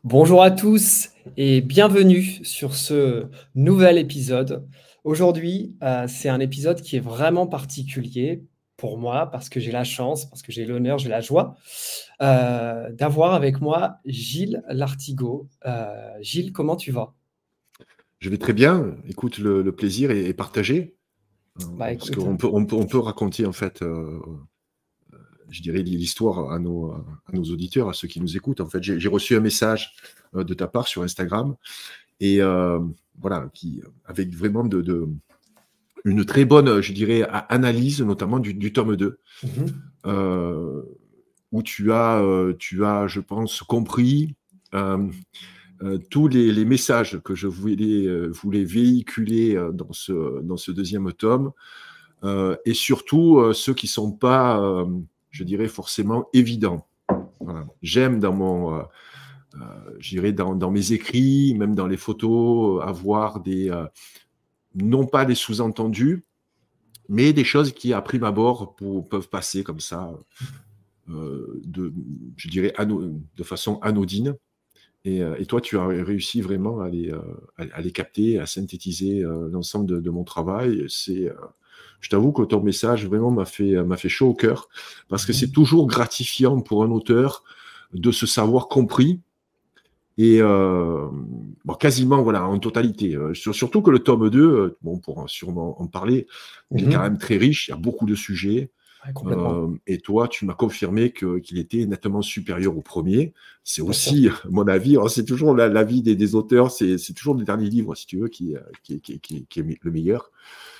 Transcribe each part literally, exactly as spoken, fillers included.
Bonjour à tous et bienvenue sur ce nouvel épisode. Aujourd'hui, euh, c'est un épisode qui est vraiment particulier pour moi parce que j'ai la chance, parce que j'ai l'honneur, j'ai la joie euh, d'avoir avec moi Gilles Lartigot. Euh, Gilles, comment tu vas? Je vais très bien. Écoute, le, le plaisir est, est partagé. euh, Bah Parce écoute, qu'on peut, on peut, on peut raconter, en fait, euh, je dirais, l'histoire à nos, à nos auditeurs, à ceux qui nous écoutent. En fait, j'ai j'ai reçu un message euh, de ta part sur Instagram et euh, voilà, qui, avec vraiment de, de- une très bonne, je dirais, a- analyse, notamment du, du tome deux, mhm, euh, où tu as, euh, tu as, je pense, compris euh, euh, tous les, les messages que je voulais, euh, voulais véhiculer euh, dans ce, dans ce deuxième tome, euh, et surtout euh, ceux qui ne sont pas, euh, je dirais, forcément évidents. Voilà. J'aime dans mon, euh, euh, je dirais dans, dans mes écrits, même dans les photos, euh, avoir des, euh, non pas des sous-entendus, mais des choses qui, à prime abord, pour- peuvent passer comme ça, euh, de, je dirais, ano- de façon anodine. Et, euh, et toi, tu as réussi vraiment à les, euh, à, à les capter, à synthétiser euh, l'ensemble de, de mon travail. C'est, euh, je t'avoue que ton message vraiment m'a fait, m'a fait chaud au cœur, parce que c'est mhm. toujours gratifiant pour un auteur de se savoir compris et euh, bon, quasiment voilà en totalité. Euh, sur- surtout que le tome deux, euh, bon, on pourra sûrement en parler, il est quand Mhm. même très riche, il y a beaucoup de sujets. Ouais, complètement, Euh, et toi, tu m'as confirmé que, qu'il était nettement supérieur au premier. C'est bien sûr. aussi mon avis. Alors, c'est toujours la- l'avis des, des auteurs. C'est, c'est toujours le dernier livre, si tu veux, qui, euh, qui, qui, qui, qui est le meilleur.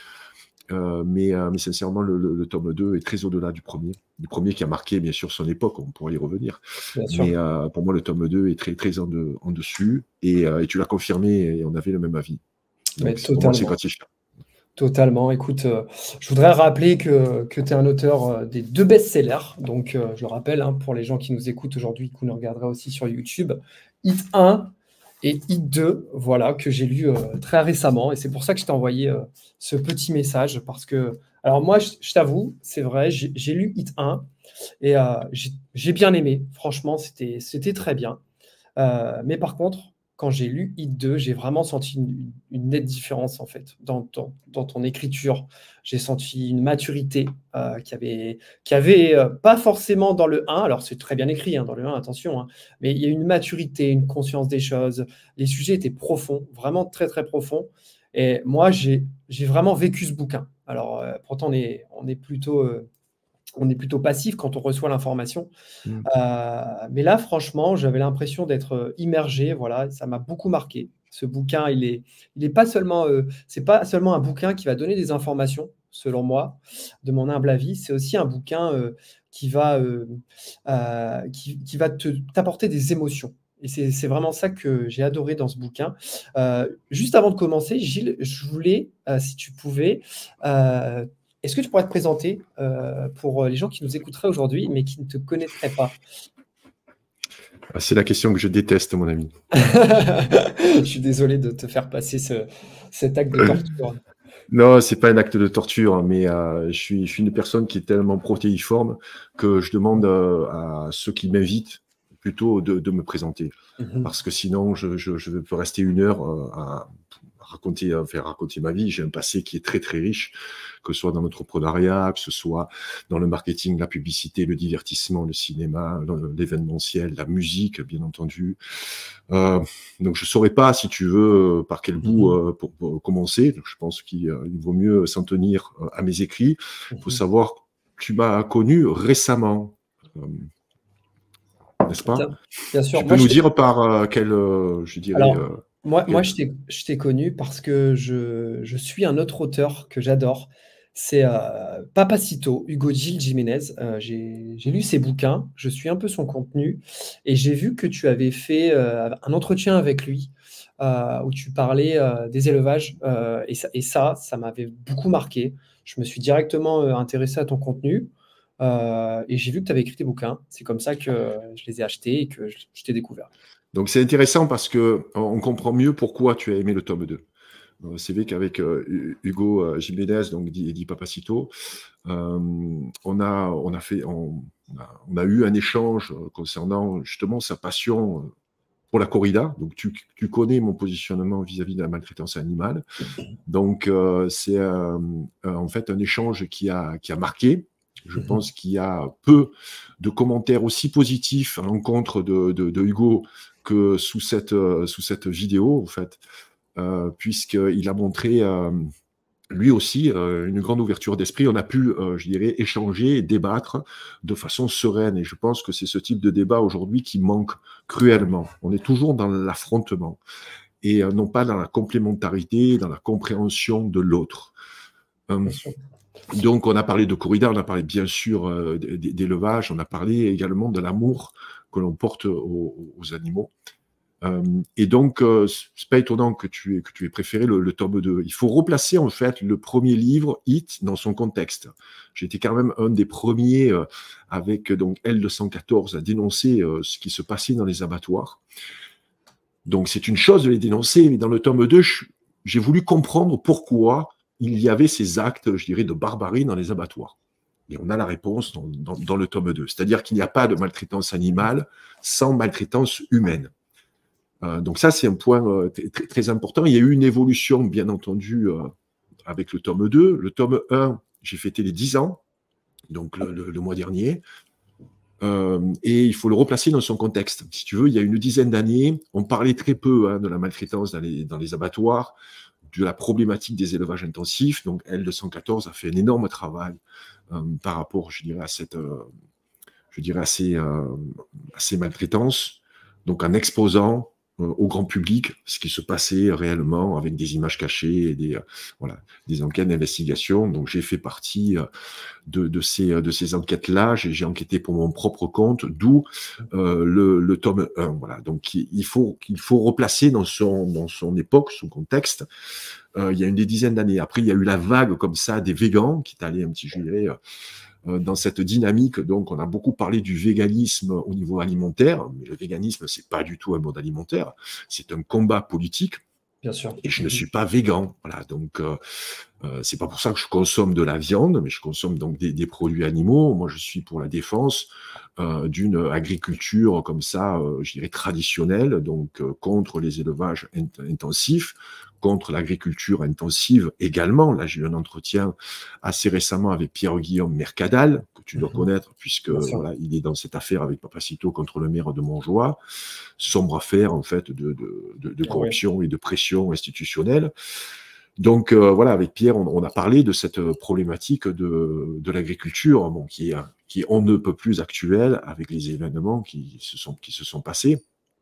Euh, mais, euh, mais sincèrement, le, le, le tome deux est très au-delà du premier. Du premier qui a marqué, bien sûr, son époque. On pourra y revenir. Bien sûr. Mais euh, pour moi, le tome deux est très, très en, de, en dessus. Et, euh, et tu l'as confirmé et on avait le même avis. Mais Donc, c'est- pour moi, c'est totalement. gratifiant. Totalement. Écoute, euh, je voudrais rappeler que, que tu es un auteur euh, des deux best-sellers. Donc, euh, je le rappelle, hein, pour les gens qui nous écoutent aujourd'hui, qui nous regarderaient aussi sur YouTube, Hit un et Hit deux, voilà, que j'ai lu euh, très récemment. Et c'est pour ça que je t'ai envoyé euh, ce petit message. Parce que, alors moi, je, je t'avoue, c'est vrai, j'ai j'ai lu Hit un et euh, j'ai j'ai bien aimé. Franchement, c'était c'était très bien. Euh, mais par contre, quand j'ai lu Hit deux, j'ai vraiment senti une, une nette différence en fait dans, ton- dans ton écriture. J'ai senti une maturité euh, qui avait, qui avait euh, pas forcément dans le un. Alors c'est très bien écrit hein, dans le un, attention, hein, mais il y a une maturité, une conscience des choses. Les sujets étaient profonds, vraiment très très profonds. Et moi, j'ai j'ai vraiment vécu ce bouquin. Alors euh, pourtant, on est, on est plutôt, euh, on est plutôt passif quand on reçoit l'information. Mm. Euh, mais là, franchement, j'avais l'impression d'être euh, immergé. Voilà, ça m'a beaucoup marqué. Ce bouquin, il est, il est pas seulement, euh, c'est pas seulement un bouquin qui va donner des informations, selon moi, de mon humble avis. C'est aussi un bouquin euh, qui va, euh, euh, qui, qui va te t'apporter des émotions. Et c'est c'est vraiment ça que j'ai adoré dans ce bouquin. Euh, juste avant de commencer, Gilles, je voulais, euh, si tu pouvais, euh, est-ce que tu pourrais te présenter euh, pour les gens qui nous écouteraient aujourd'hui, mais qui ne te connaîtraient pas? Ah, c'est la question que je déteste, mon ami. Je suis désolé de te faire passer ce, cet acte de torture. Non, c'est pas un acte de torture, hein, mais euh, je suis, je suis une personne qui est tellement protéiforme que je demande euh, à ceux qui m'invitent plutôt de, de me présenter. Mhm. Parce que sinon, je, je, je peux rester une heure euh, à raconter, à faire raconter ma vie. J'ai un passé qui est très, très riche, que ce soit dans l'entrepreneuriat, que ce soit dans le marketing, la publicité, le divertissement, le cinéma, le- l'événementiel, la musique, bien entendu. Euh, donc, je ne saurais pas, si tu veux, euh, par quel bout Mhm. euh, pour, pour commencer. Donc, je pense qu'il euh, il vaut mieux s'en tenir euh, à mes écrits. Il faut Mhm. savoir que tu m'as connu récemment, euh, n'est-ce pas? Bien, bien sûr. Tu peux Moi, je nous t'ai- dire par euh, quel, euh, je dirais, alors, euh, moi, moi quel... je t'ai, je t'ai connu parce que je, je suis un autre auteur que j'adore. C'est euh, Papacito, Hugo Gil Jiménez. Euh, j'ai, j'ai lu ses bouquins, je suis un peu son contenu et j'ai vu que tu avais fait euh, un entretien avec lui euh, où tu parlais euh, des élevages euh, et ça, et ça, ça m'avait beaucoup marqué. Je me suis directement euh, intéressé à ton contenu euh, et j'ai vu que tu avais écrit des bouquins. C'est comme ça que euh, je les ai achetés et que je, je t'ai découvert. Donc, c'est intéressant parce que on comprend mieux pourquoi tu as aimé le tome deux. Euh, C'est vrai qu'avec euh, Hugo euh, Jiménez, donc dit, dit Papacito, euh, on a, on a fait, on, on a, on a eu un échange euh, concernant justement sa passion. pour la corrida. Donc, tu, tu connais mon positionnement vis-à-vis de la maltraitance animale. Donc, euh, c'est euh, euh, en fait un échange qui a, qui a marqué. Je pense qu'il y a peu de commentaires aussi positifs à l'encontre de, de, de Hugo que sous cette, euh, sous cette vidéo, en fait, euh, puisqu'il a montré... Euh, lui aussi, euh, une grande ouverture d'esprit. On a pu, euh, je dirais, échanger et débattre de façon sereine. Et je pense que c'est ce type de débat aujourd'hui qui manque cruellement. On est toujours dans l'affrontement et euh, non pas dans la complémentarité, dans la compréhension de l'autre. Euh, donc, on a parlé de corrida, on a parlé bien sûr euh, d'élevage, on a parlé également de l'amour que l'on porte aux, aux animaux. Euh, et donc, euh, c'est pas étonnant que tu aies, que tu aies préféré le, le tome deux. Il faut replacer en fait le premier livre, Hit, dans son contexte. J'étais quand même un des premiers euh, avec donc L deux cent quatorze à dénoncer euh, ce qui se passait dans les abattoirs. Donc, c'est une chose de les dénoncer, mais dans le tome deux, j'ai voulu comprendre pourquoi il y avait ces actes, je dirais, de barbarie dans les abattoirs. Et on a la réponse dans, dans, dans le tome deux. C'est-à-dire qu'il n'y a pas de maltraitance animale sans maltraitance humaine. Euh, donc ça, c'est un point euh, très, très important. Il y a eu une évolution, bien entendu, euh, avec le tome deux. Le tome un, j'ai fêté les dix ans, donc le, le, le mois dernier. Euh, et il faut le replacer dans son contexte. Si tu veux, il y a une dizaine d'années, on parlait très peu hein, de la maltraitance dans les, dans les abattoirs, de la problématique des élevages intensifs. Donc L deux cent quatorze a fait un énorme travail euh, par rapport, je dirais, à, cette, euh, je dirais, à ces, euh, à ces maltraitances. Donc en exposant au grand public ce qui se passait réellement avec des images cachées et des, euh, voilà, des enquêtes d'investigation. Donc j'ai fait partie euh, de, de ces, de ces enquêtes-là. J'ai, j'ai enquêté pour mon propre compte, d'où euh, le, le tome un. Voilà. Donc il faut, il faut replacer dans son, dans son époque, son contexte. Euh, il y a une des dizaines d'années. Après, il y a eu la vague comme ça des végans qui est allé un petit, je dirais, euh, dans cette dynamique. Donc, on a beaucoup parlé du véganisme au niveau alimentaire, mais le véganisme, c'est pas du tout un mode alimentaire, c'est un combat politique. Bien sûr. Et je ne suis pas végan. Voilà, donc euh, euh, c'est pas pour ça que je consomme de la viande, mais je consomme donc des, des produits animaux. Moi, je suis pour la défense euh, d'une agriculture comme ça, euh, je dirais traditionnelle, donc euh, contre les élevages int- intensifs, contre l'agriculture intensive également. Là, j'ai eu un entretien assez récemment avec Pierre-Guillaume Mercadal, que tu dois mmh. connaître, puisque voilà, il est dans cette affaire avec Papacito contre le maire de Montjoie. Sombre affaire, en fait, de, de, de, de corruption et de pression institutionnelle. Donc, euh, voilà, avec Pierre, on, on a parlé de cette problématique de, de l'agriculture, bon, qui, est, qui est on ne peut plus actuelle avec les événements qui se sont, qui se sont passés.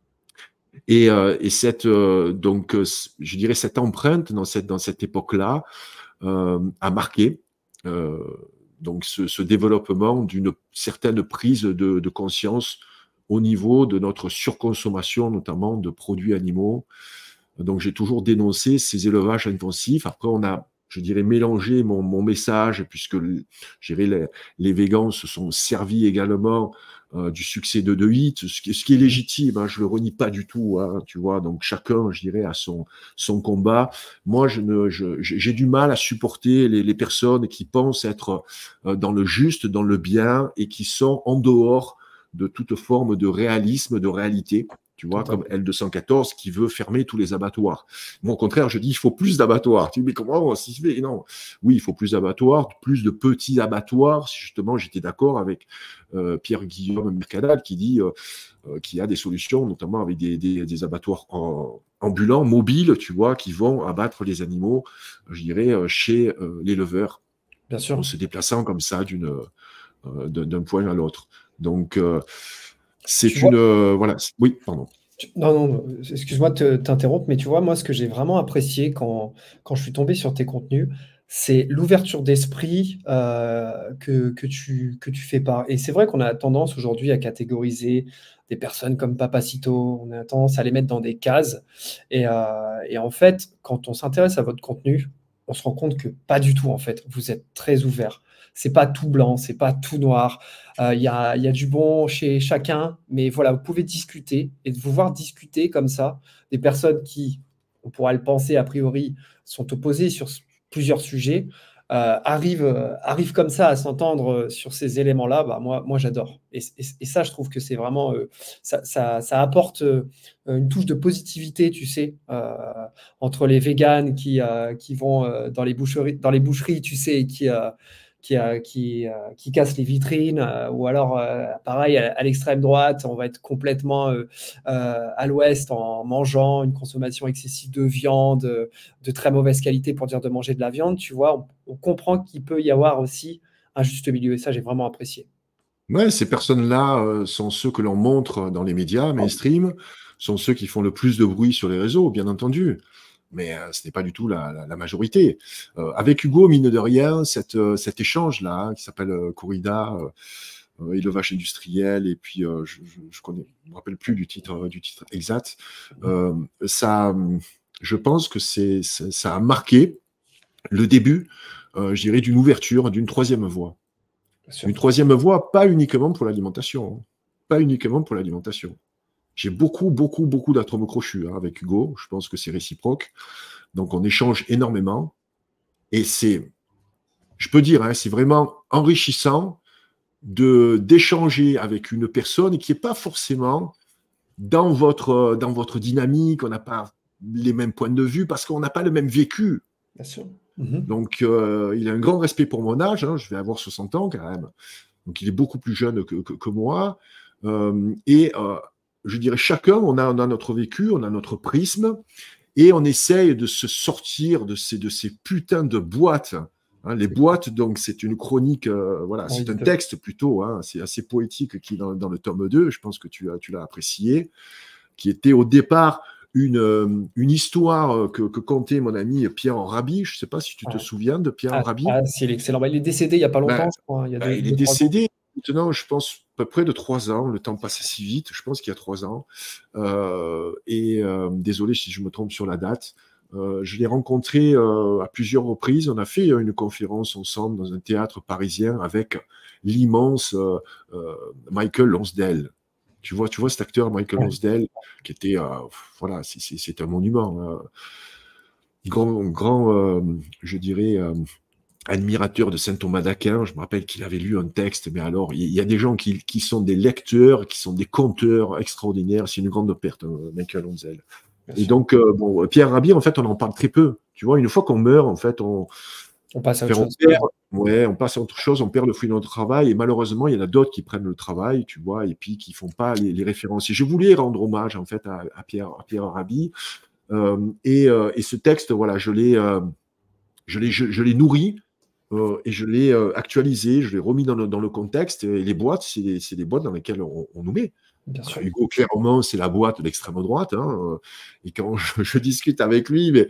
Et, euh, et cette, euh, donc, euh, je dirais, cette empreinte dans cette, dans cette époque-là euh, a marqué euh, donc ce, ce développement d'une certaine prise de, de conscience au niveau de notre surconsommation, notamment de produits animaux. Donc, j'ai toujours dénoncé ces élevages intensifs. Après, on a, je dirais, mélangé mon, mon message, puisque je dirais, les, les végans se sont servis également euh, du succès de The Hit, ce qui, ce qui est légitime, hein, je le renie pas du tout, hein, tu vois. Donc, chacun, je dirais, a son, son combat. Moi, je ne, je, j'ai du mal à supporter les, les personnes qui pensent être euh, dans le juste, dans le bien, et qui sont en dehors de toute forme de réalisme, de réalité. Tu vois, comme L deux cent quatorze qui veut fermer tous les abattoirs. Moi, au contraire, je dis, il faut plus d'abattoirs. Tu dis, mais comment s'y fait? Non. Oui, il faut plus d'abattoirs, plus de petits abattoirs. Justement, j'étais d'accord avec euh, Pierre-Guillaume Mercadal qui dit euh, euh, qu'il y a des solutions, notamment avec des, des, des abattoirs en, ambulants, mobiles, tu vois, qui vont abattre les animaux, je dirais, chez euh, l'éleveur. Bien sûr. En se déplaçant comme ça d'une, euh, d'un point à l'autre. Donc, euh, c'est tu une... Euh, voilà. Oui, pardon. Non, non, excuse-moi de t'interrompre, mais tu vois, moi, ce que j'ai vraiment apprécié quand, quand je suis tombé sur tes contenus, c'est l'ouverture d'esprit euh, que, que, tu, que tu fais part. Et c'est vrai qu'on a tendance aujourd'hui à catégoriser des personnes comme Papacito, on a tendance à les mettre dans des cases. Et, euh, et en fait, quand on s'intéresse à votre contenu, on se rend compte que pas du tout, en fait. Vous êtes très ouvert. C'est pas tout blanc, c'est pas tout noir. Il euh, y, a, y a du bon chez chacun, mais voilà, vous pouvez discuter et de vous voir discuter comme ça, des personnes qui, on pourra le penser a priori, sont opposées sur plusieurs sujets. euh, arrive, euh, arrive comme ça à s'entendre sur ces éléments-là, bah, moi, moi j'adore. Et, et, et ça, je trouve que c'est vraiment, euh, ça, ça, ça apporte euh, une touche de positivité, tu sais, euh, entre les véganes qui, euh, qui vont euh, dans les boucheries, dans les boucheries, tu sais, et qui, euh, qui, euh, qui, euh, qui cassent les vitrines, euh, ou alors, euh, pareil, à, à l'extrême droite, on va être complètement euh, euh, à l'ouest en mangeant une consommation excessive de viande, euh, de très mauvaise qualité pour dire de manger de la viande, tu vois, on, on comprend qu'il peut y avoir aussi un juste milieu, et ça, j'ai vraiment apprécié. Ouais, ces personnes-là euh, sont ceux que l'on montre dans les médias mainstream, sont ceux qui font le plus de bruit sur les réseaux, bien entendu. Mais euh, ce n'est pas du tout la, la, la majorité. Euh, avec Hugo, mine de rien, cette, euh, cet échange-là, hein, qui s'appelle euh, Corrida, euh, euh, élevage industriel, et puis euh, je ne je, connais, je me rappelle plus du titre, du titre exact, euh, ça, je pense que c'est, ça a marqué le début, euh, je dirais, d'une ouverture, d'une troisième voie. Une troisième voie, pas uniquement pour l'alimentation. Hein. Pas uniquement pour l'alimentation. J'ai beaucoup, beaucoup, beaucoup d'atomes crochus hein, avec Hugo. Je pense que c'est réciproque. Donc, on échange énormément. Et c'est, je peux dire, hein, c'est vraiment enrichissant de, d'échanger avec une personne qui n'est pas forcément dans votre, dans votre dynamique. On n'a pas les mêmes points de vue parce qu'on n'a pas le même vécu. Bien sûr. Mm-hmm. Donc, euh, il a un grand respect pour mon âge. Hein, je vais avoir soixante ans quand même. Donc, il est beaucoup plus jeune que, que, que moi. Euh, et euh, je dirais, chacun, on a, on a notre vécu, on a notre prisme, et on essaye de se sortir de ces, de ces putains de boîtes. Hein, les boîtes, donc, c'est une chronique, euh, voilà, c'est un texte plutôt, hein, c'est assez poétique qui est dans, dans le tome deux, je pense que tu, as, tu l'as apprécié, qui était au départ une, une histoire que, que contait mon ami Pierre Rabhi. Je ne sais pas si tu te ah. souviens de Pierre ah, Rabhi. Ah, c'est excellent. Bah, il est décédé il n'y a pas longtemps, ben, je crois. Il, y a ben, deux, il est deux, décédé maintenant, je pense, à peu près de trois ans. Le temps passe si vite. Je pense qu'il y a trois ans. Euh, et euh, désolé si je me trompe sur la date. Euh, je l'ai rencontré euh, à plusieurs reprises. On a fait une conférence ensemble dans un théâtre parisien avec l'immense euh, euh, Michael Lonsdale. Tu vois, tu vois cet acteur Michael ouais. Lonsdale qui était, euh, voilà, c'est un monument. Hein. Grand, grand euh, je dirais, euh, admirateur de saint Thomas d'Aquin. Je me rappelle qu'il avait lu un texte, mais alors, il y a des gens qui, qui sont des lecteurs, qui sont des conteurs extraordinaires. C'est une grande perte, hein, Michael Lonsdale. Bien Et sûr. donc, euh, bon, Pierre Rabhi, en fait, on en parle très peu. Tu vois, une fois qu'on meurt, en fait, on, on passe à autre on chose. Perd, ouais, on passe à autre chose, on perd le fruit de notre travail. Et malheureusement, il y en a d'autres qui prennent le travail, tu vois, et puis qui font pas les, les références. Et je voulais rendre hommage, en fait, à, à Pierre, à Pierre Rabhi. Euh, et, euh, et ce texte, voilà, je l'ai, euh, je l'ai, je, je l'ai nourri. Euh, et je l'ai euh, actualisé, je l'ai remis dans le, dans le contexte. Et les boîtes, c'est des, des boîtes dans lesquelles on, on nous met. Bien sûr. Hugo, clairement, c'est la boîte de l'extrême droite. Hein, et quand je, je discute avec lui, mais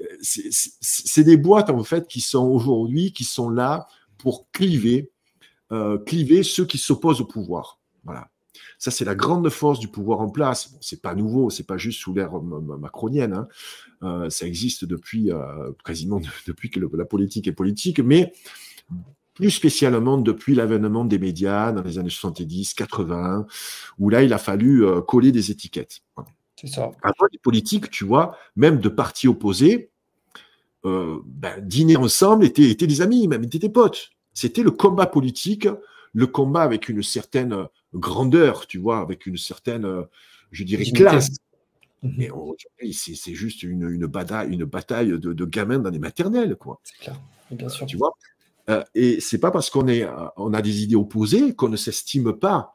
c'est des boîtes en fait qui sont aujourd'hui, qui sont là pour cliver, euh, cliver ceux qui s'opposent au pouvoir. Voilà. Ça, c'est la grande force du pouvoir en place. Bon, c'est pas nouveau, c'est pas juste sous l'ère macronienne. Hein. Euh, ça existe depuis euh, quasiment depuis que le, la politique est politique, mais plus spécialement depuis l'avènement des médias dans les années soixante-dix, quatre-vingts, où là, il a fallu euh, coller des étiquettes. C'est ça. Avant, les politiques, tu vois, même de partis opposés, euh, ben, dîner ensemble étaient, étaient des amis, même étaient des potes. C'était le combat politique, le combat avec une certaine grandeur, tu vois, avec une certaine, je dirais, classe. Mmh. Et aujourd'hui, c'est juste une, une bataille, une bataille de, de gamins dans les maternelles, quoi. C'est clair, bien sûr. Tu vois. Euh, et c'est pas parce qu'on est, on a des idées opposées qu'on ne s'estime pas.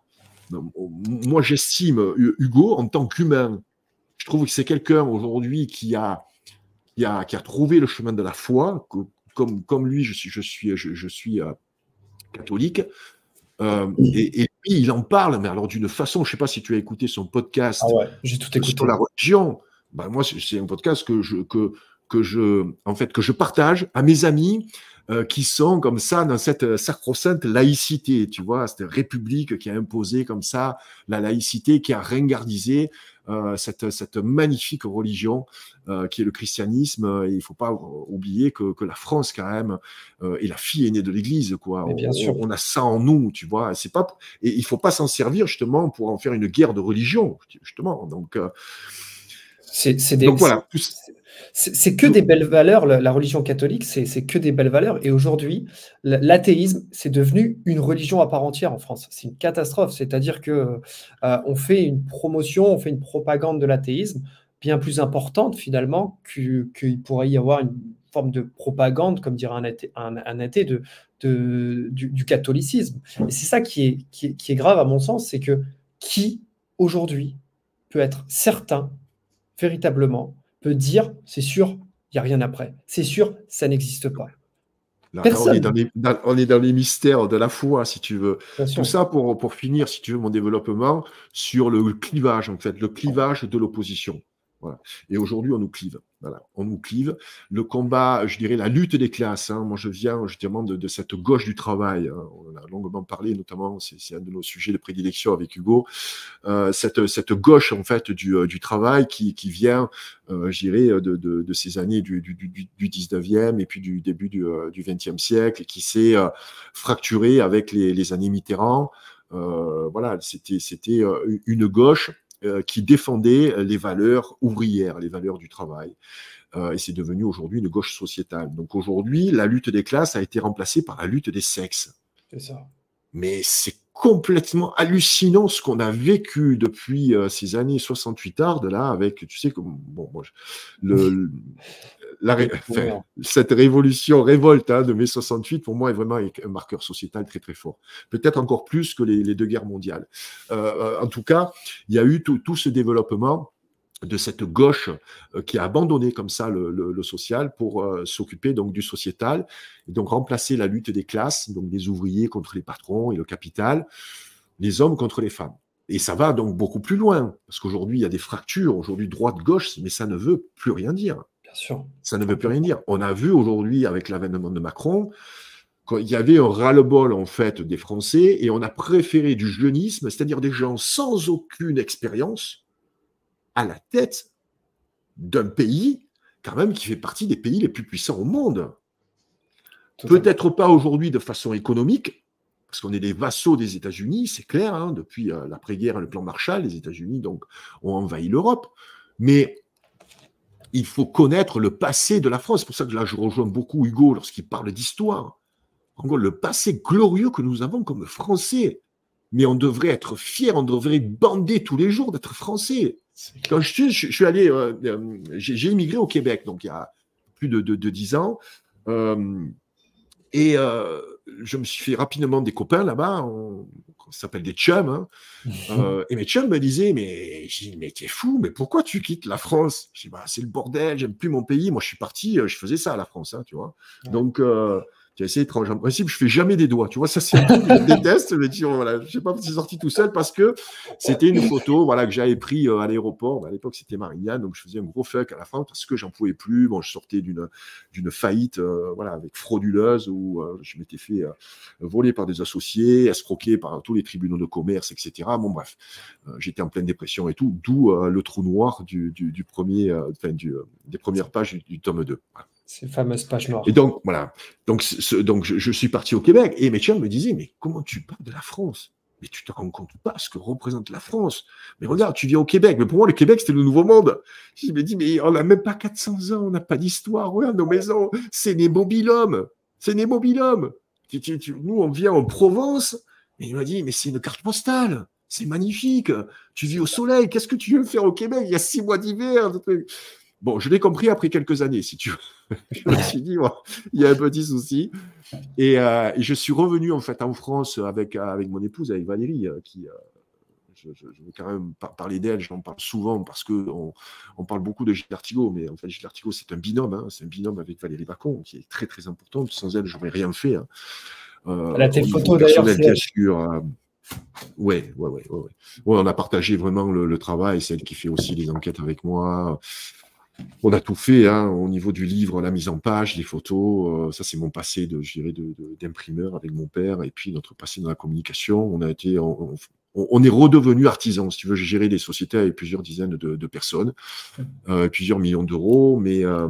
Moi, j'estime Hugo en tant qu'humain. Je trouve que c'est quelqu'un aujourd'hui qui a, qui a, qui a trouvé le chemin de la foi. Que, comme, comme lui, je suis, je suis, je, je suis euh, catholique. Euh, et, et puis, il en parle, mais alors d'une façon, je ne sais pas si tu as écouté son podcast ah ouais, j'ai tout écouté. Sur la religion. Ben, moi, c'est un podcast que je, que, que, je, en fait, que je partage à mes amis euh, qui sont comme ça dans cette sacro-sainte laïcité, tu vois, cette république qui a imposé comme ça la laïcité, qui a ringardisé euh, cette, cette magnifique religion euh, qui est le christianisme. Et il ne faut pas oublier que, que la France, quand même, euh, est la fille aînée de l'Église, quoi. Mais bien on, sûr. on a ça en nous, tu vois. C'est pas, et il ne faut pas s'en servir justement pour en faire une guerre de religion, justement. Donc, euh, C'est c'est des Donc c'est voilà, plus c'est c'est que tout des belles valeurs, la la religion catholique, c'est c'est que des belles valeurs et aujourd'hui, l'a l'athéisme, c'est devenu une religion à part entière en France. C'est une catastrophe, c'est-à-dire que, heu, on fait une promotion, on fait une propagande de l'athéisme bien plus importante finalement que qu'il pourrait y avoir une forme de propagande, comme dirait un athée un un athée de de du du catholicisme et c'est ça qui est qui est qui est grave à mon sens, c'est que qui aujourd'hui peut être certain véritablement, peut dire: «C'est sûr, il y a rien après. C'est sûr, ça n'existe pas». Là, là, on est dans Personne, les, dans- on est dans les mystères de la foi, si tu veux. bien Tout sûr. ça pour, pour finir, si tu veux, mon développement sur le clivage, en fait, le clivage de l'opposition. Voilà. Et aujourd'hui, on nous clive. Voilà. On nous clive. Le combat, je dirais, la lutte des classes. Hein. Moi, je viens justement de, de cette gauche du travail. Hein. On en a longuement parlé, notamment, c'est c'est un de nos sujets de prédilection avec Hugo. Euh, cette, cette gauche, en fait, du, du travail qui, qui vient, euh, je dirais, de, de, de ces années du, du, du, du dix-neuvième et puis du début du, du vingtième siècle et qui s'est euh, fracturée avec les, les années Mitterrand. Euh, voilà, c'était c'était euh, une gauche euh, qui défendait les valeurs ouvrières, les valeurs du travail. Euh, et c'est devenu aujourd'hui une gauche sociétale. Donc aujourd'hui, la lutte des classes a été remplacée par la lutte des sexes. C'est ça. Mais c'est complètement hallucinant ce qu'on a vécu depuis euh, ces années soixante-huit tardes, là, avec, tu sais, comme, bon, moi, je- le, le- la, ré- Baby enfin, boomer. cette révolution, révolte hein, de mai soixante-huit, pour moi, est vraiment un marqueur sociétal très, très fort. Peut-être encore plus que les, les deux guerres mondiales. Euh, en tout cas, il y a eu tout, tout ce développement de cette gauche euh, qui a abandonné comme ça le, le, le social pour euh, s'occuper donc du sociétal et donc remplacer la lutte des classes, donc des ouvriers contre les patrons et le capital, les hommes contre les femmes. Et ça va donc beaucoup plus loin, parce qu'aujourd'hui, il y a des fractures, aujourd'hui droite-gauche, mais ça ne veut plus rien dire. Bien sûr, Ça ne veut plus rien complètement. dire. On a vu aujourd'hui, avec l'avènement de Macron, qu'il y avait un ras-le-bol, en fait, des Français, et on a préféré du jeunisme, c'est-à-dire des gens sans aucune expérience, à la tête d'un pays, quand même, qui fait partie des pays les plus puissants au monde. Totalement. Peut-être pas aujourd'hui de façon économique, parce qu'on est des vassaux des États-Unis, c'est clair, hein, depuis euh, l'après-guerre et le plan Marshall, les États-Unis donc, ont envahi l'Europe. Mais il faut connaître le passé de la France. C'est pour ça que là, je rejoins beaucoup Hugo lorsqu'il parle d'histoire. En gros, le passé glorieux que nous avons comme Français. Mais on devrait être fiers, on devrait bander tous les jours d'être Français. C'est Quand clair. je suis, je, je suis allé, euh, euh, j'ai immigré au Québec, donc il y a plus de, de, de dix ans. Euh, et euh, je me suis fait rapidement des copains là-bas, on, on s'appelle des chums. Hein. Euh, et mes chums me disaient, mais, mais t'es fou, mais pourquoi tu quittes la France? Je dis, bah, c'est le bordel, j'aime plus mon pays. Moi, je suis parti, je faisais ça à la France, hein, tu vois. Ouais. Donc, euh, c'est assez étrange. En principe, je fais jamais des doigts, tu vois. Ça, c'est un truc que je déteste. Mais tu vois, voilà, je sais pas, c'est sorti tout seul parce que c'était une photo, voilà, que j'avais pris euh, à l'aéroport. Bah, à l'époque, c'était Marignane, donc je faisais un gros fuck à la fin parce que j'en pouvais plus. Bon, je sortais d'une d'une faillite, euh, voilà, avec frauduleuse où euh, je m'étais fait euh, voler par des associés, escroquer par tous les tribunaux de commerce, et cetera. Bon, bref, euh, j'étais en pleine dépression et tout, d'où euh, le trou noir du, du, du premier, euh, enfin, du, euh, des premières pages du, du tome deux. Voilà. Ces fameuses pages Et noires. donc, voilà. Donc, ce, donc je, je suis parti au Québec et mes chums me disaient, mais comment tu parles de la France? Mais tu te rends compte pas ce que représente la France. Mais regarde, tu viens au Québec. Mais pour moi, le Québec, c'était le Nouveau Monde. Je me dis, mais on n'a même pas quatre cents ans, on n'a pas d'histoire. Regarde nos maisons, c'est des mobil-hommes. C'est des mobil-hommes. Tu, tu, tu, nous, on vient en Provence. Et il m'a dit, mais c'est une carte postale. C'est magnifique. Tu vis au soleil. Qu'est-ce que tu veux faire au Québec? Il y a six mois d'hiver. Bon, je l'ai compris après quelques années, si tu veux. Je me suis dit, bon, il y a un petit souci. Et, euh, et je suis revenu en fait en France avec, avec mon épouse, avec Valérie, euh, qui, euh, je, je, je veux quand même par parler d'elle, j'en parle souvent parce qu'on on parle beaucoup de Gilles Artigot, mais en fait Gilles Artigot c'est un binôme, hein, c'est un binôme avec Valérie Bacon qui est très très importante. Sans elle, je n'aurais rien fait. Hein. Elle a Euh, tes au niveau photos d'ailleurs, personnel, c'est bien elle. sûr. Euh, ouais, ouais, ouais, ouais, ouais. Ouais, on a partagé vraiment le, le travail. C'est elle qui fait aussi les enquêtes avec moi. On a tout fait hein, au niveau du livre, la mise en page, les photos. Euh, ça, c'est mon passé de, je dirais, de, de, d'imprimeur avec mon père et puis notre passé dans la communication. On a été, on, on, on est redevenu artisan. Si tu veux, j'ai géré des sociétés avec plusieurs dizaines de, de personnes, euh, plusieurs millions d'euros, mais euh,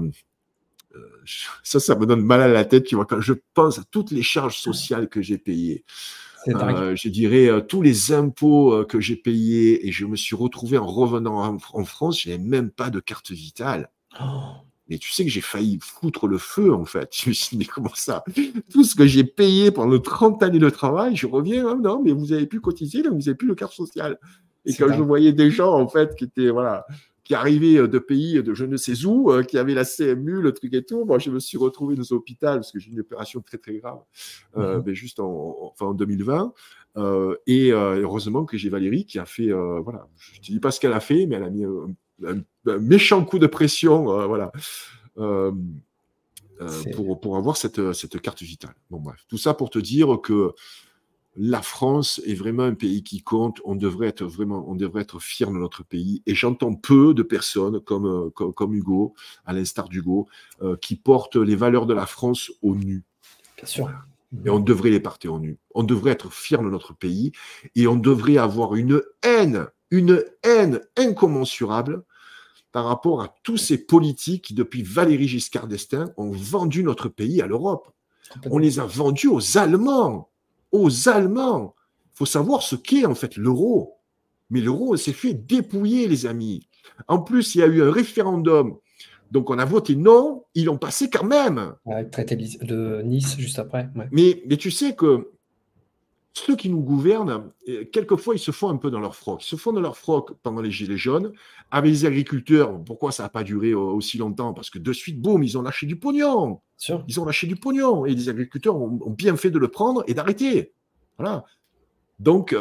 ça, ça me donne mal à la tête. Tu vois, quand je pense à toutes les charges sociales que j'ai payées, euh, je dirais, euh, tous les impôts euh, que j'ai payés et je me suis retrouvé en revenant en, en France, je n'avais même pas de carte vitale. Oh. Mais tu sais que j'ai failli foutre le feu, en fait. Je me suis dit, mais comment ça? Tout ce que j'ai payé pendant trente années de travail, je reviens, hein, non, mais vous avez pu cotiser, donc vous n'avez plus de carte sociale. Et quand dingue. Je voyais des gens, en fait, qui étaient, voilà, qui arrivaient de pays de je ne sais où, euh, qui avaient la C M U, le truc et tout, moi, je me suis retrouvé dans un hôpital, parce que j'ai une opération très, très grave, euh, mm-hmm. mais juste en, en, enfin, en deux mille vingt. Euh, et euh, heureusement que j'ai Valérie qui a fait, euh, voilà, je ne te dis pas ce qu'elle a fait, mais elle a mis euh, un, un méchant coup de pression, euh, voilà, euh, euh, pour, pour avoir cette, cette carte vitale. Bon, bref, tout ça pour te dire que la France est vraiment un pays qui compte. On devrait être vraiment, on devrait être fiers de notre pays. Et j'entends peu de personnes comme, comme, comme Hugo, à l'instar d'Hugo, euh, qui portent les valeurs de la France au nu. Bien sûr. Et on devrait les porter au nu. On devrait être fiers de notre pays et on devrait avoir une haine, une haine incommensurable par rapport à tous ces politiques qui, depuis Valéry Giscard d'Estaing, ont vendu notre pays à l'Europe. On les a vendus aux Allemands. Aux Allemands. Il faut savoir ce qu'est en fait l'euro. Mais l'euro s'est fait dépouiller, les amis. En plus, il y a eu un référendum. Donc, on a voté non, ils l'ont passé quand même. Avec le traité de Nice, juste après. Ouais. Mais, mais tu sais que ceux qui nous gouvernent, quelquefois, ils se font un peu dans leur froc. Ils se font dans leur froc pendant les Gilets jaunes. Avec les agriculteurs, pourquoi ça n'a pas duré aussi longtemps? Parce que de suite, boum, ils ont lâché du pognon. Sûr. Ils ont lâché du pognon. Et les agriculteurs ont, ont bien fait de le prendre et d'arrêter. Voilà. Donc,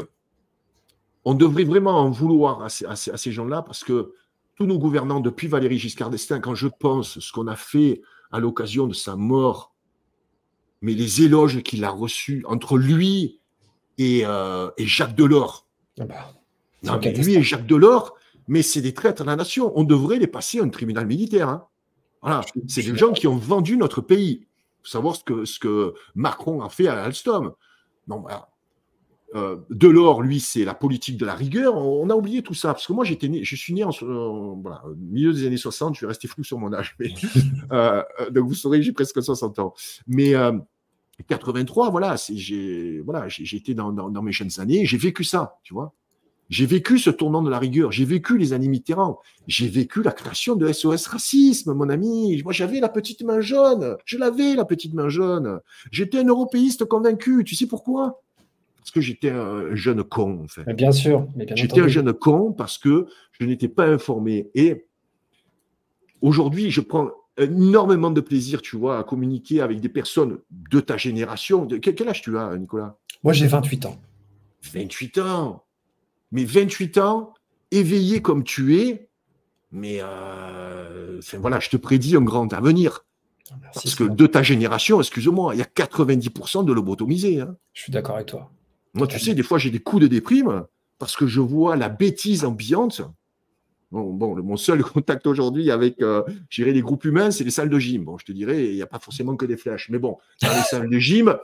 on devrait vraiment en vouloir à ces, à ces, à ces gens-là parce que tous nos gouvernants, depuis Valéry Giscard d'Estaing, quand je pense ce qu'on a fait à l'occasion de sa mort, mais les éloges qu'il a reçus entre lui et, euh, et Jacques Delors. Ah bah, non, mais lui et Jacques Delors, mais c'est des traîtres à la nation. On devrait les passer à un tribunal militaire. Hein. Voilà. C'est des gens qui ont vendu notre pays. Il faut savoir ce que, ce que Macron a fait à Alstom. Non, bah, euh, Delors, lui, c'est la politique de la rigueur. On, on a oublié tout ça. Parce que moi, j'étais né, je suis né en, en voilà, au milieu des années soixante. Je vais rester flou sur mon âge. Mais, euh, donc, vous saurez, j'ai presque soixante ans. Mais euh, quatre-vingt-trois, voilà, j'ai voilà, été dans, dans, dans mes jeunes années. J'ai vécu ça, tu vois. J'ai vécu ce tournant de la rigueur. J'ai vécu les années Mitterrand. J'ai vécu la création de S O S Racisme, mon ami. Moi, j'avais la petite main jaune. Je l'avais, la petite main jaune. J'étais un européiste convaincu. Tu sais pourquoi? Parce que j'étais un jeune con, en fait. Mais bien sûr. J'étais un jeune con parce que je n'étais pas informé. Et aujourd'hui, je prends énormément de plaisir, tu vois, à communiquer avec des personnes de ta génération. De... Quel âge tu as, Nicolas? Moi, j'ai vingt-huit ans. vingt-huit ans. Mais vingt-huit ans, éveillé comme tu es, mais euh, enfin, voilà, je te prédis un grand avenir. Merci, parce que de ta génération, excuse-moi, il y a quatre-vingt-dix pour cent de lobotomisés. Hein. Je suis d'accord avec toi. Moi, tu sais, des fois, j'ai des coups de déprime parce que je vois la bêtise ambiante. Bon, bon, mon seul contact aujourd'hui avec euh, les groupes humains, c'est les salles de gym. Bon, je te dirais, il n'y a pas forcément que des flashs. Mais bon, dans les salles de gym,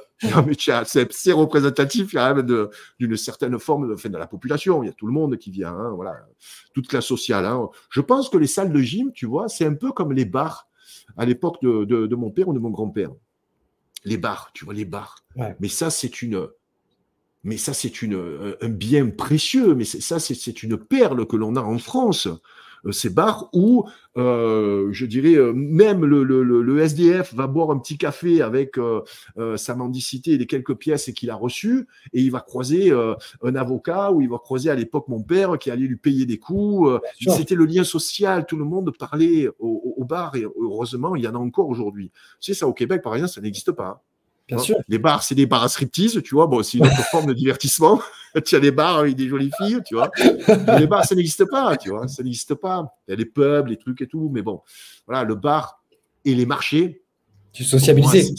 c'est représentatif quand même d'une certaine forme de, enfin, de la population. Il y a tout le monde qui vient, hein, voilà, toute classe sociale. Hein. Je pense que les salles de gym, tu vois, c'est un peu comme les bars à l'époque de, de, de mon père ou de mon grand-père. Les bars, tu vois, les bars. Ouais. Mais ça, c'est une... Mais ça, c'est une, un bien précieux, mais ça, c'est une perle que l'on a en France. Ces bars où, euh, je dirais, même le, le, le S D F va boire un petit café avec euh, euh, sa mendicité et les quelques pièces qu'il a reçues, et il va croiser euh, un avocat, ou il va croiser à l'époque mon père qui allait lui payer des coups. C'était le lien social, tout le monde parlait au, au bar, et heureusement, il y en a encore aujourd'hui. Tu sais, ça au Québec, par exemple, ça n'existe pas. Bien sûr. Les bars, c'est des bars à striptease, tu vois. Bon, c'est une autre forme de divertissement. Tu as des bars avec des jolies filles, tu vois. Mais les bars, ça n'existe pas, tu vois. Ça n'existe pas. Il y a les pubs, les trucs et tout. Mais bon, voilà, le bar et les marchés. Tu sociabilisais.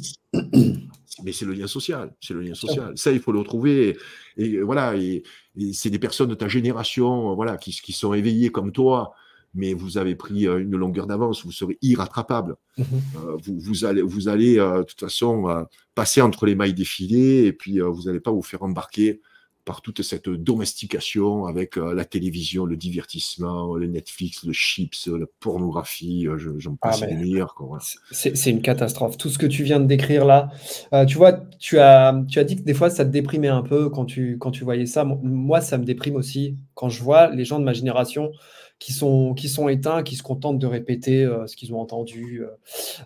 Mais c'est le lien social. C'est le lien social. Ça, il faut le retrouver. Et, et voilà, et, et c'est des personnes de ta génération, voilà, qui, qui sont éveillées comme toi. Mais vous avez pris une longueur d'avance, vous serez irrattrapable. Mmh. Euh, vous, vous allez, vous allez euh, de toute façon, euh, passer entre les mailles des filets et puis euh, vous n'allez pas vous faire embarquer par toute cette domestication avec euh, la télévision, le divertissement, le Netflix, le chips, la pornographie, euh, j'en Ah, passe des mais meilleurs. Quoi, voilà. c'est c'est une catastrophe. Tout ce que tu viens de décrire là, euh, tu vois, tu as, tu as dit que des fois ça te déprimait un peu quand tu, quand tu voyais ça. Mo- Moi, ça me déprime aussi quand je vois les gens de ma génération qui sont, qui sont éteints, qui se contentent de répéter euh, ce qu'ils ont entendu. euh,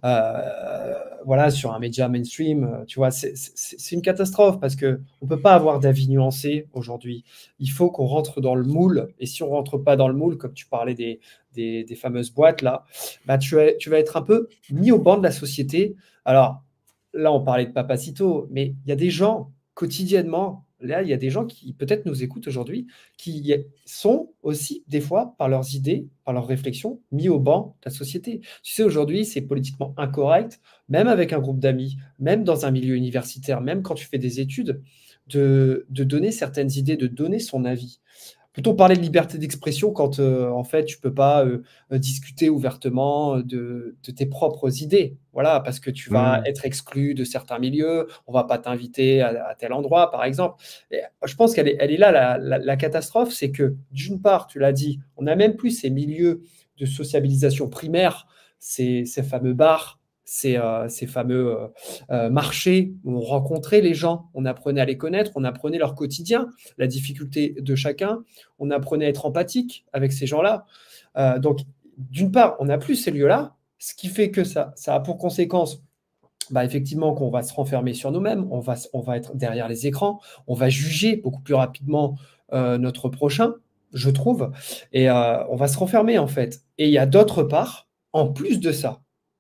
euh, voilà, sur un média mainstream, euh, tu vois, c'est c'est- c'est une catastrophe parce que on peut pas avoir d'avis nuancé aujourd'hui. Il faut qu'on rentre dans le moule, et si on rentre pas dans le moule, comme tu parlais des, des, des fameuses boîtes là, bah tu vas, tu vas être un peu mis au banc de la société. Alors là, on parlait de Papacito, mais il y a des gens quotidiennement. Là, il y a des gens qui peut-être nous écoutent aujourd'hui, qui sont aussi, des fois, par leurs idées, par leurs réflexions, mis au banc de la société. Tu sais, aujourd'hui, c'est politiquement incorrect, même avec un groupe d'amis, même dans un milieu universitaire, même quand tu fais des études, de, de donner certaines idées, de donner son avis. Peut-on parler de liberté d'expression quand, euh, en fait, tu peux pas euh, euh, discuter ouvertement de, de tes propres idées? Voilà, parce que tu vas Mmh. être exclu de certains milieux, on va pas t'inviter à, à tel endroit, par exemple. Et je pense qu'elle est, elle est là, la, la- la catastrophe, c'est que, d'une part, tu l'as dit, on n'a même plus ces milieux de sociabilisation primaire, ces, ces fameux bars, ces, euh, ces fameux euh, euh, marchés où on rencontrait les gens, on apprenait à les connaître, on apprenait leur quotidien, la difficulté de chacun, on apprenait à être empathique avec ces gens-là. Euh, donc, d'une part, on n'a plus ces lieux-là, ce qui fait que ça, ça a pour conséquence, bah, effectivement, qu'on va se renfermer sur nous-mêmes, on va, on va être derrière les écrans, on va juger beaucoup plus rapidement euh, notre prochain, je trouve, et euh, on va se renfermer en fait. Et il y a d'autre part, en plus de ça,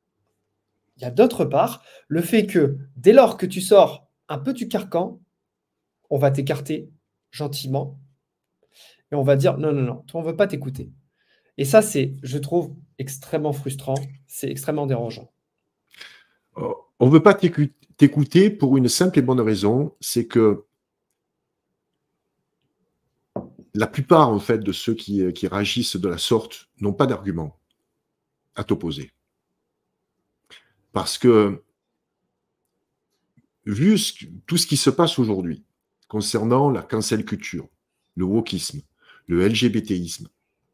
il y a d'autre part le fait que dès lors que tu sors un peu du carcan, on va t'écarter gentiment et on va dire non, non, non, toi, on ne veut pas t'écouter. Et ça, c'est, je trouve, extrêmement frustrant, c'est extrêmement dérangeant. Oh, on ne veut pas t'écou- t'écouter pour une simple et bonne raison, c'est que la plupart en fait de ceux qui, qui réagissent de la sorte n'ont pas d'argument à t'opposer. Parce que vu ce que- tout ce qui se passe aujourd'hui concernant la cancel culture, le wokisme, le LGBTisme,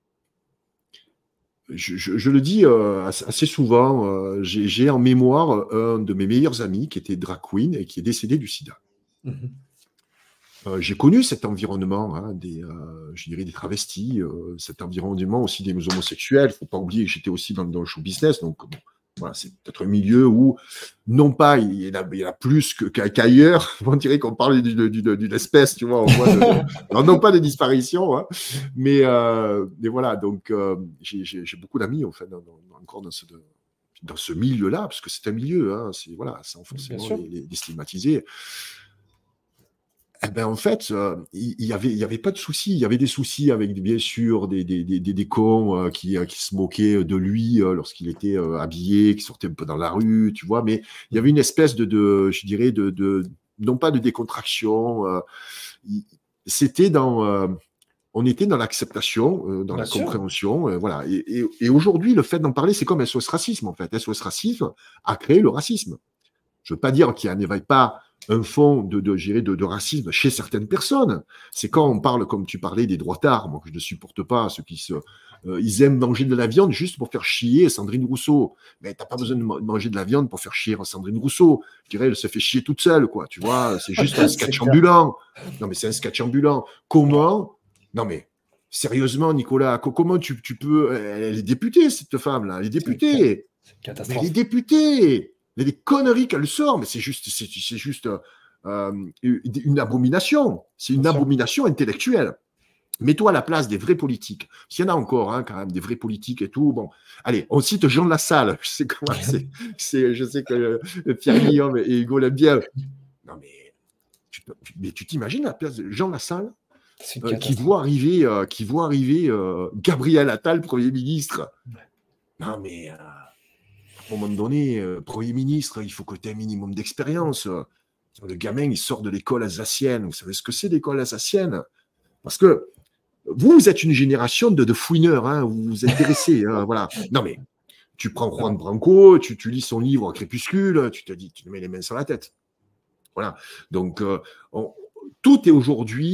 je, je- je le dis euh, assez assez souvent, euh, j'ai j'ai en mémoire un de mes meilleurs amis qui était drag queen et qui est décédé du sida. Mhm. Euh, j'ai connu cet environnement, hein, des, euh, je dirais des travestis, euh, cet environnement aussi des homosexuels. Il ne faut pas oublier que j'étais aussi dans, dans le show business, donc bon, voilà, c'est peut-être un milieu où, non pas il y en a, il y en a plus que- qu'à- qu'ailleurs, on dirait qu'on parle d'une d'une- d'une espèce, tu vois, au moins de, de- non, non pas de disparition, hein, mais, euh, mais voilà, donc euh, j'ai j'ai- j'ai beaucoup d'amis en fait, dans- dans- encore dans ce, dans ce milieu-là, parce que c'est un milieu, hein, c'est voilà, sans Bien forcément sûr. les, les- les stigmatiser. Eh ben, en fait, euh, il il y avait, il y avait pas de soucis. Il y avait des soucis avec, bien sûr, des, des, des, des- des cons euh, qui, euh, qui se moquaient de lui euh, lorsqu'il était euh, habillé, qui sortait un peu dans la rue, tu vois. Mais il y avait une espèce de, de je dirais, de, de, non pas de décontraction. euh, il- C'était dans, euh, on était dans l'acceptation, euh, dans Bien la sûr. compréhension, euh, voilà. Et, et, et aujourd'hui, le fait d'en parler, c'est comme S O S Racisme, en fait. S O S Racisme a créé le racisme. Je ne veux pas dire qu'il n'y avait pas un fond de, de, de, de racisme chez certaines personnes. C'est quand on parle, comme tu parlais, des droitards, moi que je ne supporte pas, ceux qui se, euh, ils aiment manger de la viande juste pour faire chier Sandrine Rousseau. Mais tu n'as pas besoin de manger de la viande pour faire chier Sandrine Rousseau. Je dirais, elle se fait chier toute seule, quoi. Tu vois, c'est juste un C'est sketch clair. ambulant. Non, mais c'est un sketch ambulant. Comment? Non, mais sérieusement, Nicolas, comment tu, tu peux. Elle est députée, cette femme-là. Elle est C'est une députée. Mais elle est catastrophe. députée. Il y a des conneries qu'elle sort, mais c'est juste, c'est, c'est juste euh, une abomination. C'est Bien une sûr. abomination intellectuelle. Mets-toi à la place des vrais politiques. S'il y en a encore, hein, quand même, des vrais politiques et tout. Bon, allez, on cite Jean Lassalle. Je sais comment c'est. c'est je sais que euh, Pierre Guillaume et Hugo l'aiment bien. Non, mais tu, mais tu t'imagines la place de Jean Lassalle C'est une euh, qui catastrophe. voit arriver, euh, qui voit arriver euh, Gabriel Attal, Premier ministre. Non, mais euh, à un moment donné, euh, Premier ministre, il faut que tu aies un minimum d'expérience. Le gamin, il sort de l'école alsacienne. Vous savez ce que c'est l'école alsacienne? Parce que vous, vous êtes une génération de, de fouineurs, hein, vous vous intéressez. Hein, voilà. Non, mais tu prends Juan Branco, tu, tu lis son livre Crépuscule, tu te dis, tu te mets les mains sur la tête. Voilà. Donc, euh, on, tout est aujourd'hui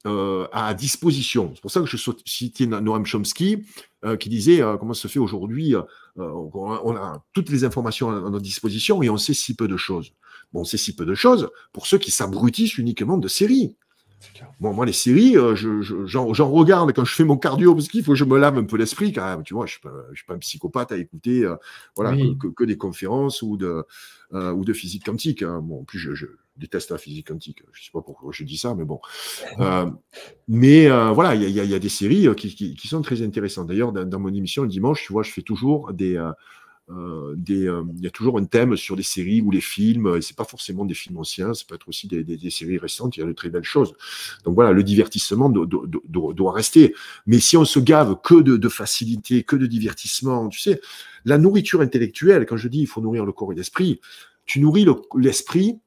euh, à disposition. C'est pour ça que je citais Noam Chomsky, euh, qui disait euh, comment se fait aujourd'hui, euh, on, a, on a toutes les informations à notre disposition et on sait si peu de choses. Bon, on sait si peu de choses pour ceux qui s'abrutissent uniquement de séries. Bon, moi, les séries, euh, je, je, j'en, j'en regarde quand je fais mon cardio parce qu'il faut que je me lave un peu l'esprit quand même. Tu vois, je ne suis, suis pas un psychopathe à écouter euh, voilà, oui. que, que, que des conférences ou de, euh, ou de physique quantique. Hein. Bon, en plus, je, je déteste la physique quantique. Je ne sais pas pourquoi je dis ça, mais bon. Euh, mais euh, voilà, il y, y, y a des séries qui, qui, qui sont très intéressantes. D'ailleurs, dans, dans mon émission le dimanche, tu vois, je fais toujours des... Euh, Euh, des, euh, il y a toujours un thème sur les séries ou les films, et c'est pas forcément des films anciens, ça peut être aussi des, des, des séries récentes, il y a de très belles choses. Donc voilà, le divertissement do, do, do, doit rester. Mais si on se gave que de, de facilité, que de divertissement, tu sais, la nourriture intellectuelle, quand je dis il faut nourrir le corps et l'esprit, tu nourris le, l'esprit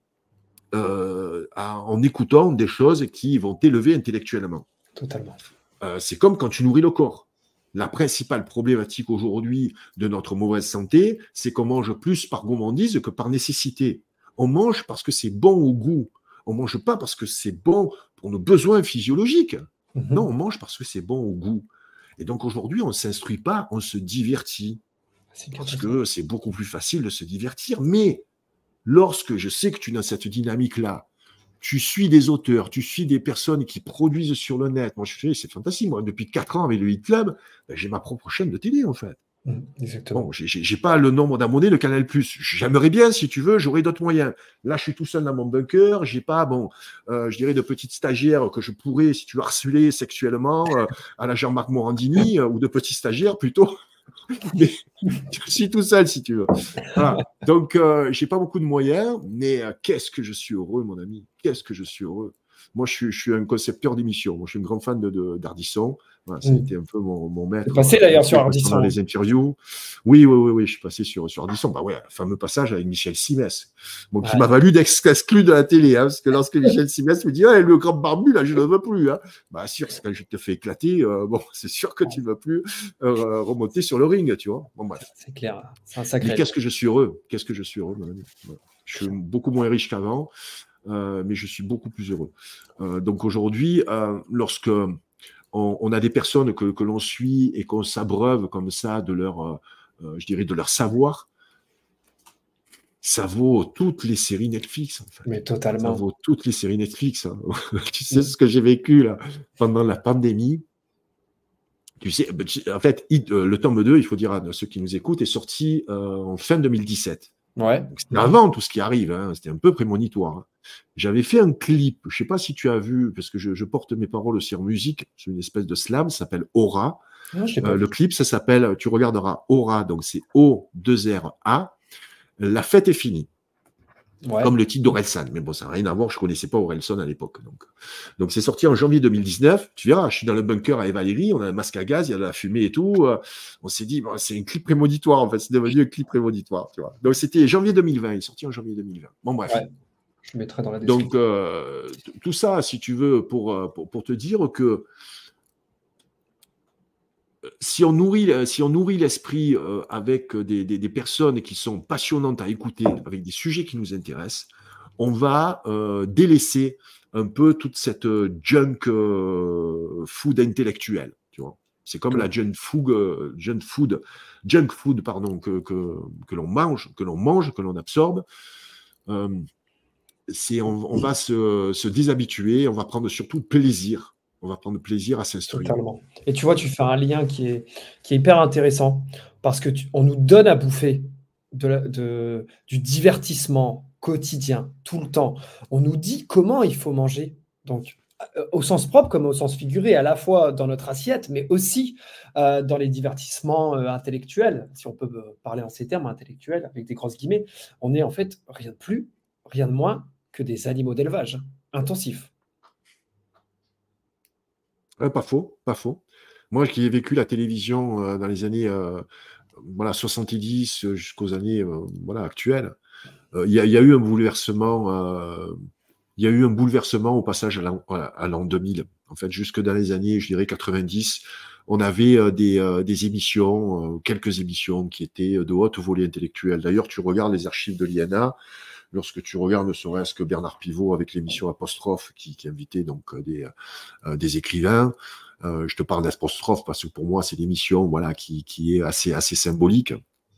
euh, en écoutant des choses qui vont t'élever intellectuellement. Totalement. Euh, c'est comme quand tu nourris le corps. La principale problématique aujourd'hui de notre mauvaise santé, c'est qu'on mange plus par gourmandise que par nécessité. On mange parce que c'est bon au goût. On ne mange pas parce que c'est bon pour nos besoins physiologiques. Mm-hmm. Non, on mange parce que c'est bon au goût. Et donc aujourd'hui, on ne s'instruit pas, on se divertit. Parce que c'est beaucoup plus facile de se divertir. Mais lorsque je sais que tu es dans cette dynamique-là, tu suis des auteurs, tu suis des personnes qui produisent sur le net. Moi, je fais, c'est fantastique. Moi, depuis quatre ans avec le Hit Club, ben, j'ai ma propre chaîne de télé, en fait. Mmh, exactement. Bon, j'ai, j'ai pas le nombre d'abonnés de Canal plus. J'aimerais bien, si tu veux, j'aurais d'autres moyens. Là, je suis tout seul dans mon bunker. J'ai pas, bon, euh, je dirais, de petites stagiaires que je pourrais, si tu veux, harceler sexuellement euh, à la Jean-Marc Morandini euh, ou de petits stagiaires plutôt. Mais je suis tout seul, si tu veux. Voilà. Donc, euh, j'ai pas beaucoup de moyens, mais euh, qu'est-ce que je suis heureux, mon ami. Qu'est-ce que je suis heureux. Moi, je suis, je suis un concepteur d'émissions. Moi, je suis un grand fan de, de, d'Ardisson. Voilà, ça a été un peu mon, mon maître. Tu es passé d'ailleurs sur Ardisson. Dans les interviews. Oui, oui, oui, oui, je suis passé sur, sur Ardisson. Bah ouais, le fameux passage avec Michel Simès. Bon, qui ouais. m'a valu d'exclus de la télé, hein, parce que lorsque Michel Simès me dit, ah, le grand barbu, là, je ne le veux plus. Hein. Bah, sûr, c'est quand je te fais éclater, euh, bon, c'est sûr que tu ne veux plus euh, remonter sur le ring, tu vois. Bon, bref. C'est clair. C'est un sacré. Mais qu'est-ce que je suis heureux. Qu'est-ce que je suis heureux, mon ami. Ouais. Je suis beaucoup moins riche qu'avant, euh, mais je suis beaucoup plus heureux. Euh, donc aujourd'hui, euh, lorsque On, on a des personnes que, que l'on suit et qu'on s'abreuve comme ça de leur, euh, je dirais, de leur savoir, ça vaut toutes les séries Netflix. En fait. Mais totalement. Ça vaut toutes les séries Netflix. Hein. Tu sais ce que j'ai vécu là, pendant la pandémie. Tu sais, en fait, le tome deux, il faut dire à ceux qui nous écoutent, est sorti euh, en fin deux mille dix-sept. Ouais. Donc, c'était avant tout ce qui arrive, hein. C'était un peu prémonitoire. Hein. J'avais fait un clip, je ne sais pas si tu as vu, parce que je, je porte mes paroles aussi en musique, c'est une espèce de slam, ça s'appelle Aura. Non, je sais pas euh, le clip, ça s'appelle, tu regarderas Aura, donc c'est O deux R A, la fête est finie. Ouais. Comme le titre d'Orelsan. Mais bon, ça n'a rien à voir, je ne connaissais pas Orelsan à l'époque. Donc, donc c'est sorti en janvier deux mille dix-neuf. Tu verras, je suis dans le bunker avec Valérie, on a un masque à gaz, il y a de la fumée et tout. Euh, on s'est dit, bon, c'est un clip prémonitoire, en fait, c'est devenu un clip prémonitoire. Tu vois. Donc c'était janvier deux mille vingt, il est sorti en janvier deux mille vingt. Bon, bref. Ouais. Je mettrai dans la description. Donc, euh, tout ça, si tu veux, pour, pour, pour te dire que si on nourrit, si on nourrit l'esprit euh, avec des, des, des personnes qui sont passionnantes à écouter, avec des sujets qui nous intéressent, on va euh, délaisser un peu toute cette junk euh, food intellectuelle. Tu vois, c'est comme la junk food, euh, junk food, junk food pardon, que, que, que l'on mange, que l'on mange, que l'on absorbe. Euh, c'est, on, on va se, se déshabituer, on va prendre surtout plaisir. On va prendre plaisir à s'instruire. Totalement. Et tu vois, tu fais un lien qui est, qui est hyper intéressant parce que tu, on nous donne à bouffer de la, de, du divertissement quotidien, tout le temps. On nous dit comment il faut manger. Donc, euh, au sens propre comme au sens figuré, à la fois dans notre assiette, mais aussi euh, dans les divertissements euh, intellectuels, si on peut parler en ces termes intellectuels, avec des grosses guillemets. On est en fait rien de plus, rien de moins que des animaux d'élevage intensifs. Euh, pas faux, pas faux. Moi qui ai vécu la télévision euh, dans les années euh, voilà, soixante-dix jusqu'aux années euh, voilà, actuelles, il euh, y, y a eu un bouleversement, euh, il y a eu un bouleversement au passage à l'an, à l'an deux mille. En fait, jusque dans les années, je dirais, quatre-vingt-dix, on avait euh, des, euh, des émissions, euh, quelques émissions qui étaient de haute volée intellectuelle. D'ailleurs, tu regardes les archives de l'I N A, lorsque tu regardes ne serait-ce que Bernard Pivot avec l'émission Apostrophe qui, qui invitait donc des, euh, des écrivains. Euh, je te parle d'Apostrophe parce que pour moi, c'est l'émission voilà, qui, qui est assez, assez symbolique.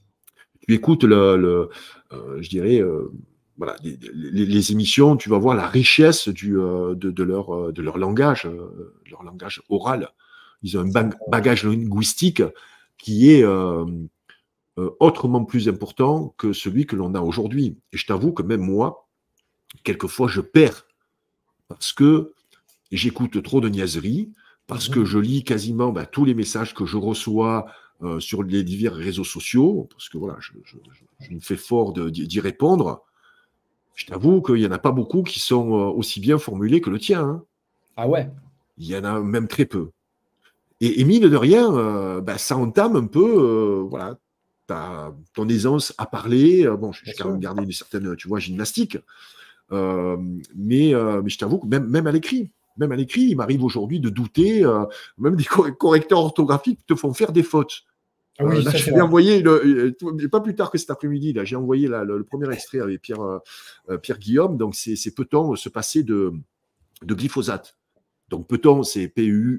Tu écoutes, le, le, euh, je dirais, euh, voilà, les, les, les émissions, tu vas voir la richesse du, euh, de, de, leur, de leur langage, euh, leur langage oral. Ils ont un bagage linguistique qui est euh, euh, autrement plus important que celui que l'on a aujourd'hui. Et je t'avoue que même moi, quelquefois, je perds parce que j'écoute trop de niaiseries, parce mmh. que je lis quasiment bah, tous les messages que je reçois euh, sur les divers réseaux sociaux, parce que voilà, je, je, je, je me fais fort de, d'y répondre. Je t'avoue qu'il n'y en a pas beaucoup qui sont aussi bien formulés que le tien. Hein. Ah ouais? Il y en a même très peu. Et, et mine de rien, euh, bah, ça entame un peu euh, voilà, ta, ton aisance à parler. Bon, j'ai quand même gardé une certaine, tu vois, gymnastique. Euh, mais, euh, mais je t'avoue que même, même à l'écrit, même à l'écrit, il m'arrive aujourd'hui de douter. Euh, même des correcteurs orthographiques te font faire des fautes. Ah oui, euh, là, ça, je vais envoyer, le, pas plus tard que cet après-midi, là, j'ai envoyé là, le, le premier extrait avec Pierre, euh, Pierre Guillaume. Donc, c'est, c'est peut-on se passer de, de glyphosate. Donc, peut-on, c'est P E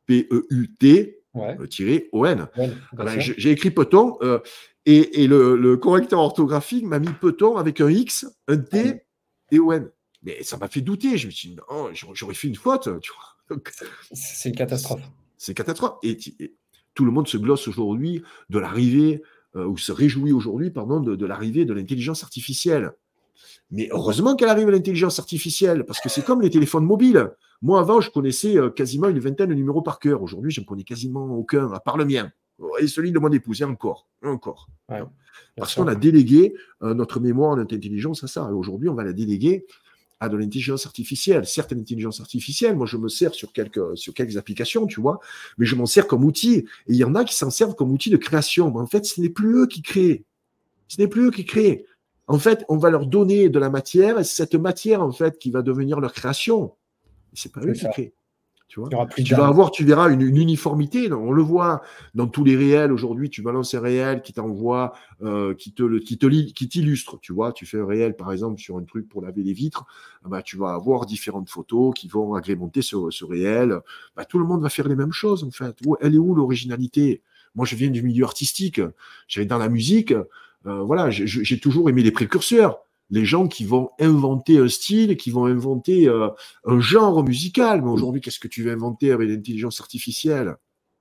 U T ouais. tiré O N. Ouais, ben, j'ai écrit peut-on euh, et, et le, le correcteur orthographique m'a mis peut-on avec un X, un T ouais. et O N. Mais ça m'a fait douter. Je me suis dit, oh, j'aurais fait une faute. Tu vois. C'est une catastrophe. C'est une catastrophe. Et, et tout le monde se glosse aujourd'hui de l'arrivée, euh, ou se réjouit aujourd'hui, pardon, de, de l'arrivée de l'intelligence artificielle. Mais heureusement qu'elle arrive à l'intelligence artificielle, parce que c'est comme les téléphones mobiles. Moi, avant, je connaissais euh, quasiment une vingtaine de numéros par cœur. Aujourd'hui, je ne connais quasiment aucun, à part le mien. Et celui de mon épouse, et encore. Et encore. Ouais, parce qu'on a délégué euh, notre mémoire, notre intelligence à ça. Et aujourd'hui, on va la déléguer à de l'intelligence artificielle. Certes, l'intelligence artificielle, moi, je me sers sur quelques, sur quelques applications, tu vois, mais je m'en sers comme outil. Et il y en a qui s'en servent comme outil de création. Mais en fait, ce n'est plus eux qui créent. Ce n'est plus eux qui créent. En fait, on va leur donner de la matière et c'est cette matière, en fait, qui va devenir leur création. C'est pas eux qui créent. Tu vois, tu vas avoir, tu verras une, une uniformité. On le voit dans tous les réels aujourd'hui. Tu balances un réel qui t'envoie, euh, qui te, le, qui te, qui t'illustre. Tu vois, tu fais un réel par exemple sur un truc pour laver les vitres. Bah, tu vas avoir différentes photos qui vont agrémenter ce, ce réel. Bah, tout le monde va faire les mêmes choses en fait. Où, elle est où l'originalité? Moi, je viens du milieu artistique. J'allais dans la musique. Euh, voilà, j'ai toujours aimé les précurseurs. Les gens qui vont inventer un style, qui vont inventer euh, un genre musical. Mais aujourd'hui, qu'est-ce que tu veux inventer avec l'intelligence artificielle?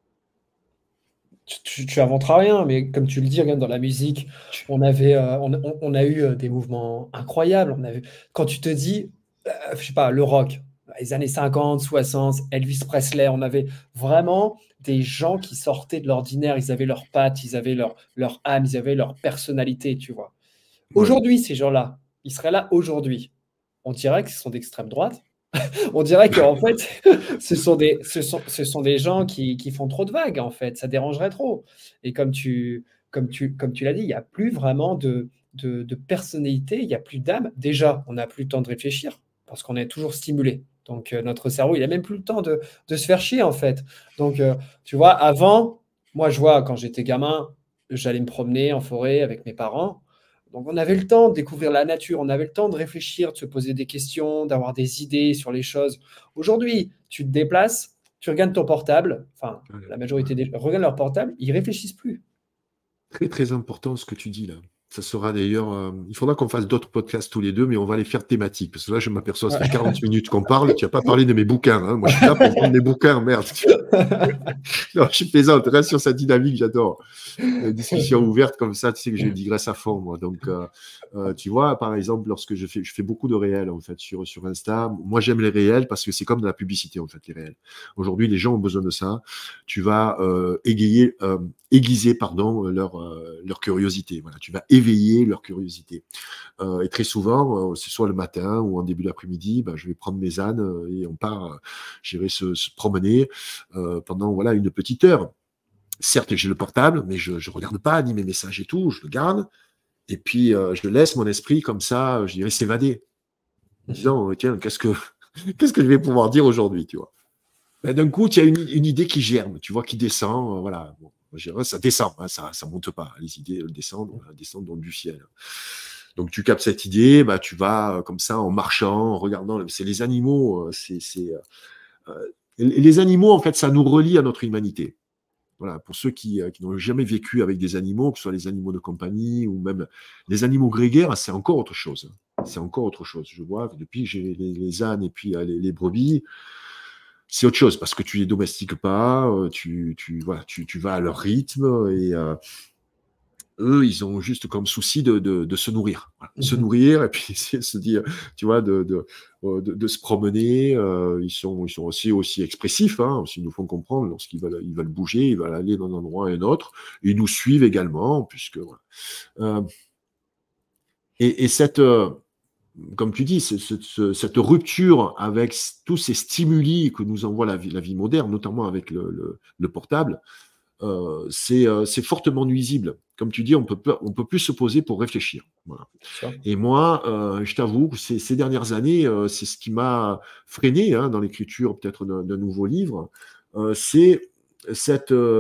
Tu, tu, tu inventeras rien, mais comme tu le dis, regarde, dans la musique, on, avait, euh, on, on a eu des mouvements incroyables. On avait, quand tu te dis, euh, je sais pas, le rock, les années cinquante, soixante, Elvis Presley, on avait vraiment des gens qui sortaient de l'ordinaire. Ils avaient leurs pattes, ils avaient leur, leur âme, ils avaient leur personnalité, tu vois. Aujourd'hui, ouais. Ces gens-là, ils seraient là aujourd'hui. On dirait que ce sont d'extrême droite. On dirait qu'en fait, ce sont des, ce sont, ce sont des gens qui, qui font trop de vagues, en fait. Ça dérangerait trop. Et comme tu, comme tu, comme tu l'as dit, il n'y a plus vraiment de, de, de personnalité, il n'y a plus d'âme. Déjà, on n'a plus le temps de réfléchir parce qu'on est toujours stimulé. Donc, euh, notre cerveau, il n'a même plus le temps de, de se faire chier, en fait. Donc, euh, tu vois, avant, moi, je vois, quand j'étais gamin, j'allais me promener en forêt avec mes parents. Donc, on avait le temps de découvrir la nature, on avait le temps de réfléchir, de se poser des questions, d'avoir des idées sur les choses. Aujourd'hui, tu te déplaces, tu regardes ton portable, enfin, la majorité des gens regardent leur portable, ils ne réfléchissent plus. Très, très important ce que tu dis là. Ça sera d'ailleurs... Euh, il faudra qu'on fasse d'autres podcasts tous les deux, mais on va les faire thématiques. Parce que là, je m'aperçois, ça fait quarante minutes qu'on parle, tu n'as pas parlé de mes bouquins. Hein. Moi, je suis là pour vendre mes bouquins, merde. Non, je suis plaisante, reste sur sa dynamique, j'adore. Une discussion ouverte comme ça, tu sais que je digresse à fond, moi. Donc, euh, euh, tu vois, par exemple, lorsque je fais, je fais beaucoup de réels, en fait, sur, sur Insta. Moi, j'aime les réels parce que c'est comme de la publicité, en fait, les réels. Aujourd'hui, les gens ont besoin de ça. Tu vas euh, égayer, euh, aiguiser, pardon, leur, euh, leur curiosité. Voilà, tu vas éveiller leur curiosité. Euh, et très souvent, euh, c'est soit le matin ou en début d'après-midi, ben, je vais prendre mes ânes euh, et on part, euh, j'irai se, se promener euh, pendant voilà une petite heure. Certes, j'ai le portable, mais je ne regarde pas ni mes messages et tout, je le garde. Et puis, euh, je laisse mon esprit comme ça, je dirais, s'évader. En disant, tiens, qu'est-ce que, qu'est-ce que je vais pouvoir dire aujourd'hui, tu vois. Ben, d'un coup, tu as une, une idée qui germe, tu vois, qui descend. Euh, voilà. Bon, ça descend, hein, ça ne monte pas. Les idées descendent, descendent dans du ciel. Donc, tu captes cette idée, bah, tu vas comme ça en marchant, en regardant. C'est les animaux. C'est, c'est, euh, les animaux, en fait, ça nous relie à notre humanité. Voilà, pour ceux qui, qui n'ont jamais vécu avec des animaux, que ce soit les animaux de compagnie ou même les animaux grégaires, c'est encore autre chose. C'est encore autre chose. Je vois que depuis que j'ai les, les ânes et puis les, les brebis, c'est autre chose parce que tu les domestiques pas, tu, tu, voilà, tu, tu vas à leur rythme et euh, eux, ils ont juste comme souci de, de, de se nourrir. Voilà. Mm-hmm. Se nourrir et puis se dire, tu vois, de, de, de, de se promener. Euh, ils, sont, ils sont aussi, aussi expressifs, hein, ils nous font comprendre lorsqu'ils veulent, ils veulent bouger, ils veulent aller d'un endroit à un autre. Ils nous suivent également, puisque. Voilà. Euh, et, et cette. Euh, comme tu dis, ce, ce, cette rupture avec tous ces stimuli que nous envoie la vie, la vie moderne, notamment avec le, le, le portable, Euh, c'est euh, fortement nuisible. Comme tu dis, on peut, on peut plus se poser pour réfléchir. Voilà. Et moi, euh, je t'avoue que ces, ces dernières années, euh, c'est ce qui m'a freiné hein, dans l'écriture peut-être d'un nouveau livre, euh, c'est cette euh,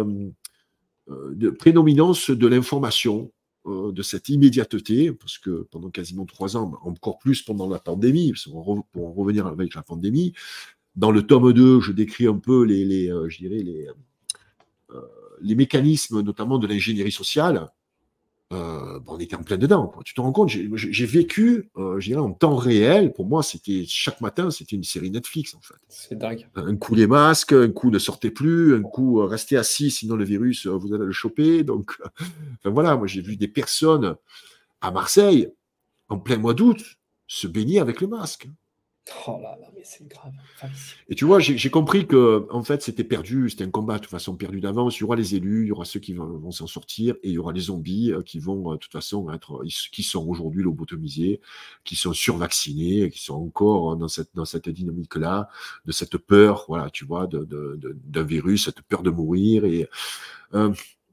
de prédominance de l'information, euh, de cette immédiateté, parce que pendant quasiment trois ans, encore plus pendant la pandémie, pour en revenir avec la pandémie, dans le tome deux, je décris un peu les, les euh, je dirais les euh, les mécanismes, notamment de l'ingénierie sociale, euh, on était en plein dedans. Quoi. Tu te rends compte, j'ai vécu, euh, je dirais, en temps réel. Pour moi, c'était chaque matin, c'était une série Netflix, en fait. C'est dingue. Un coup les masques, un coup ne sortez plus, un coup euh, restez assis, sinon le virus, euh, vous allez le choper. Donc, euh, enfin, voilà, moi j'ai vu des personnes à Marseille, en plein mois d'août, se baigner avec le masque. Oh là là, mais c'est grave. Enfin, et tu vois, j'ai compris que en fait, c'était perdu, c'était un combat de toute façon perdu d'avance. Il y aura les élus, il y aura ceux qui vont, vont s'en sortir, et il y aura les zombies euh, qui vont, euh, de toute façon, être, qui sont aujourd'hui lobotomisés, qui sont survaccinés, qui sont encore dans cette, dans cette dynamique-là, de cette peur, voilà, tu vois, de, de, de, d'un virus, cette peur de mourir. Et euh,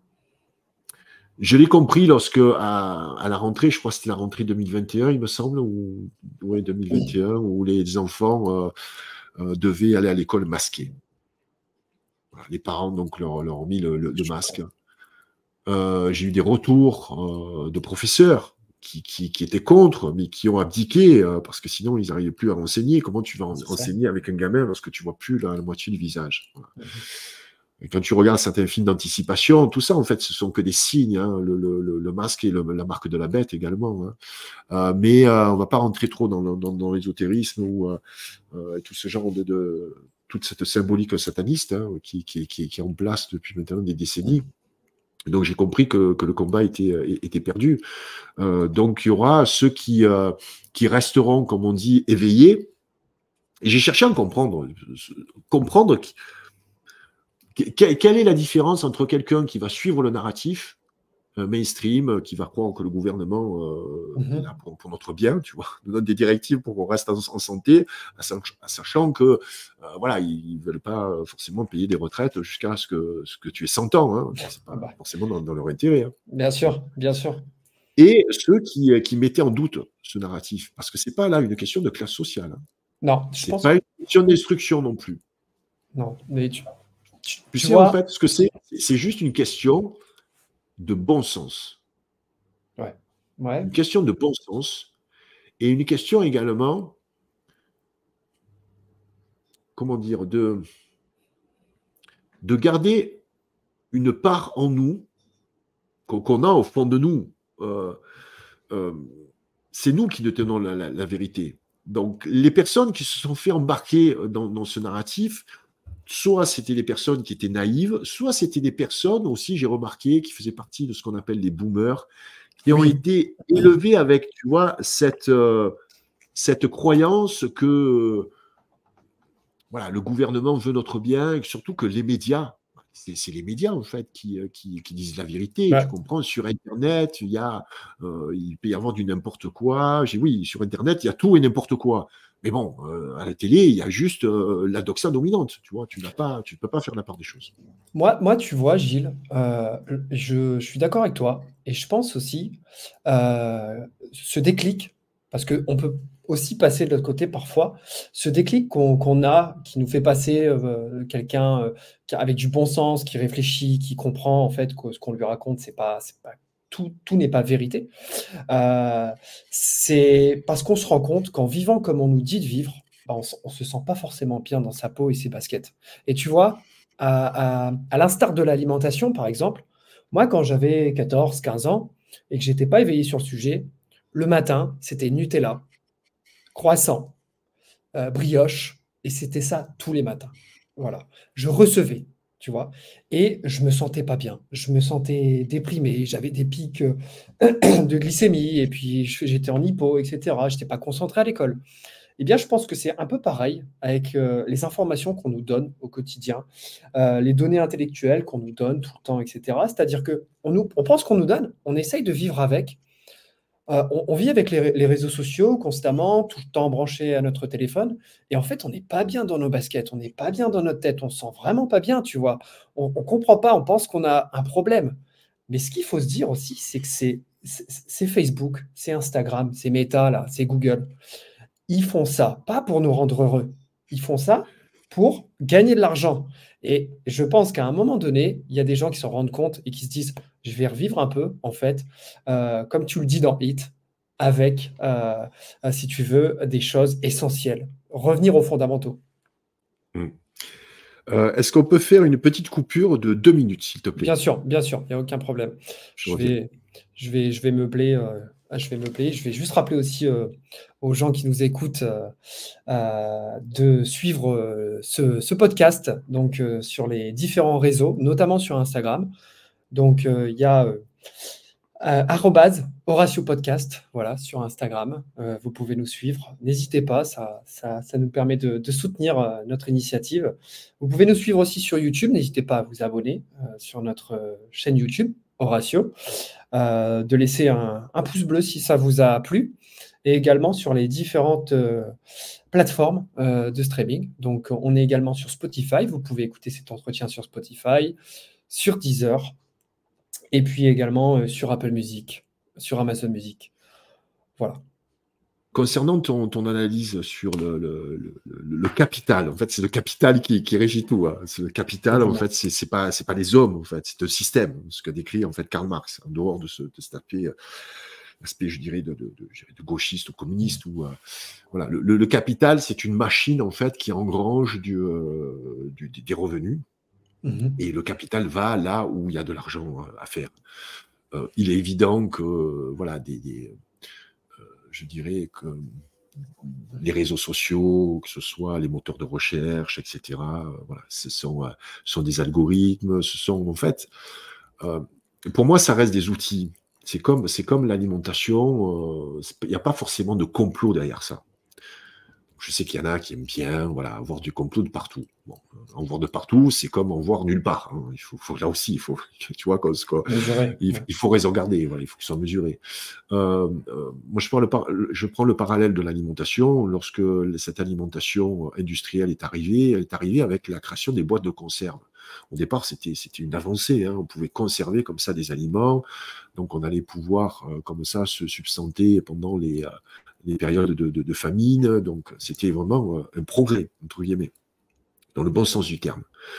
je l'ai compris lorsque, à, à la rentrée, je crois que c'était la rentrée deux mille vingt et un, il me semble, ou ouais, deux mille vingt et un, où les enfants euh, euh, devaient aller à l'école masqués. Voilà, les parents donc leur, leur ont mis le, le, le masque. Euh, J'ai eu des retours euh, de professeurs qui, qui, qui étaient contre, mais qui ont abdiqué euh, parce que sinon ils n'arrivaient plus à enseigner. Comment tu vas en, enseigner avec un gamin lorsque tu vois plus la, la moitié du visage? Voilà. Mm-hmm. Et quand tu regardes certains films d'anticipation, tout ça, en fait, ce sont que des signes. Hein, le, le, le masque et le, la marque de la bête également. Hein. Euh, mais euh, on ne va pas rentrer trop dans, dans, dans l'ésotérisme ou euh, euh, tout ce genre de, de toute cette symbolique sataniste hein, qui, qui, qui, qui est en place depuis maintenant des décennies. Donc j'ai compris que, que le combat était, était perdu. Euh, donc il y aura ceux qui, euh, qui resteront, comme on dit, éveillés. Et j'ai cherché à comprendre, comprendre qui, quelle est la différence entre quelqu'un qui va suivre le narratif euh, mainstream, qui va croire que le gouvernement euh, mm-hmm. est là pour, pour notre bien, tu vois, nous donne des directives pour qu'on reste en, en santé, en sachant que euh, voilà, ils ne veulent pas forcément payer des retraites jusqu'à ce que, ce que tu aies cent ans. Hein. C'est pas bah. forcément dans, dans leur intérêt. Hein. Bien sûr, bien sûr. Et ceux qui, qui mettaient en doute ce narratif, parce que c'est pas là une question de classe sociale. Hein. Non, je c'est pense pas une question d'instruction non plus. Non, mais tu. Tu, tu sais, vois... en fait, ce que c'est, c'est juste une question de bon sens. Ouais. Ouais. Une question de bon sens et une question également, comment dire, de, de garder une part en nous qu'on, qu'on a au fond de nous. Euh, euh, c'est nous qui détenons la, la, la vérité. Donc, les personnes qui se sont fait embarquer dans, dans ce narratif, soit c'était des personnes qui étaient naïves, soit c'était des personnes aussi, j'ai remarqué, qui faisaient partie de ce qu'on appelle les boomers, qui ont oui. été élevés avec, tu vois, cette, euh, cette croyance que euh, voilà, le gouvernement veut notre bien, et surtout que les médias, c'est les médias en fait qui, qui, qui disent la vérité. Ouais. Tu comprends, sur Internet, il, y a, euh, il peut y avoir du n'importe quoi. J'ai oui, sur Internet, il y a tout et n'importe quoi. Mais bon, euh, à la télé, il y a juste euh, la doxa dominante, tu vois, tu n'as pas, tu ne peux pas faire la part des choses. Moi, moi tu vois, Gilles, euh, je, je suis d'accord avec toi, et je pense aussi, euh, ce déclic, parce qu'on peut aussi passer de l'autre côté parfois, ce déclic qu'on qu'on a, qui nous fait passer euh, quelqu'un euh, avec du bon sens, qui réfléchit, qui comprend en fait que ce qu'on lui raconte, c'est pas, c'est pas tout, tout n'est pas vérité. Euh, c'est parce qu'on se rend compte qu'en vivant comme on nous dit de vivre, bah, on, s- on se sent pas forcément bien dans sa peau et ses baskets. Et tu vois, à, à- à l'instar de l'alimentation, par exemple, moi, quand j'avais quatorze, quinze ans et que j'étais pas éveillé sur le sujet, le matin, c'était Nutella, croissant, euh, brioche, et c'était ça tous les matins. Voilà. Je recevais, tu vois, et je me sentais pas bien. Je me sentais déprimé. J'avais des pics euh, de glycémie, et puis je- j'étais en hypo, et cetera. Je n'étais pas concentré à l'école. Eh bien, je pense que c'est un peu pareil avec euh, les informations qu'on nous donne au quotidien, euh, les données intellectuelles qu'on nous donne tout le temps, et cetera. C'est-à-dire que on, nous, on pense qu'on nous donne, on essaye de vivre avec, euh, on, on vit avec les, les réseaux sociaux constamment, tout le temps branché à notre téléphone, et en fait, on n'est pas bien dans nos baskets, on n'est pas bien dans notre tête, on se sent vraiment pas bien, tu vois. On ne comprend pas, on pense qu'on a un problème. Mais ce qu'il faut se dire aussi, c'est que c'est c'est- c'est Facebook, c'est Instagram, c'est Meta, là, c'est Google. Ils font ça, pas pour nous rendre heureux, ils font ça pour gagner de l'argent. Et je pense qu'à un moment donné, il y a des gens qui s'en rendent compte et qui se disent, je vais revivre un peu, en fait, euh, comme tu le dis dans Hit, avec, euh, euh, si tu veux, des choses essentielles. Revenir aux fondamentaux. Mm. Euh, est-ce qu'on peut faire une petite coupure de deux minutes, s'il te Bien plaît? sûr, bien sûr, il n'y a aucun problème. Je Je reviens. vais, je vais, je vais meubler, euh, ah, je vais meubler. Je vais juste rappeler aussi euh, aux gens qui nous écoutent euh, euh, de suivre euh, ce, ce podcast donc euh, sur les différents réseaux, notamment sur Instagram. Donc euh, il y a euh, euh, arrobase Horatio Podcast, voilà, sur Instagram. Euh, vous pouvez nous suivre. N'hésitez pas, ça, ça, ça nous permet de, de soutenir euh, notre initiative. Vous pouvez nous suivre aussi sur YouTube. N'hésitez pas à vous abonner euh, sur notre euh, chaîne YouTube, Horatio, euh, de laisser un, un pouce bleu si ça vous a plu, et également sur les différentes euh, plateformes euh, de streaming. Donc, on est également sur Spotify. Vous pouvez écouter cet entretien sur Spotify, sur Deezer, et puis également euh, sur Apple Music, sur Amazon Music. Voilà. Concernant ton, ton analyse sur le, le, le, le- le capital, en fait, c'est le capital qui, qui régit tout, hein. C'est le capital, en Complètement. fait, c'est c'est pas, c'est pas les hommes, en fait, c'est le système, ce que décrit en fait Karl Marx, en dehors de, ce, de cet aspect, euh, aspect, je dirais, de, de, de, je dirais de gauchiste ou communiste. Ou, euh, voilà. Le, le- le capital, c'est une machine, en fait, qui engrange du, euh, du- des revenus, Mhm. et le capital va là où il y a de l'argent euh, à faire. Euh, il est évident que, euh, voilà, des, des, je dirais que les réseaux sociaux, que ce soit les moteurs de recherche, et cetera. Euh, voilà, ce sont, euh, sont des algorithmes, ce sont en fait, euh, pour moi, ça reste des outils. C'est comme, c'est comme l'alimentation. euh, Il n'y a pas forcément de complot derrière ça. Je sais qu'il y en a qui aiment bien, voilà, voir du complot de partout. Bon, en voir de partout, c'est comme en voir nulle part, hein. Il faut, faut- là aussi, il faut, tu vois, qu'on- qu'on- Mesuré. il, Ouais. il faut raison garder, voilà, il faut qu'ils soient mesurés. Euh, euh, moi, je prends, le par- je prends le parallèle de l'alimentation. Lorsque cette alimentation industrielle est arrivée, elle est arrivée avec la création des boîtes de conserve. Au départ, c'était c'était une avancée, hein. On pouvait conserver comme ça des aliments, donc on allait pouvoir euh, comme ça se substanter pendant les, euh, les périodes de, de, de famine. Donc c'était vraiment euh, un progrès, entre guillemets, dans le bon sens du terme.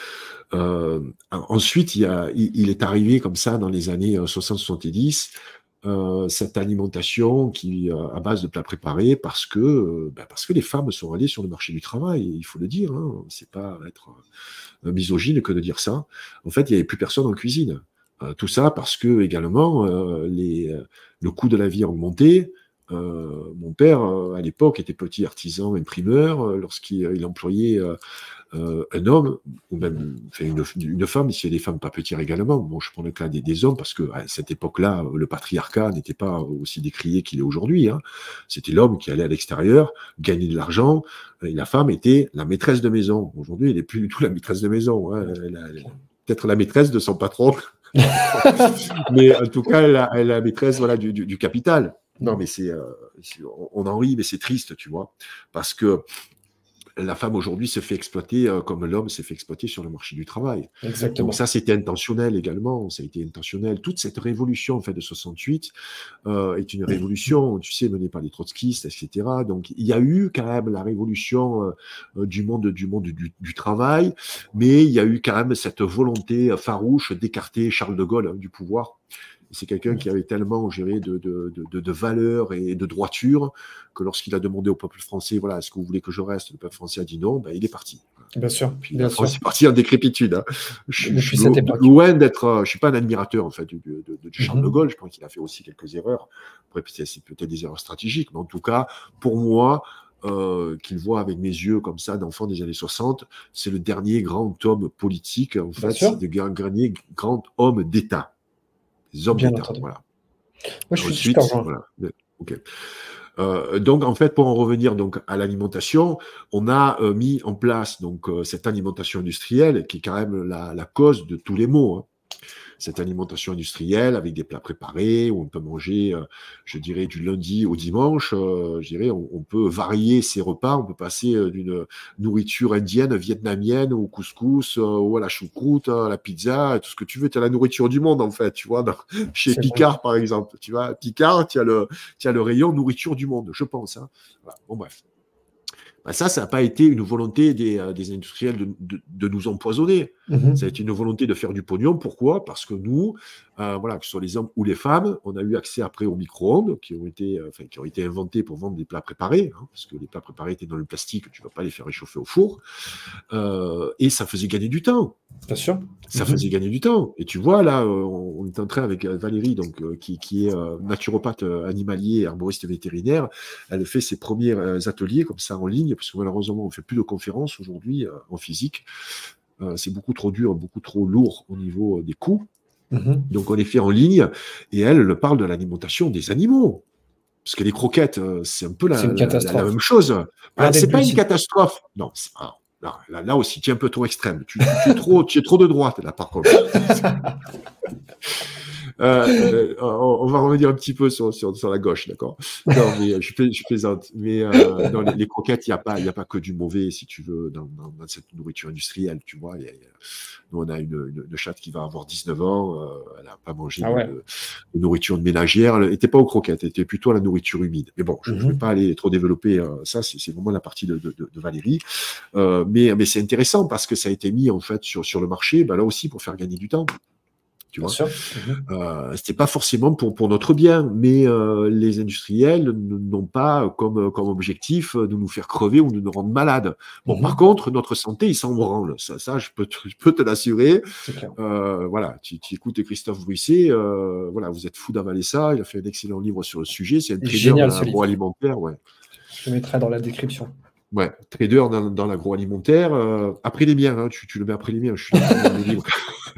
Euh, ensuite, il, y a, il, il est arrivé comme ça dans les années soixante soixante-dix, euh, cette alimentation qui, euh, à base de plats préparés, parce que, euh, ben parce que les femmes sont allées sur le marché du travail, il faut le dire, hein, c'est pas être euh, misogyne que de dire ça. En fait, il n'y avait plus personne en cuisine. Euh, tout ça parce que également euh, les, euh, le coût de la vie a augmenté. Euh, mon père, euh, à l'époque, était petit artisan imprimeur. Euh, lorsqu'il il employait euh, euh, un homme, ou même enfin, une, une femme, s'il y a des femmes pas petires également. Bon, je prends le cas des, des hommes parce que à cette époque-là, le patriarcat n'était pas aussi décrié qu'il est aujourd'hui, hein. C'était l'homme qui allait à l'extérieur, gagner de l'argent, et la femme était la maîtresse de maison. Aujourd'hui, elle n'est plus du tout la maîtresse de maison, hein. Elle a- elle a- peut-être la maîtresse de son patron, mais en tout cas, elle a, elle a la maîtresse, voilà, du, du, du capital. Non, mais c'est, euh, c'est- on en rit, mais c'est triste, tu vois, parce que la femme aujourd'hui se fait exploiter euh, comme l'homme s'est fait exploiter sur le marché du travail. Donc Exactement. ça, c'était intentionnel également, ça a été intentionnel. Toute cette révolution en fait de soixante-huit euh, est une révolution, tu sais, menée par les trotskistes, et cetera. Donc il y a eu quand même la révolution euh, du monde du monde du, du travail, mais il y a eu quand même cette volonté farouche d'écarter Charles de Gaulle hein, du pouvoir. C'est quelqu'un qui avait tellement géré de, de, de, de, de valeurs et de droiture que lorsqu'il a demandé au peuple français, voilà, est-ce que vous voulez que je reste? Le peuple français a dit non, ben, il est parti. Bien sûr. Puis bien la France sûr. est partie en décrépitude. Hein. Je, Depuis je suis cette lo époque. loin d'être, je ne suis pas un admirateur en fait de, de, de Charles Mhm. de Gaulle. Je pense qu'il a fait aussi quelques erreurs. Après, c'est peut-être des erreurs stratégiques, mais en tout cas, pour moi, euh, qu'il voit avec mes yeux comme ça d'enfant des années soixante, c'est le dernier grand homme politique. En Bien fait, sûr. c'est le dernier grand homme d'État. Des hommes Bien d'État, entendu. voilà. Moi, je, suis, je te Ensuite, rejoins. voilà. Ok. Euh, donc, en fait, pour en revenir donc à l'alimentation, on a euh, mis en place donc euh, cette alimentation industrielle qui est quand même la, la cause de tous les maux. Hein. Cette alimentation industrielle avec des plats préparés où on peut manger, euh, je dirais, du lundi au dimanche. Euh, je dirais, on, on peut varier ses repas. On peut passer euh, d'une nourriture indienne, vietnamienne, au couscous, euh, ou à la choucroute, à la pizza, tout ce que tu veux. Tu as la nourriture du monde, en fait, tu vois, dans, chez Picard, par exemple. Tu vois, Picard, tu as le, tu as le rayon nourriture du monde, je pense. Hein. Voilà. Bon, bref. Ben ça, ça n'a pas été une volonté des, euh, des industriels de, de, de nous empoisonner. Mhm. Ça a été une volonté de faire du pognon. Pourquoi? Parce que nous, euh, voilà, que ce soit les hommes ou les femmes, on a eu accès après aux micro-ondes qui ont été, euh, enfin, qui ont été inventés pour vendre des plats préparés, hein, parce que les plats préparés étaient dans le plastique, tu ne vas pas les faire réchauffer au four. Euh, et ça faisait gagner du temps. Bien sûr. Ça Mhm. faisait gagner du temps. Et tu vois, là, on, on est en train avec Valérie, donc, euh, qui, qui est euh, naturopathe euh, animalier, herboriste vétérinaire. Elle fait ses premiers euh, ateliers comme ça en ligne, parce que malheureusement, on ne fait plus de conférences aujourd'hui euh, en physique. Euh, c'est beaucoup trop dur, beaucoup trop lourd au niveau euh, des coûts. Mhm. Donc, on les fait en ligne. Et elle, elle parle de l'alimentation des animaux. Parce que les croquettes, euh, c'est un peu la, C'est une la, la, la catastrophe. même chose. Plein Ben, c'est pas une d'ébullition. catastrophe. Non, c'est pas. Là, là, là aussi, tu es un peu trop extrême. Tu, tu, tu, es, trop, tu es trop de droite, là, par contre. euh, euh, on, on va revenir un petit peu sur, sur, sur la gauche, d'accord? Non, mais je, je plaisante. Mais euh, non, les, les croquettes, il n'y a, a pas que du mauvais, si tu veux, dans, dans, dans cette nourriture industrielle, tu vois. Y a, y a, nous, on a une, une, une chatte qui va avoir dix-neuf ans. Euh, elle n'a pas mangé Ah de, ouais. de, de nourriture de ménagère. Elle n'était pas aux croquettes, elle était plutôt à la nourriture humide. Mais bon, je ne Mhm. vais pas aller trop développer euh, ça. C'est vraiment la partie de, de, de Valérie. Euh, mais mais c'est intéressant parce que ça a été mis, en fait, sur, sur le marché, ben, là aussi, pour faire gagner du temps. Tu Bien vois, sûr. Mhm. euh, c'était pas forcément pour, pour notre bien, mais euh, les industriels n'ont pas comme, comme objectif de nous faire crever ou de nous rendre malades. Bon, Mhm. par contre, notre santé, il s'en branle. Ça, ça je peux te, je peux te l'assurer. C'est clair. Euh, voilà, tu, tu écoutes Christophe Bruisset, euh, voilà, vous êtes fou d'avaler ça. Il a fait un excellent livre sur le sujet. C'est un trader Génial dans ce livre. l'agroalimentaire, ouais. Je le mettrai dans la description. Ouais, trader dans, dans l'agroalimentaire. Euh, après les miens, hein, tu, tu le mets après les miens. Je suis dans mes livres.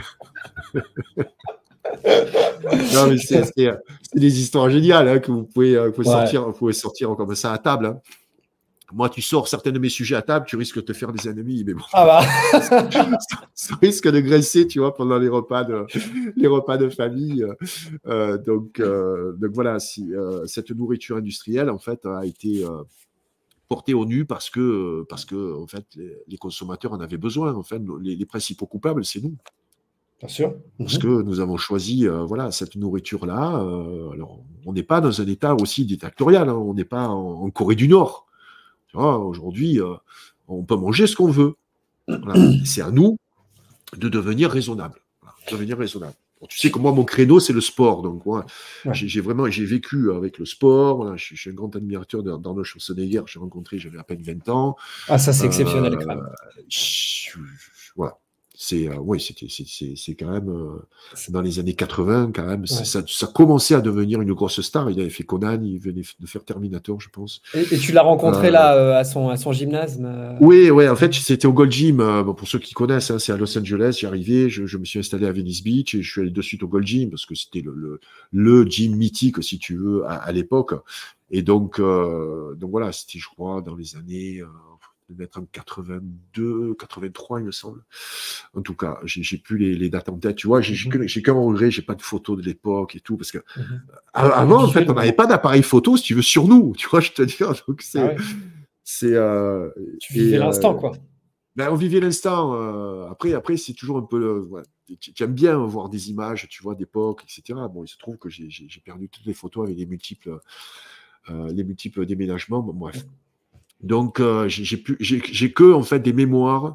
Non, mais c'est des histoires géniales hein, que vous pouvez, euh, vous pouvez, ouais. sortir, vous pouvez sortir comme ça à table. Hein. Moi, tu sors certains de mes sujets à table, tu risques de te faire des ennemis. Mais bon, ah bah. ça, ça risque de graisser, tu vois, pendant les repas de, les repas de famille. Euh, donc, euh, donc voilà, si, euh, cette nourriture industrielle, en fait, a été euh, portée au nu parce que, parce que en fait, les, les consommateurs en avaient besoin. En fait, les, les principaux coupables, c'est nous. Bien sûr. Parce mmh. que nous avons choisi euh, voilà, cette nourriture-là. Euh, alors, on n'est pas dans un état aussi dictatorial, hein, on n'est pas en, en Corée du Nord. Aujourd'hui, euh, on peut manger ce qu'on veut. Voilà. C'est à nous de devenir raisonnable. Voilà, devenir raisonnable. Bon, tu sais que moi, mon créneau, c'est le sport. Donc, ouais, ouais. j'ai vraiment j'ai vécu avec le sport. Voilà, je, je suis un grand admirateur d'Arnold Schwarzenegger. J'ai rencontré, j'avais à peine vingt ans. Ah, ça, c'est euh, exceptionnel, quand même. Je, je, voilà. C'est euh, oui, c'est quand même euh, dans les années quatre-vingts quand même. Ouais. Ça, ça commençait à devenir une grosse star. Il avait fait Conan, il venait de faire Terminator, je pense. Et, et tu l'as rencontré euh, là à son à son gymnase euh... Oui, oui. En fait, c'était au Gold Gym. Euh, bon, pour ceux qui connaissent, hein, c'est à Los Angeles. J'y arrivais, je, je me suis installé à Venice Beach et je suis allé de suite au Gold Gym parce que c'était le, le le gym mythique, si tu veux, à, à l'époque. Et donc euh, donc voilà, c'était je crois dans les années euh, d'être en quatre-vingt-deux, quatre-vingt-trois, il me semble. En tout cas, j'ai plus les, les dates en tête. Tu vois, j'ai mm-hmm. qu'un regret, j'ai pas de photos de l'époque et tout, parce que mm-hmm. avant, en fait, on n'avait pas d'appareil photo, si tu veux, sur nous. Tu vois, je te dis. Donc c'est, ah ouais. c'est. Euh, tu vivais l'instant, euh, quoi. Ben, on vivait l'instant. Euh, après, après, c'est toujours un peu. Euh, ouais, tu aimes bien voir des images, tu vois, d'époque, et cetera. Bon, il se trouve que j'ai perdu toutes les photos avec les multiples, euh, les multiples déménagements. Bon, bref. Donc, euh, j'ai que en fait des mémoires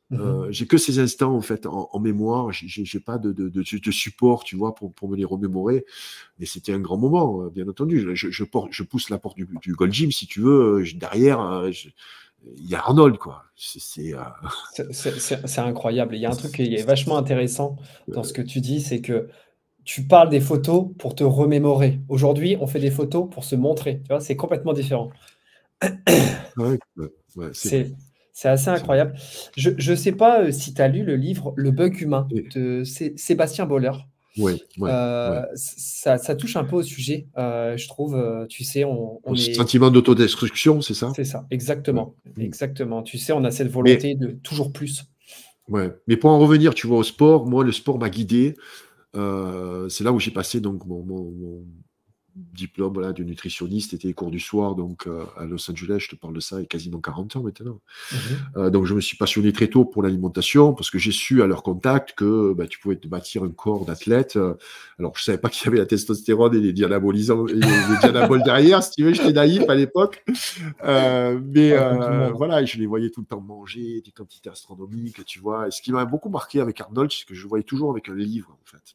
Mhm. Euh, j'ai que ces instants en fait en, en mémoire. J'ai j'ai pas de, de, de, de support, tu vois, pour, pour me les remémorer. Mais c'était un grand moment, euh, bien entendu. Je, je, je porte, je pousse la porte du, du Gold Gym, si tu veux. Je- derrière, euh, je- il y a Arnold, quoi. C'est, c'est, euh, C'est c'est- c'est- c'est incroyable. Et il y a un truc qui est vachement intéressant dans ce que tu dis, c'est que tu parles des photos pour te remémorer. Aujourd'hui, on fait des photos pour se montrer. Tu vois, c'est complètement différent. ouais, ouais, ouais, c'est vrai, C'est c'est assez c'est vrai. incroyable. Je ne sais pas euh, si tu as lu le livre Le bug humain Et- de Sé- Sébastien Boller. ouais, ouais, Euh, ouais. ça, ça touche un peu au sujet, euh, je trouve. Euh, tu sais, on, Pour on ce est. sentiment d'autodestruction, c'est ça? C'est ça, Ouais. exactement. Mm. Exactement. Tu sais, on a cette Mais, volonté de toujours plus. ouais. Mais pour en revenir, tu vois, au sport, moi, le sport m'a guidé. Euh, c'est là où j'ai passé donc mon, mon- mon diplôme voilà, de nutritionniste, était les cours du soir donc euh, à Los Angeles. Je te parle de ça il y a quasiment quarante ans maintenant. Mhm. Euh, donc je me suis passionné très tôt pour l'alimentation parce que j'ai su à leur contact que bah, tu pouvais te bâtir un corps d'athlète. Euh, alors je savais pas qu'il y avait la testostérone et les dianabolisants et les, les dianaboles derrière. Si tu veux, j'étais naïf à l'époque. Euh, mais Ouais, comme tout le euh, monde. voilà, je les voyais tout le temps manger des quantités astronomiques, tu vois. Et ce qui m'a beaucoup marqué avec Arnold, c'est que je le voyais toujours avec un livre en fait.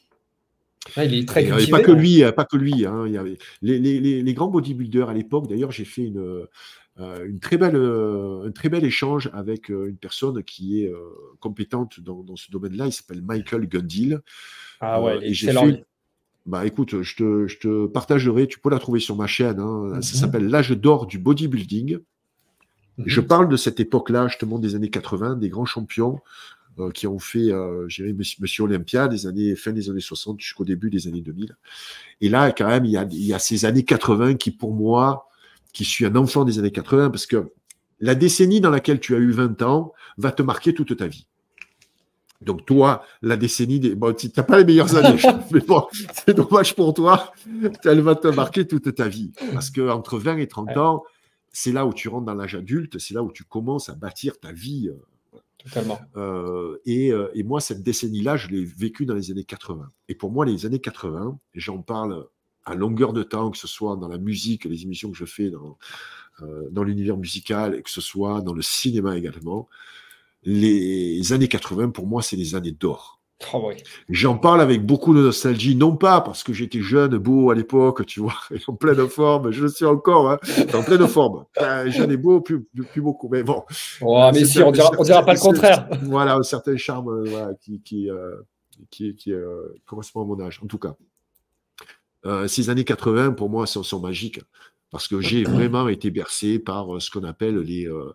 Ouais, il est très Et, euh, et pas cultivé, que hein. lui, euh, pas que lui. Hein, il y avait les, les, les, les grands bodybuilders à l'époque. D'ailleurs, j'ai fait une, euh, une très belle, euh, un très bel échange avec euh, une personne qui est euh, compétente dans, dans ce domaine-là. Il s'appelle Michael Gundil. Ah ouais, Euh, il est et j'ai excellent, fait, lui. bah écoute, je te, je te partagerai. Tu peux la trouver sur ma chaîne. Hein, ça Mhm. s'appelle L'âge d'or du bodybuilding. Je Mhm. parle de cette époque-là, justement des années quatre-vingts, des grands champions euh, qui ont fait, euh, je dirais, Monsieur, Monsieur Olympia, des années, fin des années soixante jusqu'au début des années deux mille. Et là, quand même, il y a, il y a ces années quatre-vingts qui, pour moi, qui suis un enfant des années quatre-vingts, parce que la décennie dans laquelle tu as eu vingt ans va te marquer toute ta vie. Donc toi, la décennie des... Bon, tu n'as pas les meilleures années, je trouve, mais bon, c'est dommage pour toi. Elle va te marquer toute ta vie. Parce qu'entre vingt et trente Ouais, ans, c'est là où tu rentres dans l'âge adulte, c'est là où tu commences à bâtir ta vie. totalement. Euh, et, euh, et moi, cette décennie-là, je l'ai vécue dans les années quatre-vingts. Et pour moi, les années quatre-vingts, et j'en parle à longueur de temps, que ce soit dans la musique, les émissions que je fais dans, euh, dans l'univers musical, et que ce soit dans le cinéma également, les années quatre-vingts, pour moi, c'est les années d'or. Oh, oui. J'en parle avec beaucoup de nostalgie, non pas parce que j'étais jeune, beau à l'époque, tu vois, et en pleine forme, je le suis encore, hein, en pleine forme. Enfin, jeune et beau, plus, plus, plus beaucoup, mais bon, Oh, euh, mais c'est si, un, on dira, on dira pas le c'est- contraire. voilà, un certain charme euh, voilà, qui, qui, euh, qui, qui euh, correspond à mon âge, en tout cas. Euh, ces années quatre-vingts, pour moi, sont, sont magiques, parce que j'ai vraiment été bercé par euh, ce qu'on appelle les, euh,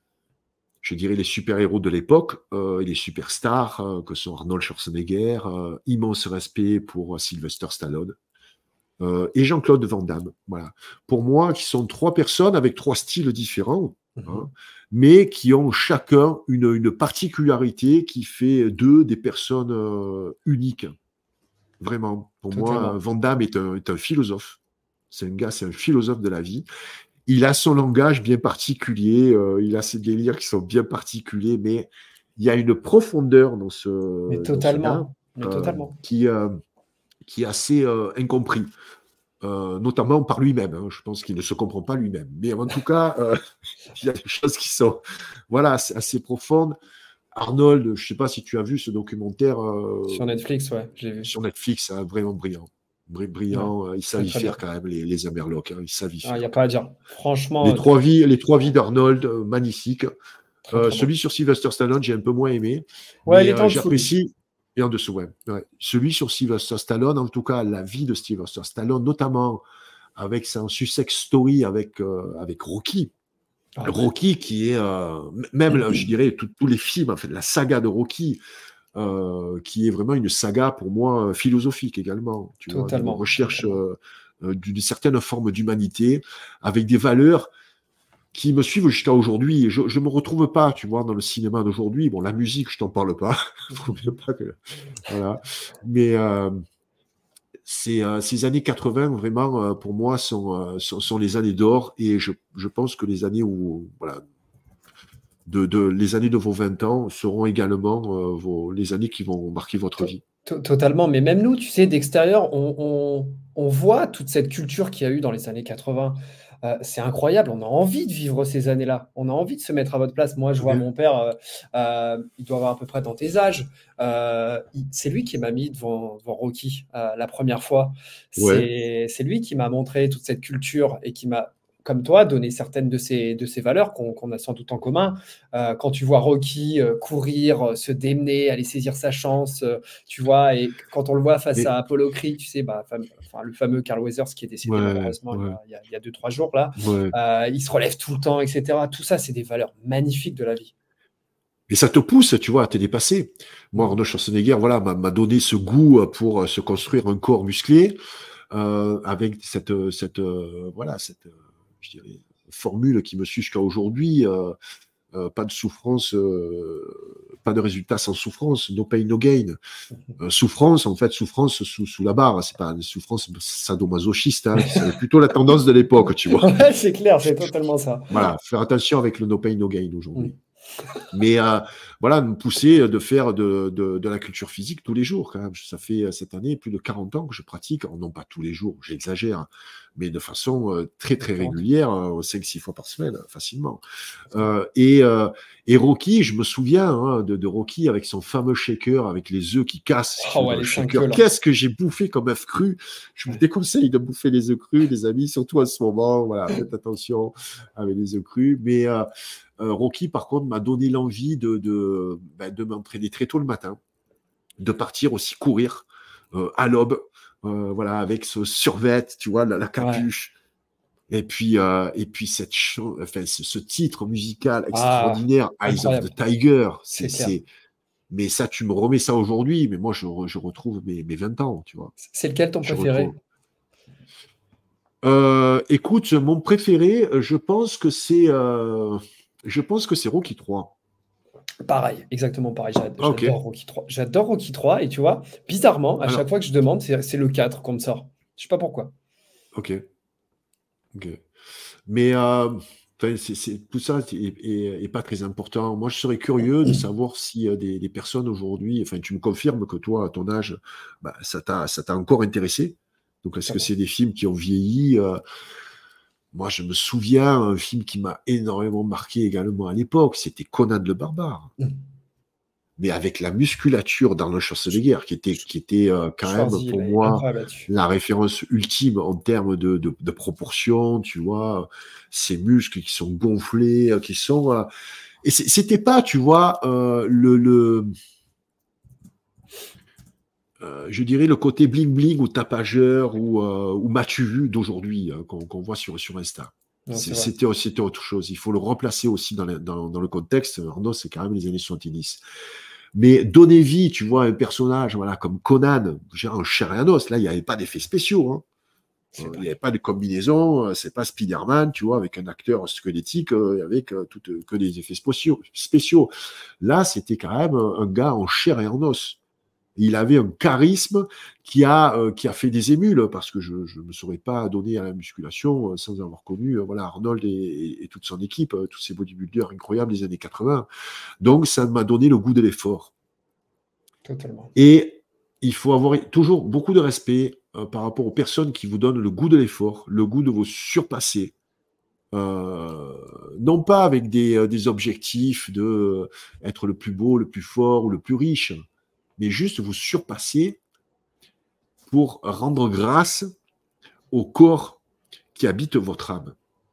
je dirais, les super-héros de l'époque, euh, et les superstars, euh, que sont Arnold Schwarzenegger, euh, immense respect pour Sylvester Stallone, euh, et Jean-Claude Van Damme. Voilà. Pour moi, qui sont trois personnes avec trois styles différents, hein, Mhm. mais qui ont chacun une, une particularité qui fait d'eux des personnes euh, uniques. Vraiment. Pour moi, Totalement. Van Damme est un, est un philosophe. C'est un gars, c'est un philosophe de la vie. Il a son langage bien particulier, euh, il a ses délires qui sont bien particuliers, mais il y a une profondeur dans Mais ce, dans ce gars totalement. Mais euh, totalement. qui, euh, qui est assez euh, incompris, euh, notamment par lui-même. Hein. Je pense qu'il ne se comprend pas lui-même. Mais en tout cas, euh, il y a des choses qui sont voilà, assez, assez profondes. Arnold, je ne sais pas si tu as vu ce documentaire euh, Sur Netflix, ouais, j'ai vu. sur Netflix, hein, vraiment brillant. Ouais, Brillant, euh, ils savent très y très bien. faire quand même, les, les Amerlocs, hein, ils savent y Il n'y faire. a pas à dire. Franchement, Les euh, trois très, vies, les trois vies d'Arnold, euh, magnifiques. très Euh, très bon. celui sur Sylvester Stallone, j'ai un peu moins aimé, Ouais, il mais est euh, en dessous, lui. j'apprécie. Et en dessous, ouais. Ouais. Celui sur Sylvester Stallone, en tout cas, la vie de Sylvester Stallone, notamment avec son Sussex Story avec, euh, avec Rocky. Ah ouais. Rocky qui est, euh, même, là, je dirais, tout- tous les films, en fait, la saga de Rocky, euh, qui est vraiment une saga pour moi euh, philosophique également, tu vois, d'une Totalement, recherche totalement. euh, euh, d'une certaine forme d'humanité, avec des valeurs qui me suivent jusqu'à aujourd'hui. Et je ne me retrouve pas, tu vois, dans le cinéma d'aujourd'hui. Bon, la musique, je t'en parle pas. Faut bien pas que... Voilà. Mais euh, c'est, euh, ces années quatre-vingts, vraiment, euh, pour moi, sont, euh, sont, sont les années d'or. Et je, je pense que les années où, voilà, de, de, les années de vos vingt ans seront également euh, vos, les années qui vont marquer votre To- vie. to- Totalement. Mais même nous, tu sais, d'extérieur, on, on- on voit toute cette culture qu'il y a eu dans les années quatre-vingts. euh, c'est incroyable. On a envie de vivre ces années-là. On a envie de se mettre à votre place. Moi, je vois Ok. mon père, euh, euh, il doit avoir à peu près dans tes âges. Euh, il- c'est lui qui m'a mis devant, devant Rocky euh, la première fois. Ouais. C'est, c'est lui qui m'a montré toute cette culture et qui m'a, comme toi, donné certaines de ces, de ces valeurs qu'on qu'on a sans doute en commun. Euh, quand tu vois Rocky euh, courir, euh, se démener, aller saisir sa chance, euh, tu vois, et quand on le voit face Mais, à Apollo Creed, tu sais, bah, fam- enfin, le fameux Carl Weathers qui est décédé ouais, malheureusement il y ouais, a, il y a, il y a deux, trois jours là, ouais. euh, il se relève tout le temps, et cetera. Tout ça, c'est des valeurs magnifiques de la vie. Et ça te pousse, tu vois, à te dépasser. Moi, Mm. Arnold Schwarzenegger, voilà, m'a m'a donné ce goût euh, pour euh, se construire un corps musclé, euh, avec cette, euh, cette, euh, voilà, cette, euh, je dirais, formule qui me suit jusqu'à aujourd'hui. Euh, euh, pas de souffrance, euh, pas de résultat sans souffrance. No pain, no gain. Euh, souffrance, en fait, souffrance sous, sous la barre. C'est pas une souffrance sadomasochiste, hein. C'est plutôt la tendance de l'époque, tu vois. Ouais, c'est clair, c'est totalement ça. Voilà, faire attention avec le no pain, no gain Mm. aujourd'hui. Mais euh, voilà, me pousser de faire de, de, de la culture physique tous les jours, quand même. Ça fait euh, cette année plus de quarante ans que je pratique, alors, non pas tous les jours, j'exagère, hein, mais de façon euh, très très Récurrente. régulière, euh, cinq six fois par semaine, facilement. Euh, et, euh, et Rocky, je me souviens hein, de, de Rocky avec son fameux shaker, avec les œufs qui cassent, si tu Oh veux, ouais, dans le les cinq œufs shaker. là. Qu'est-ce que j'ai bouffé comme œuf cru? Je vous Ouais. déconseille de bouffer les œufs crus, les amis, surtout en ce moment. Voilà, faites attention avec les œufs crus. Mais euh, euh, Rocky, par contre, m'a donné l'envie de, de, ben, de m'entraîner très tôt le matin, de partir aussi courir euh, à l'aube, euh, voilà, avec ce survêt, tu vois, la, la Ouais. capuche. Et puis, euh, et puis cette chan- enfin, ce, ce titre musical Ah, extraordinaire, Eyes of incroyable, the Tiger, c'est, c'est clair. c'est, mais ça, tu me remets ça aujourd'hui, mais moi, je, re- je retrouve mes, mes vingt ans, tu vois. C'est lequel ton Je préféré? retrouve. Euh, écoute, mon préféré, euh, je pense que c'est, euh, je pense que c'est Rocky trois. Pareil, exactement pareil. J'a- Ah, ok, J'adore Rocky trois. J'adore Rocky trois et tu vois, bizarrement, à chaque alors, fois que je demande, c'est c'est le quatre qu'on me sort. Je sais pas pourquoi. ok, ok. Mais euh, enfin, c'est, c'est- tout ça est, est- est pas très important. Moi, je serais curieux de savoir si euh, des, des personnes aujourd'hui, enfin, tu me confirmes que toi, à ton âge, bah, ça t'a, ça t'a encore intéressé. Donc, est-ce que Totalement. c'est des films qui ont vieilli? euh, Moi, je me souviens, un film qui m'a énormément marqué également à l'époque, c'était Conan le Barbare. Mm. Mais avec la musculature d'Arnold Sch- Schwarzenegger, qui était, Sch- qui était euh, quand même Schwarzy, pour il est moi incroyable là-dessus. la référence ultime en termes de, de, de proportions, tu vois, ces muscles qui sont gonflés, euh, qui sont... euh, et c'est- c'était pas, tu vois, euh, le, le euh, je dirais le côté bling-bling ou tapageur ou, euh, ou m'as-tu vu d'aujourd'hui hein, qu'on qu'on voit sur, sur Insta. Non, C'est- c'est vrai. C'était c'était autre chose. Il faut le replacer aussi dans, le- dans, dans le contexte. Arnaud, c'est quand même les années soixante-dix. Mais donner vie, tu vois, à un personnage voilà, comme Conan, genre en chair et en os, là, il n'y avait pas d'effets spéciaux. Hein. C'est Euh, Il vrai. n'y avait pas de combinaison, euh, c'est pas Spider-Man, tu vois, avec un acteur squelettique, euh, avec euh, tout, euh, que des effets spéciaux. spéciaux. Là, c'était quand même un, un gars en chair et en os. Il avait un charisme qui a, euh, qui a fait des émules, parce que je ne me serais pas donné à la musculation euh, sans avoir connu euh, voilà, Arnold et, et- et toute son équipe, euh, tous ces bodybuilders incroyables des années quatre-vingts. Donc, ça m'a donné le goût de l'effort. Totalement. Et il faut avoir toujours beaucoup de respect euh, par rapport aux personnes qui vous donnent le goût de l'effort, le goût de vous surpasser. Euh, non pas avec des, euh, des objectifs de euh, être le plus beau, le plus fort ou le plus riche, mais juste vous surpasser pour rendre grâce au corps qui habite votre âme.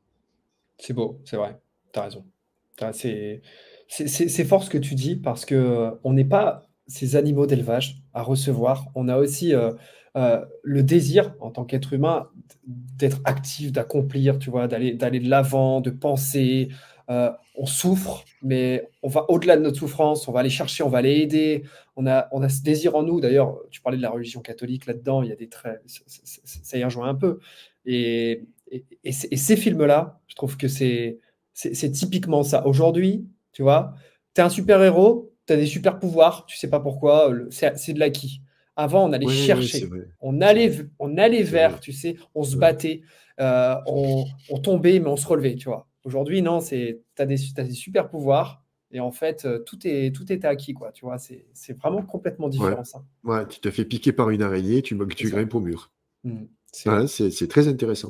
C'est beau, c'est vrai. T'as raison. T'as- C'est c'est c'est- c'est fort ce que tu dis parce que euh, on n'est pas ces animaux d'élevage à recevoir. On a aussi euh, euh, le désir en tant qu'être humain d'être actif, d'accomplir, tu vois, d'aller d'aller de l'avant, de penser. Euh, on souffre, mais on va au-delà de notre souffrance. On va aller chercher, on va aller aider. On a on a ce désir en nous. D'ailleurs, tu parlais de la religion catholique là-dedans. Il y a des traits, ça, ça- ça- ça y rejoint un peu. Et et, et ces et ces films-là, je trouve que c'est c'est c'est typiquement ça. Aujourd'hui, tu vois, tu es un super-héros, tu as des super-pouvoirs, tu sais pas pourquoi, le- c'est c'est de l'acquis. Avant, on allait Oui, oui, c'est chercher, vrai. on C'est allait, vrai. v- on allait C'est vers, vrai. tu sais, on se Ouais. battait, euh, on, on tombait, mais on se relevait, tu vois. Aujourd'hui, non, c'est, tu as des, t'as des super-pouvoirs, et en fait, euh, tout est, tout est acquis, quoi, tu vois. C'est c'est vraiment complètement Ouais. différent, ça. Ouais, tu te fais piquer par une araignée, tu, C'est tu ça. grimpes au mur. Mm. C'est Ouais, c'est c'est très intéressant.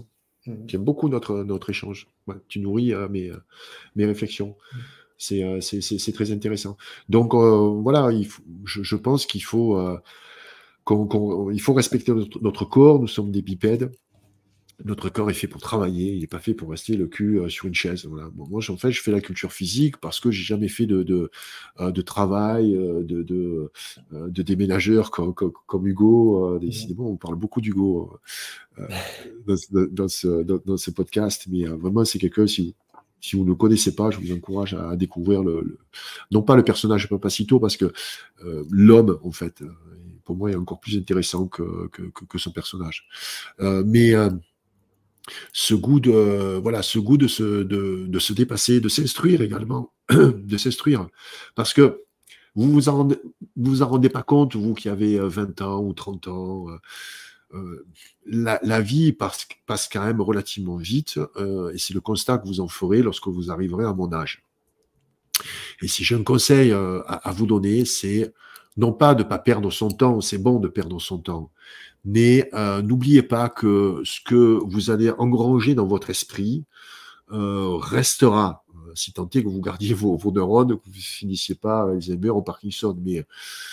Mmh. J'aime beaucoup notre, notre échange. Ouais, tu nourris euh, mes, mes réflexions. C'est euh, c'est- c'est- c'est très intéressant. Donc euh, voilà, il faut- je, je pense qu'il faut, euh, qu'on- qu'on- il faut respecter notre, notre corps. Nous sommes des bipèdes. Notre corps est fait pour travailler, il n'est pas fait pour rester le cul euh, sur une chaise. Voilà. Bon, moi, en fait, je fais la culture physique parce que j'ai jamais fait de, de, euh, de travail, euh, de, de, euh, de déménageur comme, comme, comme Hugo. Euh, décidément, on parle beaucoup d'Hugo euh, dans, dans, dans ce, dans, dans ce podcast, mais euh, vraiment, c'est quelqu'un, si vous, si vous ne le connaissez pas, je vous encourage à, à découvrir le, le- non pas le personnage de Papacito, parce que euh, l'homme, en fait, euh, pour moi, est encore plus intéressant que, que, que, que son personnage. Euh, mais euh, ce goût de voilà, ce goût de se de, de se dépasser, de s'instruire également, de s'instruire, parce que vous vous en rendez, vous vous en rendez pas compte, vous qui avez euh, vingt ans ou trente ans, euh, euh, la, la vie passe, passe quand même relativement vite, euh, et c'est le constat que vous en ferez lorsque vous arriverez à mon âge. Et si j'ai un conseil euh, à, à vous donner, c'est non pas de ne pas perdre son temps, c'est bon de perdre son temps, mais euh, n'oubliez pas que ce que vous allez engranger dans votre esprit euh, restera, euh, si tant est que vous gardiez vos, vos neurones, que vous ne finissiez pas Alzheimer ou Parkinson. Mais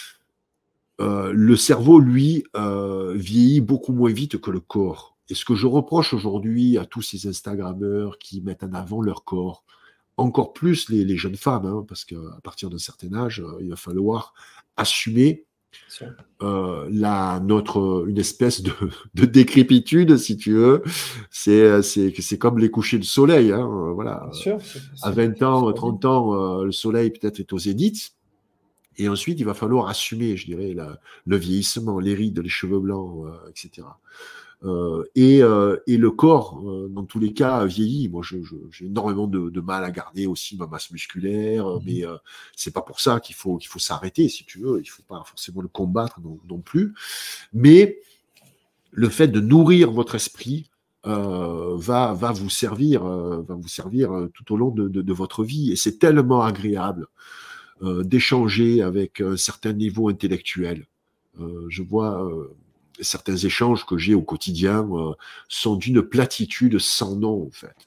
euh, le cerveau, lui, euh, vieillit beaucoup moins vite que le corps. Et ce que je reproche aujourd'hui à tous ces Instagrammeurs qui mettent en avant leur corps, encore plus les, les jeunes femmes, hein, parce qu'à partir d'un certain âge, euh, il va falloir assumer Sûr. euh, la, notre, une espèce de, de décrépitude, si tu veux. C'est, c'est, c'est comme les couchers de soleil. Hein, euh, voilà. Bien sûr, c'est À c'est- vingt c'est ans, la vie. trente ans, euh, le soleil peut-être est au zénith. Et ensuite, il va falloir assumer, je dirais, la, le vieillissement, les rides, les cheveux blancs, euh, et cetera. Euh, et, euh, et le corps, euh, dans tous les cas, vieillit. Moi, je, je, j'ai énormément de, de mal à garder aussi ma masse musculaire, euh, mais euh, c'est pas pour ça qu'il faut, qu'il faut s'arrêter, si tu veux. Il faut pas forcément le combattre non, non plus. Mais le fait de nourrir votre esprit euh, va, va vous servir, euh, va vous servir euh, tout au long de, de, de votre vie. Et c'est tellement agréable euh, d'échanger avec un certain niveau intellectuel. Euh, je vois euh, certains échanges que j'ai au quotidien euh, sont d'une platitude sans nom, en fait.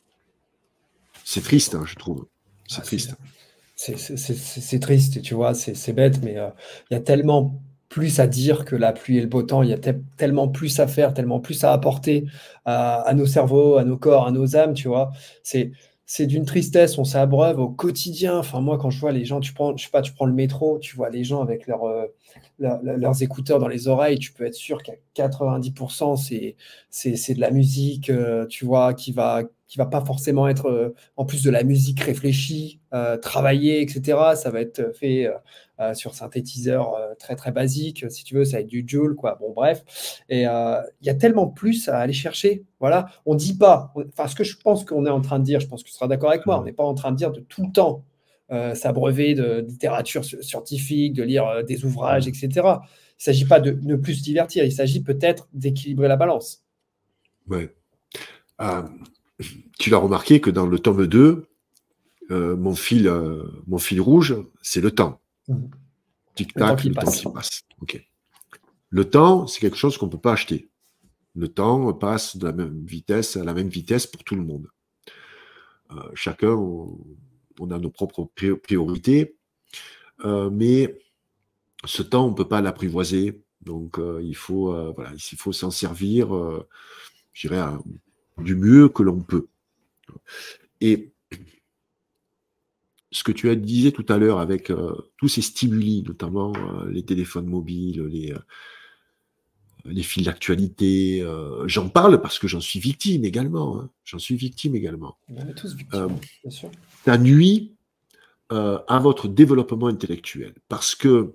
C'est triste, hein, je trouve. C'est Ah, c'est triste. c'est c'est- c'est- c'est- c'est triste, tu vois, c'est c'est bête, mais euh, il y a tellement plus à dire que la pluie et le beau temps. Il y a te- tellement plus à faire, tellement plus à apporter à, à nos cerveaux, à nos corps, à nos âmes, tu vois. C'est c'est d'une tristesse, on s'abreuve au quotidien. Enfin, moi, quand je vois les gens, tu prends, je sais pas, tu prends le métro, tu vois les gens avec leur, euh, leur- leur- leurs écouteurs dans les oreilles, tu peux être sûr qu'à quatre-vingt-dix pour cent, c'est c'est c'est de la musique, euh, tu vois, qui va qui va pas forcément être euh, en plus de la musique réfléchie, euh, travaillée, et cetera. Ça va être fait euh, euh, sur synthétiseur euh, très très basique, si tu veux, ça va être du Joule, quoi. Bon, bref. Et euh, il y a tellement plus à aller chercher. Voilà. On dit pas, on- enfin, ce que je pense qu'on est en train de dire, je pense que tu seras d'accord avec moi, on n'est pas en train de dire de tout le temps euh, s'abreuver de littérature su- scientifique, de lire euh, des ouvrages, Mm. et cetera. Il ne s'agit pas de ne plus se divertir, il s'agit peut-être d'équilibrer la balance. Ouais. Ah, tu l'as remarqué que dans le tome deux, euh, mon, fil, euh, mon fil rouge, c'est le temps. Mhm. Le temps Tic-tac, qui le temps passe. qui passe. Ok. Le temps, c'est quelque chose qu'on ne peut pas acheter. Le temps passe de la même vitesse à la même vitesse pour tout le monde. Euh, chacun, on, on a nos propres pri- priorités, euh, mais ce temps, on ne peut pas l'apprivoiser. Donc, euh, il faut, euh, voilà, il faut s'en servir, euh, je dirais, à- du mieux que l'on peut. Et ce que tu as disais tout à l'heure avec euh, tous ces stimuli, notamment euh, les téléphones mobiles, les, euh, les fils d'actualité, euh, j'en parle parce que j'en suis victime également. Hein. J'en suis victime également. On est tous Euh, victimes, bien sûr. ça nuit euh, à votre développement intellectuel parce que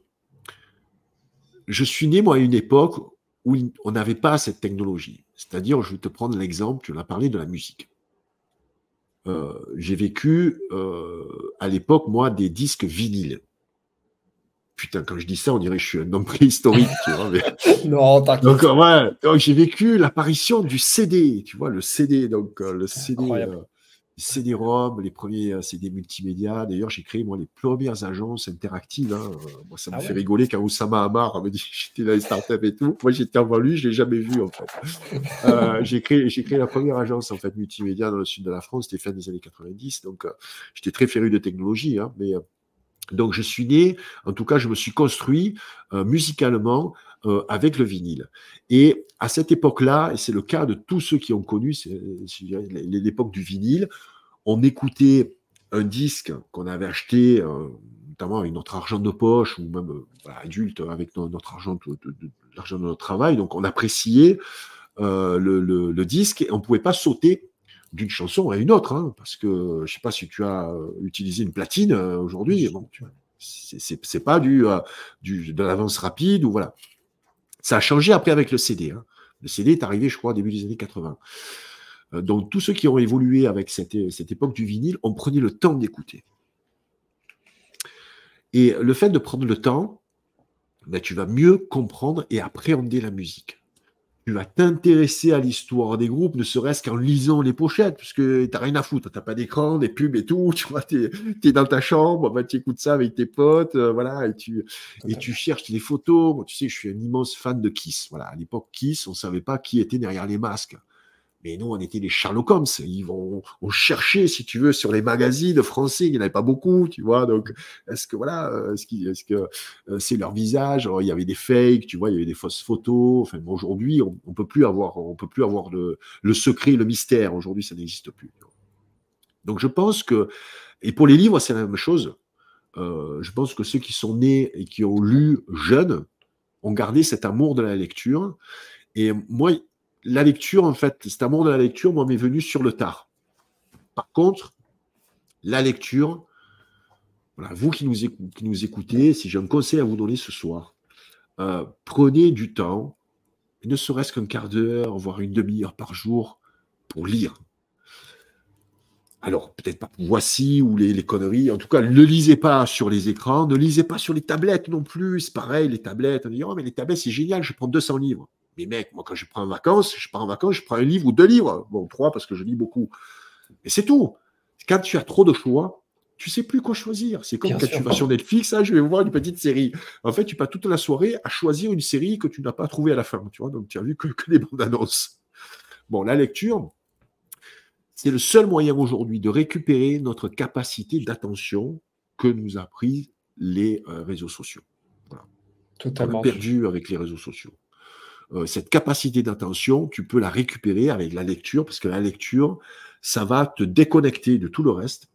je suis né, moi, à une époque où on n'avait pas cette technologie. C'est-à-dire, je vais te prendre l'exemple, tu en as parlé de la musique. Euh, j'ai vécu euh, à l'époque, moi, des disques vinyles. Putain, quand je dis ça, on dirait que je suis un homme préhistorique, tu vois. Mais... Non, Donc, t'inquiète. euh, ouais, donc j'ai vécu l'apparition du C D, tu vois, le C D, donc euh, le C'est C D. Euh, incroyable. C D-ROM, les premiers euh, C D multimédia. D'ailleurs, j'ai créé moi les premières agences interactives. Hein. Euh, Moi, ça me Ah fait ouais. rigoler quand Oussama Hamar me dit que j'étais dans les startups et tout. Moi, j'étais avant lui, je l'ai jamais vu en fait. Euh, j'ai créé, j'ai créé la première agence en fait multimédia dans le sud de la France. C'était fin des années quatre-vingt-dix. Donc, euh, j'étais très féru de technologie, hein, mais euh, donc, je suis né, en tout cas, je me suis construit euh, musicalement euh, avec le vinyle. Et à cette époque-là, et c'est le cas de tous ceux qui ont connu c'est- je dirais, l'époque du vinyle, on écoutait un disque qu'on avait acheté, euh, notamment avec notre argent de poche, ou même euh, voilà, adulte, avec no- notre argent de, de- de- l'argent de notre travail. Donc, on appréciait euh, le, le- le disque et on ne pouvait pas sauter d'une chanson à une autre, hein, parce que je ne sais pas si tu as euh, utilisé une platine euh, aujourd'hui, bon, tu- c'est c'est- c'est pas du, euh, du- de l'avance rapide, ou voilà. Ça a changé après avec le C D. Hein. Le C D est arrivé, je crois, au début des années quatre-vingts. Euh, donc tous ceux qui ont évolué avec cette, cette époque du vinyle, on prenait le temps d'écouter. Et le fait de prendre le temps, ben, tu vas mieux comprendre et appréhender la musique. Tu vas t'intéresser à l'histoire des groupes, ne serait-ce qu'en lisant les pochettes, parce que t'as rien à foutre, t'as pas d'écran, des pubs et tout, tu vois, t'es es dans ta chambre, bah, tu écoutes ça avec tes potes, euh, voilà, et tu, et tu Totalement. cherches les photos. Moi, tu sais, je suis un immense fan de Kiss. Voilà, à l'époque, Kiss, on savait pas qui était derrière les masques. Mais nous, on était les Sherlock Holmes. Ils vont, on cherchait, si tu veux, sur les magazines français. Il n'y en avait pas beaucoup, tu vois. Donc, est-ce que voilà, euh, est-ce, qu'il- est-ce que euh, c'est leur visage? Alors, il y avait des fakes, tu vois, il y avait des fausses photos. Enfin, bon, aujourd'hui, on, on peut plus avoir, on peut plus avoir le, le secret, le mystère. Aujourd'hui, ça n'existe plus. Donc, je pense que, et pour les livres, c'est la même chose. Euh, je pense que ceux qui sont nés et qui ont lu jeunes ont gardé cet amour de la lecture. Et moi, la lecture, en fait, cet amour de la lecture, moi, m'est venu sur le tard. Par contre, la lecture, voilà, vous qui nous, éc- qui nous écoutez, si j'ai un conseil à vous donner ce soir, euh, prenez du temps, ne serait-ce qu'un quart d'heure, voire une demi-heure par jour, pour lire. Alors, peut-être pas Voici ou les, les conneries. En tout cas, ne lisez pas sur les écrans, ne lisez pas sur les tablettes non plus. C'est pareil, les tablettes. On dit, oh, mais les tablettes, c'est génial, je prends deux cents livres. Mais mec, moi, quand je prends en vacances, je pars en vacances, je prends un livre ou deux livres. Bon, trois, parce que je lis beaucoup. Et c'est tout. Quand tu as trop de choix, tu sais plus quoi choisir. C'est comme Bien quand tu sûr. vas sur Netflix, ah, je vais voir une petite série. En fait, tu passes toute la soirée à choisir une série que tu n'as pas trouvée à la fin. Tu vois, donc tu as vu que, que les bandes annonces. Bon, la lecture, c'est le seul moyen aujourd'hui de récupérer notre capacité d'attention que nous a pris les euh, réseaux sociaux. Voilà. Qu'on a Totalement. perdu avec les réseaux sociaux. Euh, cette capacité d'attention, tu peux la récupérer avec la lecture, parce que la lecture, ça va te déconnecter de tout le reste.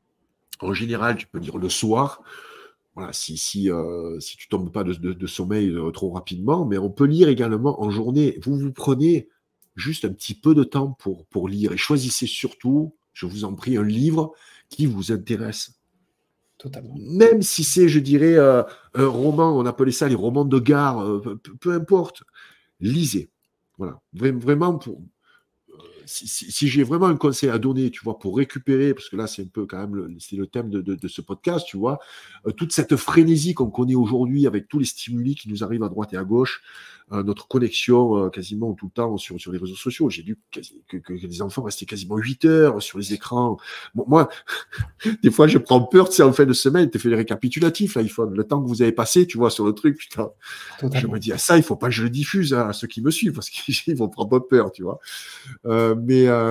En général, tu peux lire le soir, voilà, si, si, euh, si tu tombes pas de, de, de sommeil euh, trop rapidement, mais on peut lire également en journée. Vous vous prenez juste un petit peu de temps pour, pour lire et choisissez surtout, je vous en prie, un livre qui vous intéresse. Totalement. Même si c'est, je dirais, euh, un roman, on appelait ça les romans de gare, euh, peu, peu importe, lisez. Voilà, vraiment, pour, si, si, si j'ai vraiment un conseil à donner, tu vois, pour récupérer, parce que là, c'est un peu quand même le, c'est le thème de, de, de ce podcast, tu vois, euh, toute cette frénésie qu'on connaît aujourd'hui avec tous les stimuli qui nous arrivent à droite et à gauche, euh, notre connexion euh, quasiment tout le temps sur, sur les réseaux sociaux. J'ai lu quasi, que, que, que les enfants restaient quasiment huit heures sur les écrans. Bon, moi, des fois, je prends peur, tu sais, en fin de semaine, tu fais les récapitulatifs, l'iPhone, le temps que vous avez passé, tu vois, sur le truc, putain. Je me Totalement. dis, ah, ça, il faut pas que je le diffuse à ceux qui me suivent, parce qu'ils vont prendre peur, tu vois. Euh, mais euh,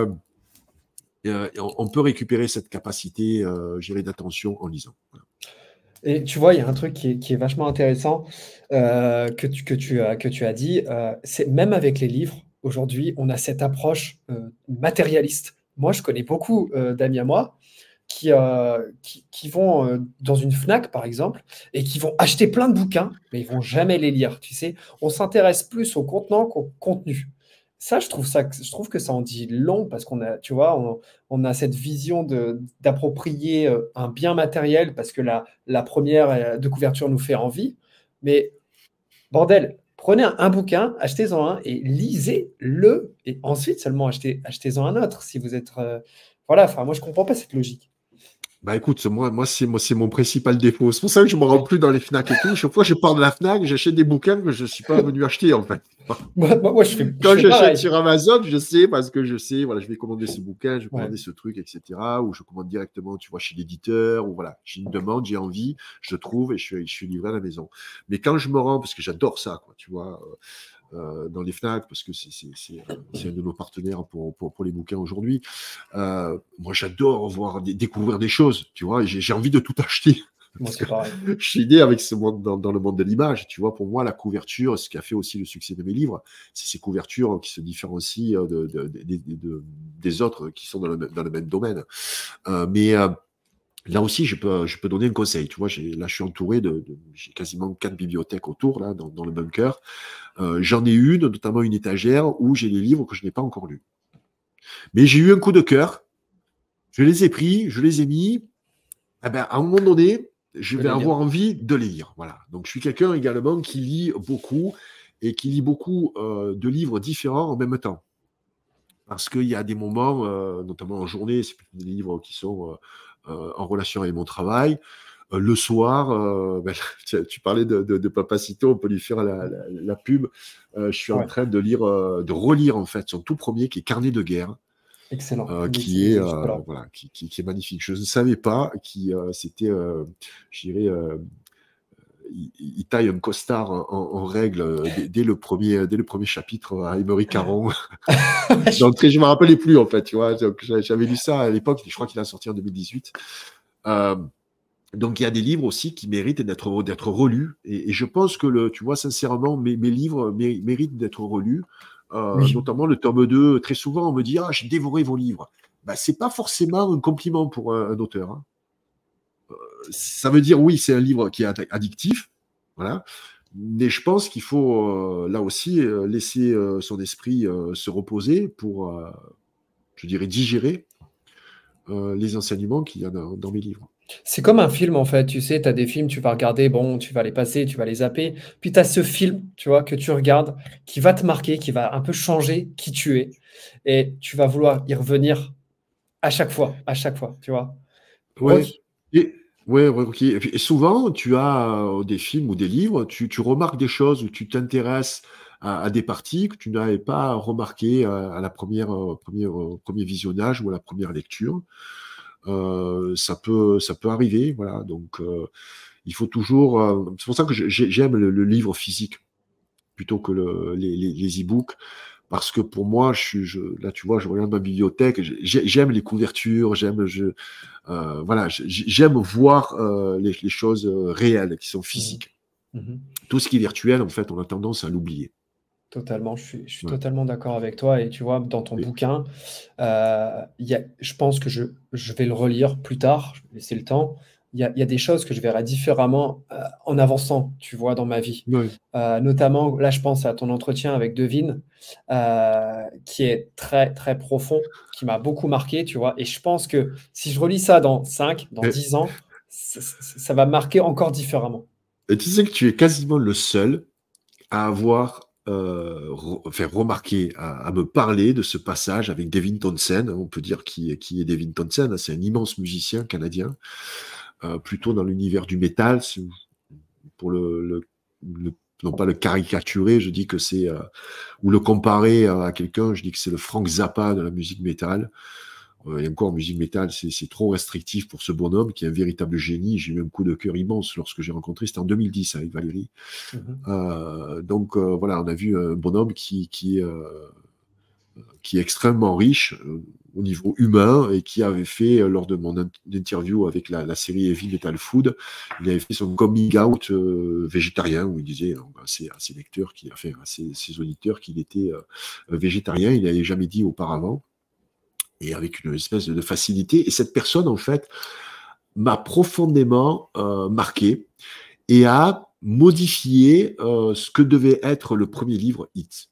euh, on, on peut récupérer cette capacité, euh, je dirais, d'attention en lisant. Voilà. Et tu vois, il y a un truc qui est, qui est vachement intéressant euh, que tu, que tu as, que tu as dit. Euh, c'est même avec les livres, aujourd'hui, on a cette approche euh, matérialiste. Moi, je connais beaucoup euh, d'amis à moi qui, euh, qui, qui vont euh, dans une Fnac, par exemple, et qui vont acheter plein de bouquins, mais ils vont jamais les lire. Tu sais, on s'intéresse plus au contenant qu'au contenu. Ça, je trouve ça, je trouve que ça en dit long parce qu'on a, tu vois, on, on a cette vision de d'approprier euh, un bien matériel parce que la, la première euh, de couverture nous fait envie. Mais bordel, prenez un, un bouquin, achetez-en un et lisez-le. Et ensuite seulement achetez, achetez-en un autre si vous êtes. euh, voilà, enfin, moi, je comprends pas cette logique. Bah écoute, moi, moi c'est moi, c'est mon principal défaut. C'est pour ça que je ne me rends plus dans les Fnac et tout. Chaque fois, je pars de la Fnac, j'achète des bouquins que je ne suis pas venu acheter, en fait. Moi, moi, moi, je fais, je Quand fais j'achète pareil. sur Amazon, je sais, parce que je sais, voilà, je vais commander ce bouquin, je vais Ouais. commander ce truc, et cetera. Ou je commande directement, tu vois, chez l'éditeur, ou voilà, j'ai une demande, j'ai envie, je trouve et je suis, je suis livré à la maison. Mais quand je me rends, parce que j'adore ça, quoi, tu vois, euh, dans les Fnac, parce que c'est c'est- c'est, euh, c'est un de nos partenaires pour, pour, pour les bouquins aujourd'hui. Euh, moi, j'adore voir, dé- découvrir des choses, tu vois, et j'ai j'ai envie de tout acheter. Moi, Parce que c'est pareil. je suis né avec ce monde dans, dans le monde de l'image. Tu vois, pour moi, la couverture, ce qui a fait aussi le succès de mes livres, c'est ces couvertures qui se différencient de, de- de- de- de- des autres qui sont dans le, dans le même domaine. Euh, mais euh, là aussi, je peux, je peux donner un conseil. Tu vois, j'ai- là, je suis entouré de, de- j'ai quasiment quatre bibliothèques autour, là, dans, dans le bunker. Euh, j'en ai une, notamment une étagère, où j'ai des livres que je n'ai pas encore lus. Mais j'ai eu un coup de cœur. Je les ai pris, je les ai mis. Eh ben, à un moment donné, je De vais les lire. avoir envie de les lire. Voilà. Donc, je suis quelqu'un également qui lit beaucoup et qui lit beaucoup euh, de livres différents en même temps. Parce qu'il y a des moments, euh, notamment en journée, c'est plutôt des livres qui sont euh, euh, en relation avec mon travail. Euh, le soir, euh, ben, tu, tu parlais de, de, de Papacito, on peut lui faire la, la, la pub. Euh, je suis en Ouais. train de lire, euh, de relire en fait son tout premier qui est Carnet de guerre. Excellent. Euh, Il est, qui il est est euh, excellent. voilà, qui, qui, qui est magnifique. Je ne savais pas qui euh, c'était, euh, je dirais, euh, il, il taille un costard en, en règle euh, dès, dès le premier, dès le premier chapitre à Emery Caron. Donc je me rappelais plus en fait, tu vois. Donc, j'avais lu ça à l'époque. Je crois qu'il a sorti en deux mille dix-huit. Euh, donc il y a des livres aussi qui méritent d'être d'être relus. Et, et je pense que le, tu vois, sincèrement, mes, mes livres mé- méritent d'être relus. Euh, Oui. notamment le tome deux. Très souvent, on me dit ah, j'ai dévoré vos livres. Bah, c'est pas forcément un compliment pour un, un auteur. Hein. Ça veut dire oui, c'est un livre qui est addictif, voilà. Mais je pense qu'il faut euh, là aussi euh, laisser euh, son esprit euh, se reposer pour, euh, je dirais, digérer euh, les enseignements qu'il y a dans, dans mes livres. C'est comme un film, en fait. Tu sais, tu as des films, tu vas regarder, bon, tu vas les passer, tu vas les zapper. Puis tu as ce film, tu vois, que tu regardes, qui va te marquer, qui va un peu changer qui tu es. Et tu vas vouloir y revenir à chaque fois, à chaque fois, tu vois. Ok. Ouais. Et, ouais, ouais, ok. Et, puis, et souvent, tu as euh, des films ou des livres, tu, tu remarques des choses ou tu t'intéresses à, à des parties que tu n'avais pas remarquées euh, à la première, euh, première, euh, premier visionnage ou à la première lecture. Euh, ça peut, ça peut arriver, voilà. Donc, euh, il faut toujours. euh, c'est pour ça que j'ai- j'aime le, le livre physique plutôt que le, les, les, les e-books, parce que pour moi, je, suis- je, là, tu vois, je regarde ma bibliothèque, j'ai- j'aime les couvertures, j'aime, je, euh, voilà, j'ai- j'aime voir euh, les, les choses euh, réelles, qui sont Mhm. physiques. Mhm. Tout ce qui est virtuel, en fait, on a tendance à l'oublier. Totalement, je suis, je suis Ouais. totalement d'accord avec toi. Et tu vois, dans ton Et- bouquin, euh, il y a, je pense que je, je vais le relire plus tard, je vais laisser le temps. Il y a, il y a des choses que je verrai différemment euh, en avançant, tu vois, dans ma vie. ouais. Euh, notamment, là, je pense à ton entretien avec Devine, euh, qui est très, très profond, qui m'a beaucoup marqué, tu vois. Et je pense que si je relis ça dans cinq, dans Et, dix ans, ça, ça- ça va me marquer encore différemment. et tu sais que tu es quasiment le seul à avoir euh, re- fait remarquer, à, à me parler de ce passage avec Devin Townsend. On peut dire qui, est- qui est Devin Townsend. C'est un immense musicien canadien, euh, plutôt dans l'univers du métal. C'est- Pour le, le- le- non pas le caricaturer, je dis que c'est euh, ou le comparer à quelqu'un, je dis que c'est le Frank Zappa de la musique métal. Euh, et encore, musique métal, c'est c'est trop restrictif pour ce bonhomme qui est un véritable génie. J'ai eu un coup de cœur immense lorsque j'ai rencontré. C'était en deux mille dix avec Valérie. Mhm. Euh, donc euh, voilà, on a vu un bonhomme qui, qui, euh, qui est extrêmement riche euh, au niveau humain et qui avait fait, euh, lors de mon in- interview avec la, la série Heavy Metal Food, il avait fait son coming out euh, végétarien où il disait euh, à, ses, à ses lecteurs, qui, enfin, à ses, ses auditeurs qu'il était euh, végétarien. Il n'avait jamais dit auparavant et avec une espèce de facilité. Et cette personne, en fait, m'a profondément euh, marqué et a modifié euh, ce que devait être le premier livre Hit,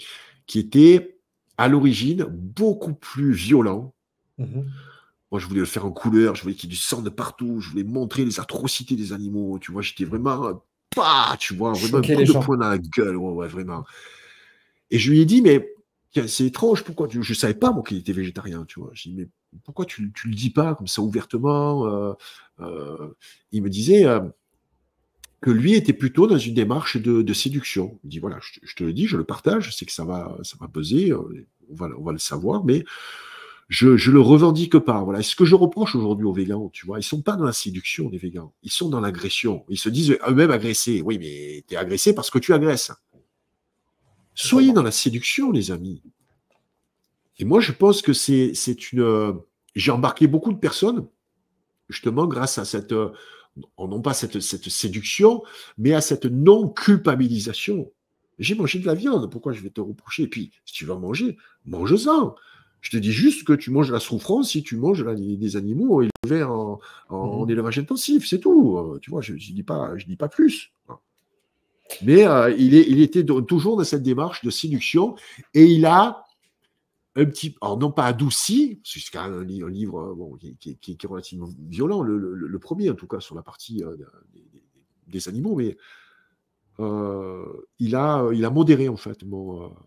qui était à l'origine beaucoup plus violent. Mhm. Moi, je voulais le faire en couleur, je voulais qu'il y ait du sang de partout, je voulais montrer les atrocités des animaux, tu vois, j'étais vraiment, euh, bah, tu vois, vraiment un Choquer coup les de gens. poing dans la gueule, ouais, ouais, vraiment. Et je lui ai dit, mais tiens, c'est étrange, pourquoi tu... Je ne savais pas, moi, qu'il était végétarien, tu vois. Je dis, mais pourquoi tu ne le dis pas comme ça ouvertement euh, euh, Il me disait euh, que lui était plutôt dans une démarche de, de séduction. Il dit, voilà, je, je te le dis, je le partage, je sais que ça va, ça va peser, euh, on va, on va le savoir, mais je ne le revendique pas. Voilà. Et ce que je reproche aujourd'hui aux végans, tu vois, ils ne sont pas dans la séduction, les végans, ils sont dans l'agression. Ils se disent eux-mêmes agressés. Oui, mais tu es agressé parce que tu agresses. Soyez dans la séduction, les amis. Et moi, je pense que c'est une... Euh, j'ai embarqué beaucoup de personnes, justement, grâce à cette... Euh, non pas cette, cette séduction, mais à cette non-culpabilisation. J'ai mangé de la viande, pourquoi je vais te reprocher? Et puis, si tu vas manger, mange-en. Je te dis juste que tu manges la souffrance si tu manges la, des animaux élevés en, en, mmh. élevage intensif, c'est tout. Tu vois, je ne dis, dis pas plus. Mais euh, il, est, il était de, toujours dans cette démarche de séduction et il a un petit, alors non pas adouci, parce que c'est quand même un livre, un livre bon, qui, qui, qui, qui est relativement violent, le, le, le premier en tout cas sur la partie euh, des, des animaux, mais euh, il, a, il a modéré en fait mon, euh,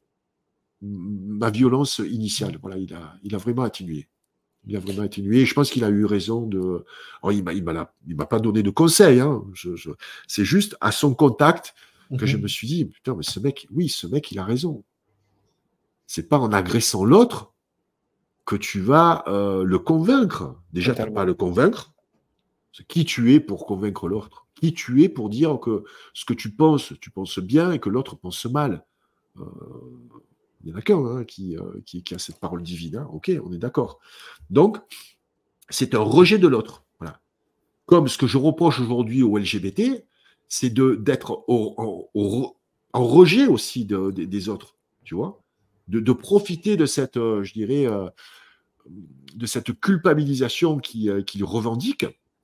ma violence initiale. Voilà, il a, il a vraiment atténué. Il a vraiment atténué. Et je pense qu'il a eu raison de. Alors, il ne m'a il m'a pas donné de conseils. Hein. Je, je... C'est juste à son contact que mm-hmm. je me suis dit, putain, mais ce mec, oui, ce mec, il a raison. C'est pas en agressant l'autre que tu vas euh, le convaincre. Déjà, tu n'as pas à le convaincre. Qui tu es pour convaincre l'autre? Qui tu es pour dire que ce que tu penses, tu penses bien et que l'autre pense mal? euh... Il n'y en a qu'un hein, qui, euh, qui, qui a cette parole divine. Hein. Ok, on est d'accord. Donc, c'est un rejet de l'autre. Voilà. Comme ce que je reproche aujourd'hui aux L G B T, c'est d'être en, en rejet aussi de, de, des autres, tu vois, de, de profiter de cette, euh, je dirais, euh, de cette culpabilisation qu'ils euh, qui revendiquent,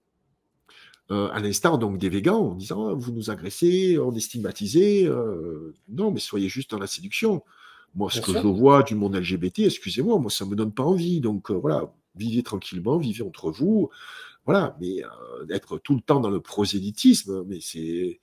euh, à l'instar donc des végans, en disant oh, vous nous agressez, on est stigmatisés. Euh, non, mais soyez juste dans la séduction. Moi, ce Bien que sûr. je vois du monde L G B T, excusez-moi, moi, ça ne me donne pas envie. Donc, euh, voilà, vivez tranquillement, vivez entre vous. Voilà, mais euh, d'être tout le temps dans le prosélytisme, mais c'est...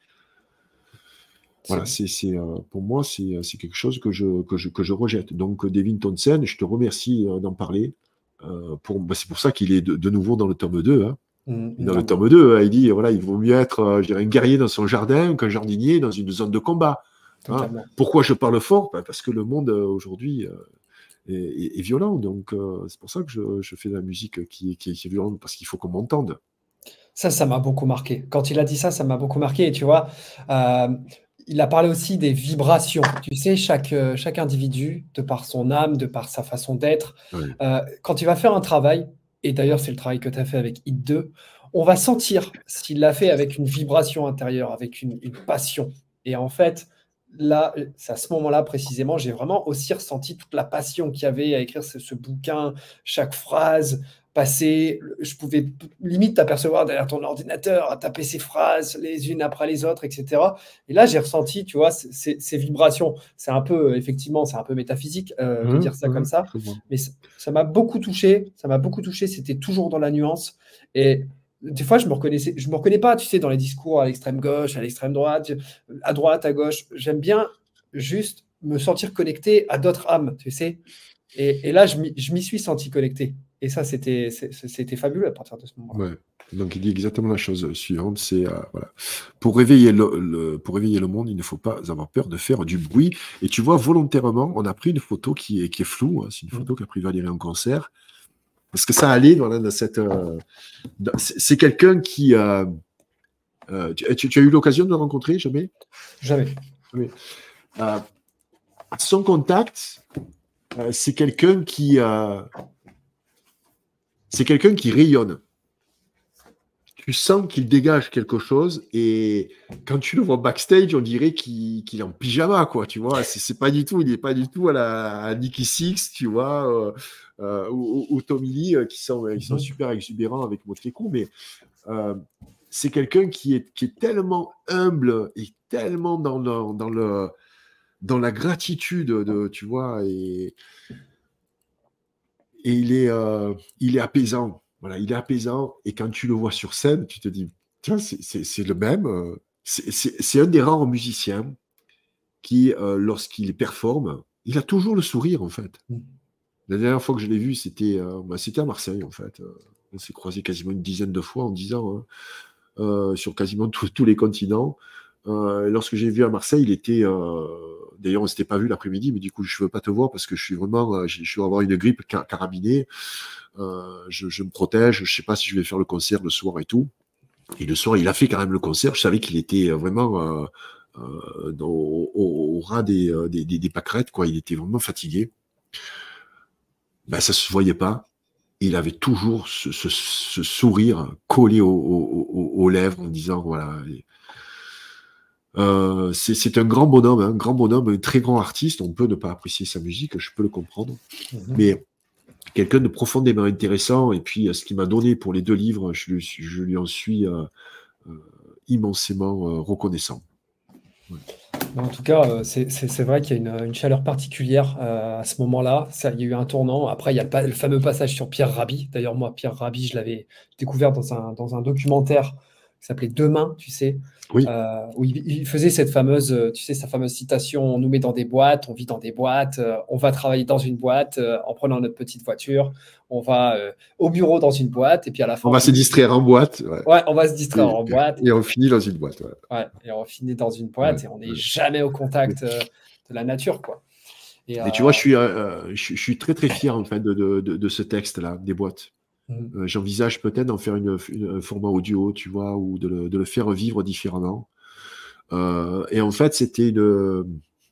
Voilà, c'est, c'est, euh, pour moi, c'est, c'est quelque chose que je, que, je, que je rejette. Donc, Devin Townsend, je te remercie euh, d'en parler. Euh, pour, bah, c'est pour ça qu'il est de, de nouveau dans le tome deux. Hein. Mmh, dans mmh. le tome deux, hein, il dit, voilà, il vaut mieux être euh, je dirais, un guerrier dans son jardin qu'un jardinier dans une zone de combat. Hein. Pourquoi je parle fort? Parce que le monde, euh, aujourd'hui... Euh, Est, est, est violent, donc euh, c'est pour ça que je, je fais de la musique qui, qui, qui est violente, parce qu'il faut qu'on m'entende. Ça, ça m'a beaucoup marqué. Quand il a dit ça, ça m'a beaucoup marqué, et tu vois, euh, il a parlé aussi des vibrations. Tu sais, chaque, chaque individu, de par son âme, de par sa façon d'être, ouais. euh, quand il va faire un travail, et d'ailleurs c'est le travail que tu as fait avec Hit deux, on va sentir s'il l'a fait avec une vibration intérieure, avec une, une passion. Et en fait, là, c'est à ce moment-là précisément, j'ai vraiment aussi ressenti toute la passion qu'il y avait à écrire ce, ce bouquin, chaque phrase passée. Je pouvais limite t'apercevoir derrière ton ordinateur à taper ces phrases les unes après les autres, et cetera. Et là, j'ai ressenti, tu vois, ces, ces vibrations. C'est un peu, effectivement, c'est un peu métaphysique euh, mmh, de dire ça mmh, comme ça, mais ça m'a beaucoup touché. Ça m'a beaucoup touché. C'était toujours dans la nuance. Et des fois, je me reconnaissais, je me reconnais pas, tu sais, dans les discours à l'extrême gauche, à l'extrême droite, à droite, à gauche. J'aime bien juste me sentir connecté à d'autres âmes, tu sais. Et, et là, je m'y suis senti connecté. Et ça, c'était fabuleux à partir de ce moment-là. Ouais. Donc, il dit exactement la chose suivante, c'est euh, voilà. Pour réveiller le, le, pour réveiller le monde, il ne faut pas avoir peur de faire du bruit. Et tu vois, volontairement, on a pris une photo qui est, qui est floue. Hein, c'est une photo mmh. qu'a pris Valérie en concert. Parce que ça allait voilà, dans cette... Euh, c'est quelqu'un qui... Euh, euh, tu, tu as eu l'occasion de le rencontrer, jamais? Jamais. Oui. Euh, son contact, euh, c'est quelqu'un qui... Euh, c'est quelqu'un qui rayonne. Tu sens qu'il dégage quelque chose et quand tu le vois backstage, on dirait qu'il qu'il est en pyjama, quoi, tu vois. C'est pas du tout, il n'est pas du tout à la à Nicky Six, tu vois, euh, euh, ou, ou Tommy Lee, euh, qui sont, qui sont super exubérants avec Motley Crue, mais euh, c'est quelqu'un qui est, qui est tellement humble et tellement dans, le, dans, le, dans la gratitude, de, tu vois, et, et il, est, euh, il est apaisant. Voilà, il est apaisant et quand tu le vois sur scène, tu te dis, tiens, c'est le même. Euh, c'est un des rares musiciens qui, euh, lorsqu'il performe, il a toujours le sourire, en fait. La dernière fois que je l'ai vu, c'était euh, bah, c'était à Marseille, en fait. Euh, on s'est croisés quasiment une dizaine de fois en dix ans, hein, euh, sur quasiment tous tous les continents. Euh, lorsque j'ai vu à Marseille, il était. Euh, D'ailleurs, on ne s'était pas vu l'après-midi, mais du coup, je ne veux pas te voir parce que je suis vraiment. euh, je je vais avoir une grippe ca- carabinée. Euh, je, je me protège. Je ne sais pas si je vais faire le concert le soir et tout. Et le soir, il a fait quand même le concert. Je savais qu'il était euh, vraiment euh, euh, dans- au, au- au ras des, euh, des, des- des pâquerettes, quoi. Il était vraiment fatigué. Ben, ça se voyait pas. Il avait toujours ce, ce- ce sourire collé au- au- au- aux lèvres en disant, voilà. Euh, c'est c'est un grand bonhomme, un grand bonhomme, un très grand artiste. On peut ne pas apprécier sa musique, je peux le comprendre. Mhm. Mais quelqu'un de profondément intéressant. Et puis, euh, ce qu'il m'a donné pour les deux livres, je, lui- je lui en suis euh, euh, immensément euh, reconnaissant. Ouais. Mais en tout cas, euh, c'est c'est- c'est vrai qu'il y a une, une chaleur particulière euh, à ce moment-là. Ça, il y a eu un tournant. Après, il y a le, pa- le fameux passage sur Pierre Rabhi. D'ailleurs, moi, Pierre Rabhi, je l'avais découvert dans un, dans un documentaire qui s'appelait Demain, tu sais, Oui, euh, où il, il faisait cette fameuse, euh, tu sais, sa fameuse citation, on nous met dans des boîtes, on vit dans des boîtes, euh, on va travailler dans une boîte euh, en prenant notre petite voiture, on va euh, au bureau dans une boîte, et puis à la fin, on on va se finit, distraire en boîte. Ouais. ouais, on va se distraire Et, en boîte. et on finit dans une boîte. Ouais. Ouais, et on finit dans une Ouais, boîte et on n'est ouais. jamais au Mais, contact euh, de la nature, quoi. Et mais tu vois, euh, je suis, euh, euh, je, je suis très très fier en fait de, de, de, de ce texte-là, des boîtes. mm, Euh, j'envisage peut-être d'en faire une, une- un format audio, tu vois, ou de le, de le faire vivre différemment. Euh, et en fait, c'était une,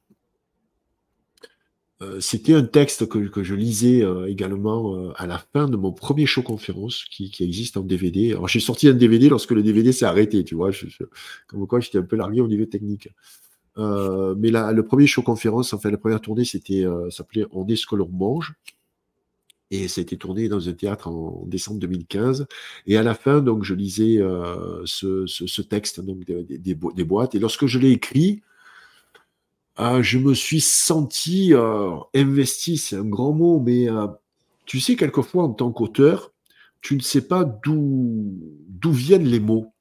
euh, c'était un texte que, que je lisais euh, également euh, à la fin de mon premier show conférence qui, qui existe en D V D. Alors, j'ai sorti un D V D lorsque le D V D s'est arrêté, tu vois, je, je- comme quoi j'étais un peu largué au niveau technique. Euh, mais là, le premier show conférence, enfin, la première tournée, c'était, euh, s'appelait On est ce que l'on mange. Et ça a été tourné dans un théâtre en décembre deux mille quinze. Et à la fin, donc, je lisais euh, ce, ce, ce texte donc, des, des, bo- des boîtes. Et lorsque je l'ai écrit, euh, je me suis senti euh, investi, c'est un grand mot, mais euh, tu sais, quelquefois, en tant qu'auteur, tu ne sais pas d'où d'où viennent les mots,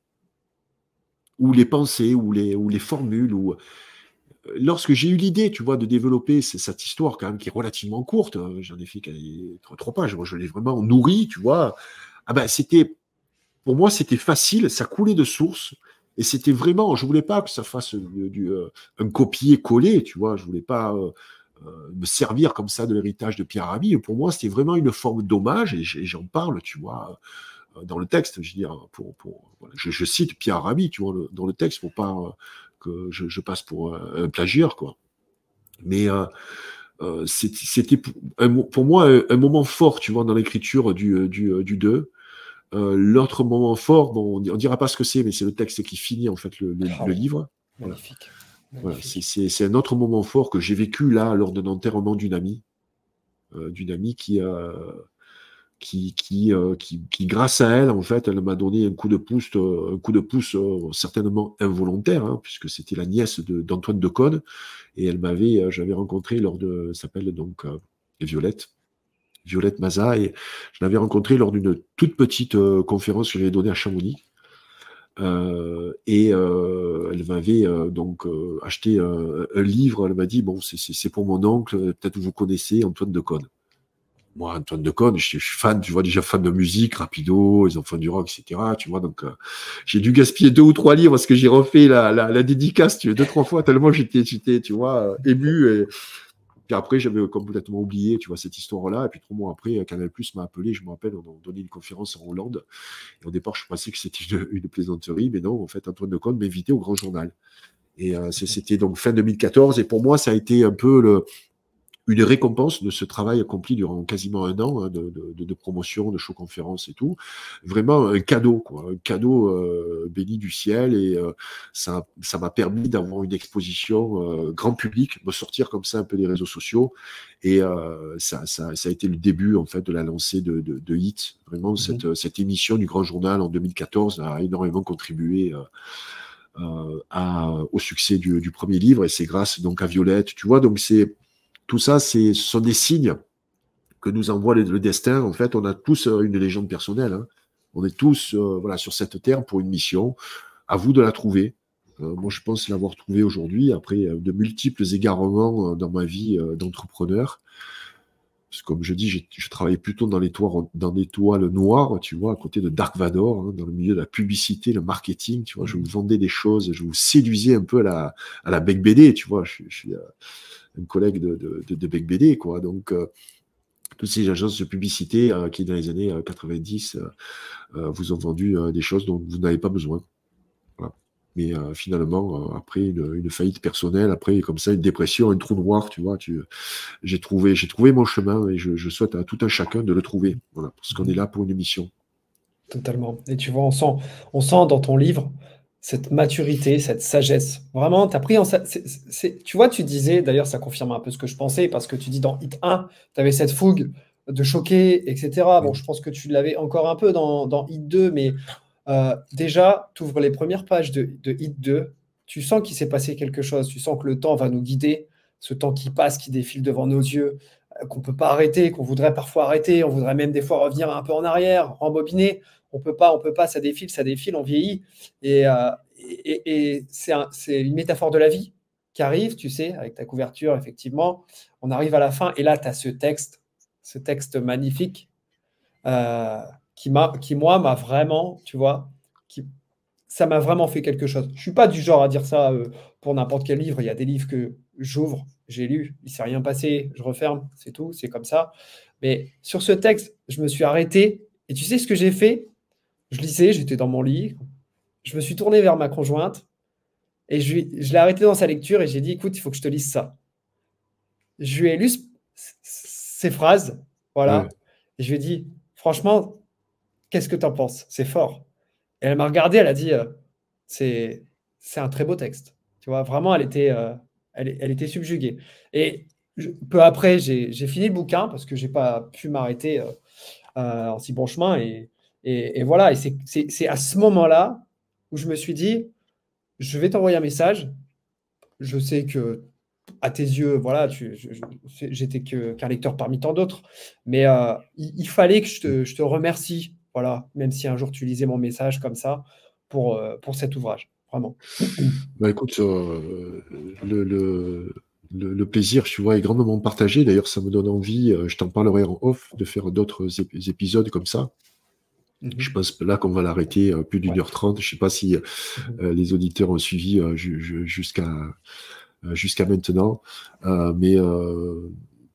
ou les pensées, ou les, ou les formules, ou lorsque j'ai eu l'idée, tu vois, de développer cette histoire quand même qui est relativement courte, euh, j'en ai fait trois, trois pages, moi je l'ai vraiment nourri, tu vois. Ah ben c'était, pour moi c'était facile, ça coulait de source, et c'était vraiment, je voulais pas que ça fasse du, du, euh, un copier-coller, tu vois, je voulais pas euh, euh, me servir comme ça de l'héritage de Pierre Rabhi. Pour moi c'était vraiment une forme d'hommage, et j'en parle, tu vois, euh, dans le texte, je veux dire, pour, pour, voilà, je, je cite Pierre Rabhi, tu vois, le, dans le texte, pour pas euh, que je, je, passe pour un, un plagiaire, quoi. Mais euh, euh, c'était pour, pour moi un, un, moment fort, tu vois, dans l'écriture du, du, du deux. Euh, L'autre moment fort, bon, on ne dira pas ce que c'est, mais c'est le texte qui finit en fait le, le, ah le ouais, livre. Voilà. magnifique, Voilà. magnifique. C'est un autre moment fort que j'ai vécu là lors d'un enterrement d'une amie, euh, d'une amie qui, euh, qui, qui, euh, qui, qui, grâce à elle, en fait, elle m'a donné un coup de pouce, euh, un coup de pouce euh, certainement involontaire, hein, puisque c'était la nièce d'Antoine de Caunes, et elle m'avait, euh, j'avais rencontré lors de, s'appelle donc euh, Violette, Violette Maza, et je l'avais rencontrée lors d'une toute petite euh, conférence que j'avais donnée à Chamonix. Euh, et euh, elle m'avait euh, donc euh, acheté euh, un livre. Elle m'a dit bon, c'est pour mon oncle, peut-être vous connaissez Antoine de Caunes. Moi, Antoine de Caunes, je, je suis fan, tu vois, déjà fan de musique, Rapido, les enfants du rock, et cetera. Tu vois, donc euh, j'ai dû gaspiller deux ou trois livres parce que j'ai refait la, la, la dédicace, tu vois, deux, trois fois, tellement j'étais, j'étais, tu vois, ému. Et puis après, j'avais complètement oublié, tu vois, cette histoire-là. Et puis trois mois après, Canal+ m'a appelé, je me rappelle, on a donné une conférence en Hollande. Et au départ, je pensais que c'était une, une plaisanterie, mais non, en fait, Antoine de Caunes m'invitait au Grand Journal. Et euh, c'était donc fin deux mille quatorze. Et pour moi, ça a été un peu le une récompense de ce travail accompli durant quasiment un an hein, de, de, de, promotion, de show-conférence et tout. Vraiment un cadeau, quoi, un cadeau euh, béni du ciel. Et euh, ça ça m'a permis d'avoir une exposition euh, grand public, me sortir comme ça un peu des réseaux sociaux. Et euh, ça, ça, ça a été le début en fait de la lancée de, de, de Hit. Vraiment, mm-hmm. cette, cette émission du Grand Journal en deux mille quatorze a énormément contribué euh, euh, à, au succès du, du premier livre. Et c'est grâce donc à Violette. Tu vois, donc c'est tout ça, ce sont des signes que nous envoie le, le destin. En fait, on a tous euh, une légende personnelle. Hein. On est tous euh, voilà, sur cette terre pour une mission. À vous de la trouver. Euh, moi, je pense l'avoir trouvée aujourd'hui, après euh, de multiples égarements euh, dans ma vie euh, d'entrepreneur. Parce comme je dis, je travaillais plutôt dans les toiles, dans des toiles noires, tu vois, à côté de Dark Vador, hein, dans le milieu de la publicité, le marketing, tu vois, je vous vendais des choses, je vous séduisais un peu à la, à la Bec B D, tu vois, je, je suis euh, un collègue de, de, de, de Bec B D, quoi, donc euh, toutes ces agences de publicité euh, qui, dans les années euh, quatre-vingt-dix, euh, euh, vous ont vendu euh, des choses dont vous n'avez pas besoin. Voilà. Mais euh, finalement, euh, après une, une faillite personnelle, après comme ça, une dépression, un trou noir, tu vois, tu, j'ai trouvé, j'ai trouvé mon chemin et je, je souhaite à tout un chacun de le trouver. Voilà, parce qu'on est là pour une émission. Totalement. Et tu vois, on sent, on sent dans ton livre cette maturité, cette sagesse. Vraiment, tu as pris en... sa- c'est- c'est- tu vois, tu disais, d'ailleurs, ça confirme un peu ce que je pensais, parce que tu dis dans Hit un, tu avais cette fougue de choquer, et cetera. Bon, je pense que tu l'avais encore un peu dans, dans Hit deux, mais euh, déjà, tu ouvres les premières pages de, de Hit deux, tu sens qu'il s'est passé quelque chose, tu sens que le temps va nous guider, ce temps qui passe, qui défile devant nos yeux, euh, qu'on ne peut pas arrêter, qu'on voudrait parfois arrêter, on voudrait même des fois revenir un peu en arrière, rembobiner. On peut pas, on peut pas, ça défile, ça défile, on vieillit. Et, euh, et, et c'est un, c'est une métaphore de la vie qui arrive, tu sais, avec ta couverture, effectivement. On arrive à la fin, et là, tu as ce texte, ce texte magnifique, euh, qui, m'a, qui, moi, m'a vraiment, tu vois, qui, ça m'a vraiment fait quelque chose. Je suis pas du genre à dire ça euh, pour n'importe quel livre. Il y a des livres que j'ouvre, j'ai lu, il s'est rien passé, je referme, c'est tout, c'est comme ça. Mais sur ce texte, je me suis arrêté, et tu sais ce que j'ai fait? Je lisais, j'étais dans mon lit, je me suis tourné vers ma conjointe et je, lui- je l'ai arrêté dans sa lecture et j'ai dit, écoute, il faut que je te lise ça. Je lui ai lu ce- ces phrases, Ouais. voilà, et je lui ai dit, franchement, qu'est-ce que tu en penses? C'est fort. Et elle m'a regardé, elle a dit, euh, c'est, c'est un très beau texte. Tu vois, vraiment, elle était, euh, elle, elle était subjuguée. Et je- peu après, j'ai j'ai fini le bouquin parce que j'ai pas pu m'arrêter euh, euh, en si bon chemin. Et, et, et voilà, et c'est c'est- c'est à ce moment-là où je me suis dit, je vais t'envoyer un message. Je sais que à tes yeux, voilà, tu, je- je- j'étais que- qu'un lecteur parmi tant d'autres, mais euh, il, il fallait que je te, je te remercie, voilà, même si un jour tu lisais mon message comme ça, pour, euh, pour cet ouvrage, vraiment. Bah écoute, euh, le, le, le, le plaisir, tu vois, est grandement partagé. D'ailleurs, ça me donne envie, euh, je t'en parlerai en off, de faire d'autres ép- épisodes comme ça. Je Mhm. pense que là qu'on va l'arrêter euh, plus d'une Ouais. heure trente. Je sais pas si Mhm. euh, les auditeurs ont suivi euh, ju- ju- jusqu'à euh, jusqu'à maintenant. Euh, mais euh,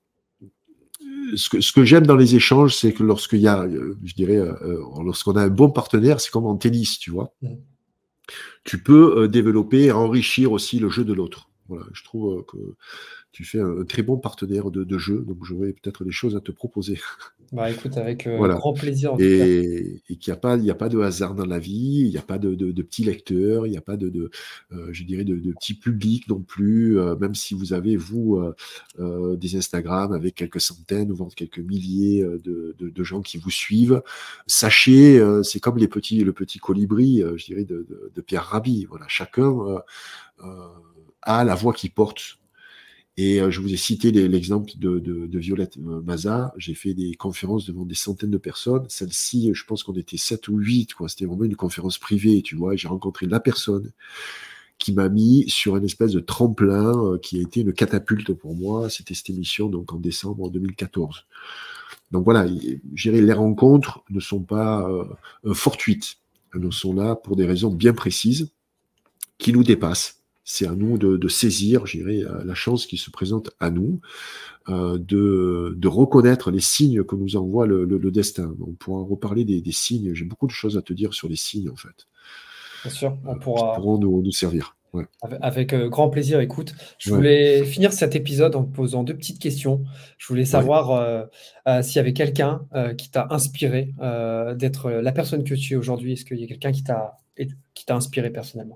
ce que, ce que j'aime dans les échanges, c'est que lorsqu'il y a, euh, je dirais, euh, euh, lorsqu'on a un bon partenaire, c'est comme en tennis, tu vois. Mhm. Tu peux euh, développer et enrichir aussi le jeu de l'autre. Voilà, je trouve euh, que tu fais un, un très bon partenaire de, de jeu, donc j'aurais peut-être des choses à te proposer. Bah écoute, avec euh, Voilà. grand plaisir en tout cas. Et, et qu'il n'y a pas, il y a pas de hasard dans la vie, il n'y a pas de, de, de petits lecteurs, il n'y a pas de, de euh, je dirais, de, de petit public non plus, euh, même si vous avez, vous, euh, euh, des Instagram avec quelques centaines, voire quelques milliers euh, de, de, de gens qui vous suivent. Sachez, euh, c'est comme les petits, le petit colibri, euh, je dirais, de, de, de Pierre Rabhi. Voilà, chacun euh, euh, a la voix qui porte. Et euh, je vous ai cité les- l'exemple de, de, de Violette euh, Maza. J'ai fait des conférences devant des centaines de personnes. Celle-ci, je pense qu'on était sept ou huit, quoi. C'était vraiment une conférence privée, tu vois. Et j'ai rencontré la personne qui m'a mis sur une espèce de tremplin euh, qui a été une catapulte pour moi. C'était cette émission, donc en décembre deux mille quatorze. Donc voilà, il- je dirais, les rencontres ne sont pas euh, euh, fortuites. Elles sont là pour des raisons bien précises qui nous dépassent. C'est à nous de, de saisir, je dirais, euh, la chance qui se présente à nous, euh, de, de reconnaître les signes que nous envoie le, le, le destin. On pourra reparler des, des signes. J'ai beaucoup de choses à te dire sur les signes, en fait, Bien sûr, on qui pourra, pourront nous, nous servir. Ouais. avec, avec, euh, grand plaisir. Écoute, je Ouais. voulais finir cet épisode en te posant deux petites questions. Je voulais Ouais. savoir euh, euh, s'il y avait quelqu'un euh, qui t'a inspiré euh, d'être la personne que tu es aujourd'hui. Est-ce qu'il y a quelqu'un qui t'a qui t'a inspiré personnellement?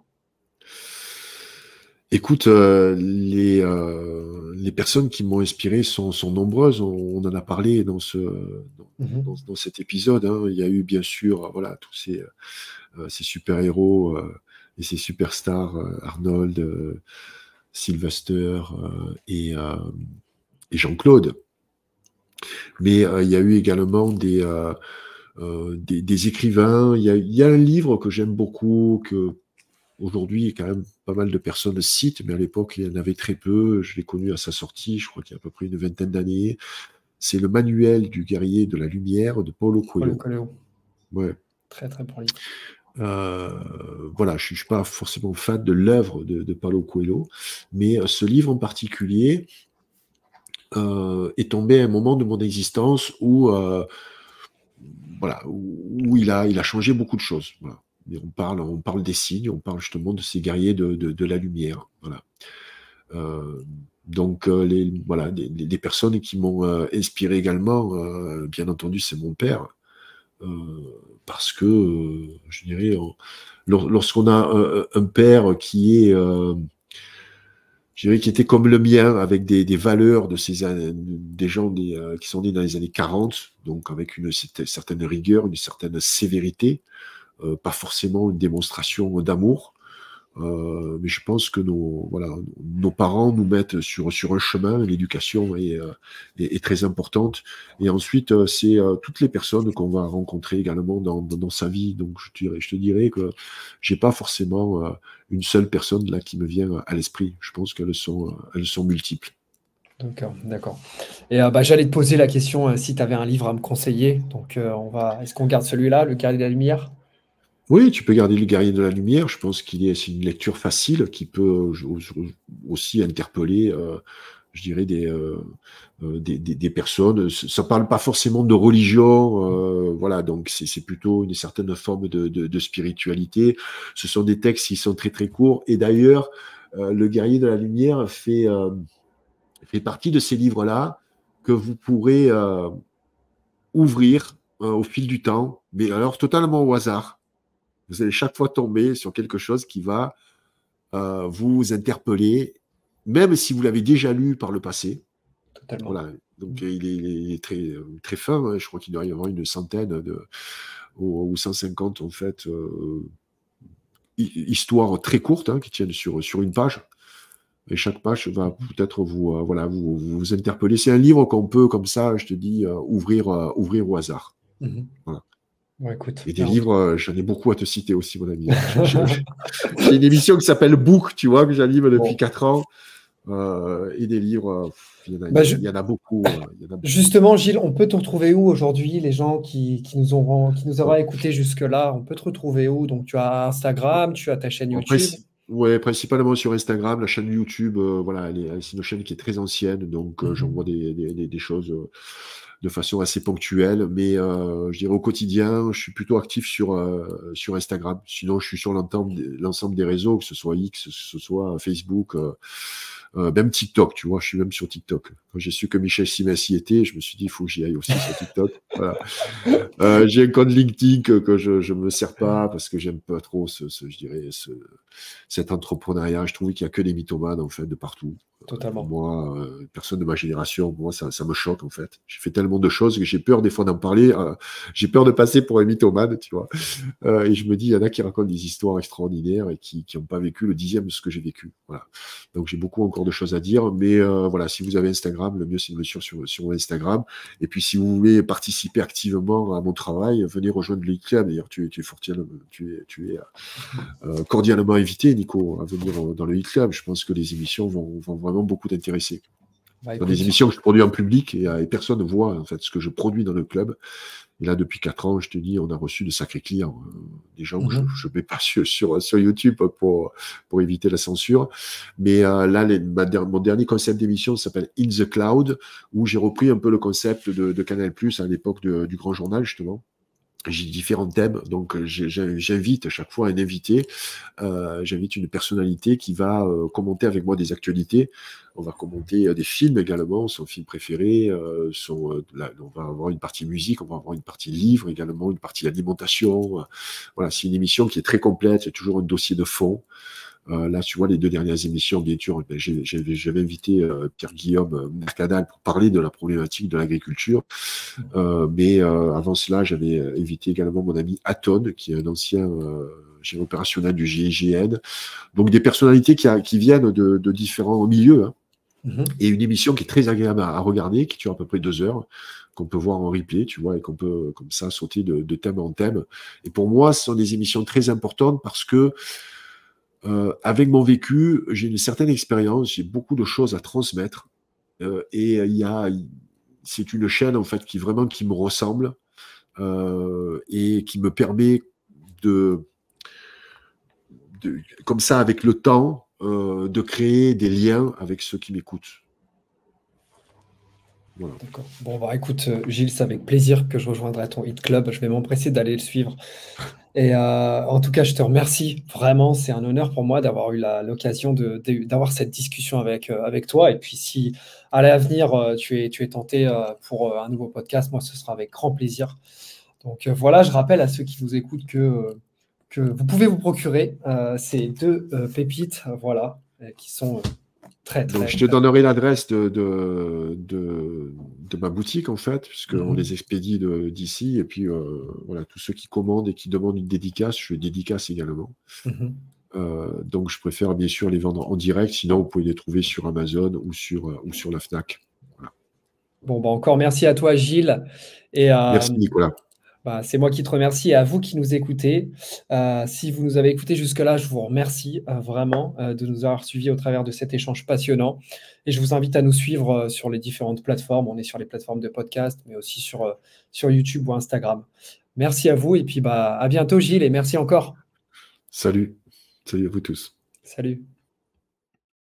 Écoute, euh, les, euh, les personnes qui m'ont inspiré sont, sont nombreuses. On, on en a parlé dans, ce, dans, Mhm. dans, dans cet épisode. Hein. Il y a eu bien sûr, voilà, tous ces, euh, ces super-héros euh, et ces superstars, euh, Arnold, euh, Sylvester euh, et, euh, et Jean-Claude. Mais euh, il y a eu également des, euh, euh, des, des écrivains. Il y a, il y a un livre que j'aime beaucoup, que aujourd'hui, quand même, pas mal de personnes citent, mais à l'époque, il y en avait très peu. Je l'ai connu à sa sortie, je crois qu'il y a à peu près une vingtaine d'années. C'est le manuel du guerrier de la lumière de Paulo Coelho. Paulo Coelho. Ouais. Très, très bon livre. Euh, voilà, je ne suis pas forcément fan de l'œuvre de, de Paulo Coelho, mais ce livre en particulier euh, est tombé à un moment de mon existence où, euh, voilà, où, où il, a, il a changé beaucoup de choses. Voilà. Et on, parle, on parle des signes, on parle justement de ces guerriers de, de, de la lumière. Voilà. Euh, donc, euh, les, voilà, des, des personnes qui m'ont euh, inspiré également, euh, bien entendu, c'est mon père. Euh, parce que, euh, je dirais, on, lorsqu'on a un, un, père qui est, euh, je dirais, qui était comme le mien, avec des, des valeurs de ces des gens des, euh, qui sont nés dans les années quarante, donc avec une certaine rigueur, une certaine sévérité, euh, pas forcément une démonstration d'amour. Euh, mais je pense que nos, voilà, nos parents nous mettent sur, sur un chemin, l'éducation est, euh, est, est très importante. Et ensuite, euh, c'est euh, toutes les personnes qu'on va rencontrer également dans, dans, dans sa vie. Donc, je, dirais, je te dirais que j'ai pas forcément euh, une seule personne là qui me vient à l'esprit. Je pense qu'elles sont, elles sont multiples. D'accord, d'accord. Et euh, bah, j'allais te poser la question euh, si tu avais un livre à me conseiller. Donc, euh, on va. Est-ce qu'on garde celui-là, Le Guerrier de la Lumière? Oui, tu peux garder Le Guerrier de la Lumière. Je pense qu'il est, c'est une lecture facile qui peut aussi interpeller, euh, je dirais, des, euh, des, des, des personnes. Ça parle pas forcément de religion, euh, voilà. Donc c'est, c'est plutôt une certaine forme de, de, de spiritualité. Ce sont des textes qui sont très très courts. Et d'ailleurs, euh, Le Guerrier de la Lumière fait euh, fait partie de ces livres-là que vous pourrez euh, ouvrir euh, au fil du temps, mais alors totalement au hasard. Vous allez chaque fois tomber sur quelque chose qui va euh, vous interpeller, même si vous l'avez déjà lu par le passé. Totalement. Voilà. Donc, il est, il est très, très fin. Hein. Je crois qu'il doit y avoir une centaine de, ou, ou cent cinquante, en fait, euh, histoires très courtes hein, qui tiennent sur, sur une page. Et chaque page va peut-être vous, euh, voilà, vous, vous interpeller. C'est un livre qu'on peut, comme ça, je te dis, euh, ouvrir, euh, ouvrir au hasard. Mmh. Voilà. Bon, écoute, Et des non. livres, euh, j'en ai beaucoup à te citer aussi, mon ami. J'ai une émission qui s'appelle Book, tu vois, que j'anime depuis Bon. quatre ans. Euh, et des livres, il y en a, Bah, il je... y en a beaucoup. Euh, il y en a beaucoup. Justement, Gilles, on peut te retrouver où aujourd'hui, les gens qui, qui nous auront, qui nous auraient écoutés jusque-là, on peut te retrouver où? Donc, tu as Instagram, tu as ta chaîne En YouTube. principe, ouais, principalement sur Instagram, la chaîne YouTube, euh, voilà, elle est- c'est une chaîne qui est très ancienne, donc euh, Mhm. j'envoie des, des, des, des choses euh, de façon assez ponctuelle, mais euh, je dirais au quotidien, je suis plutôt actif sur, euh, sur Instagram. Sinon, je suis sur l'ensemble des, l'ensemble des réseaux, que ce soit X, que ce soit Facebook, euh, euh, même TikTok, tu vois, je suis même sur TikTok. Quand j'ai su que Michel Simès y était, je me suis dit, il faut que j'y aille aussi sur TikTok. Voilà. Euh, j'ai un compte LinkedIn que, que je ne me sers pas parce que j'aime pas trop ce, ce, je dirais, ce, cet entrepreneuriat. Je trouve qu'il n'y a que des mythomanes, en fait, de partout. Totalement. Euh, moi, euh, personne de ma génération, moi, ça, ça me choque, en fait. J'ai fait tellement de choses que j'ai peur, des fois, d'en parler. Euh, j'ai peur de passer pour un mythomane, tu vois. Euh, et je me dis, il y en a qui racontent des histoires extraordinaires et qui n'ont pas vécu le dixième de ce que j'ai vécu. Voilà. Donc, j'ai beaucoup encore de choses à dire. Mais euh, voilà, si vous avez Instagram, le mieux, c'est de me suivre sur, sur Instagram. Et puis, si vous voulez participer activement à mon travail, venez rejoindre le Club. D'ailleurs, tu, tu es fortement, tu es, tu es euh, cordialement invité, Nico, à venir dans le Club. Je pense que les émissions vont, vont vraiment beaucoup t'intéresser. Bah, Dans écoute, des émissions que je produis en public et, et personne ne voit en fait ce que je produis dans le club. Et là, depuis quatre ans, je te dis, on a reçu de sacrés clients, euh, des gens que mhm. je ne mets pas sur, sur, sur YouTube pour, pour éviter la censure. Mais euh, là, les, ma, mon dernier concept d'émission s'appelle In the Cloud, où j'ai repris un peu le concept de, de Canal+, à l'époque de, du Grand Journal, justement. J'ai différents thèmes, donc j'invite à chaque fois un invité, euh, j'invite une personnalité qui va euh, commenter avec moi des actualités. On va commenter euh, des films également, son film préféré, euh, son, euh, là, on va avoir une partie musique, on va avoir une partie livre également, une partie alimentation. Euh, voilà, c'est une émission qui est très complète, il y a toujours un dossier de fond. Euh, là, tu vois, les deux dernières émissions, bien sûr, ben, j'avais invité euh, Pierre-Guillaume Mercadal pour parler de la problématique de l'agriculture. Euh, mais euh, avant cela, j'avais invité également mon ami Aton, qui est un ancien euh, génie opérationnel du G I G N. Donc, des personnalités qui, a, qui viennent de, de différents milieux. Hein. Mm-hmm. Et une émission qui est très agréable à, à regarder, qui dure à peu près deux heures, qu'on peut voir en replay, tu vois, et qu'on peut, comme ça, sauter de, de thème en thème. Et pour moi, ce sont des émissions très importantes parce que Euh, avec mon vécu, j'ai une certaine expérience, j'ai beaucoup de choses à transmettre. Euh, et il y a, c'est une chaîne en fait qui vraiment qui me ressemble euh, et qui me permet de, de comme ça avec le temps euh, de créer des liens avec ceux qui m'écoutent. Voilà. D'accord. Bon, bah écoute, euh, Gilles, c'est avec plaisir que je rejoindrai ton Hit Club. Je vais m'empresser d'aller le suivre. Et euh, en tout cas, je te remercie. Vraiment, c'est un honneur pour moi d'avoir eu la- l'occasion de, de- d'avoir cette discussion avec, euh, avec toi. Et puis, si à l'avenir, euh, tu es, tu es tenté euh, pour euh, un nouveau podcast, moi, ce sera avec grand plaisir. Donc euh, voilà, je rappelle à ceux qui nous écoutent que, euh, que vous pouvez vous procurer euh, ces deux euh, pépites, euh, voilà, euh, qui sont euh, très, Donc, très, je te très. donnerai l'adresse de, de, de, de ma boutique, en fait, puisqu'on Mhm. les expédie de- d'ici. Et puis, euh, voilà, tous ceux qui commandent et qui demandent une dédicace, je dédicace également. Mhm. Euh, donc, je préfère bien sûr les vendre en direct. Sinon, vous pouvez les trouver sur Amazon ou sur, euh, ou sur la Fnac. Voilà. Bon, bah encore merci à toi, Gilles. Et euh, Merci, Nicolas. bah, c'est moi qui te remercie et à vous qui nous écoutez. Euh, si vous nous avez écoutés jusque-là, je vous remercie euh, vraiment euh, de nous avoir suivis au travers de cet échange passionnant. Et je vous invite à nous suivre euh, sur les différentes plateformes. On est sur les plateformes de podcast, mais aussi sur, euh, sur YouTube ou Instagram. Merci à vous et puis bah, à bientôt, Gilles, et merci encore. Salut. Salut à vous tous. Salut.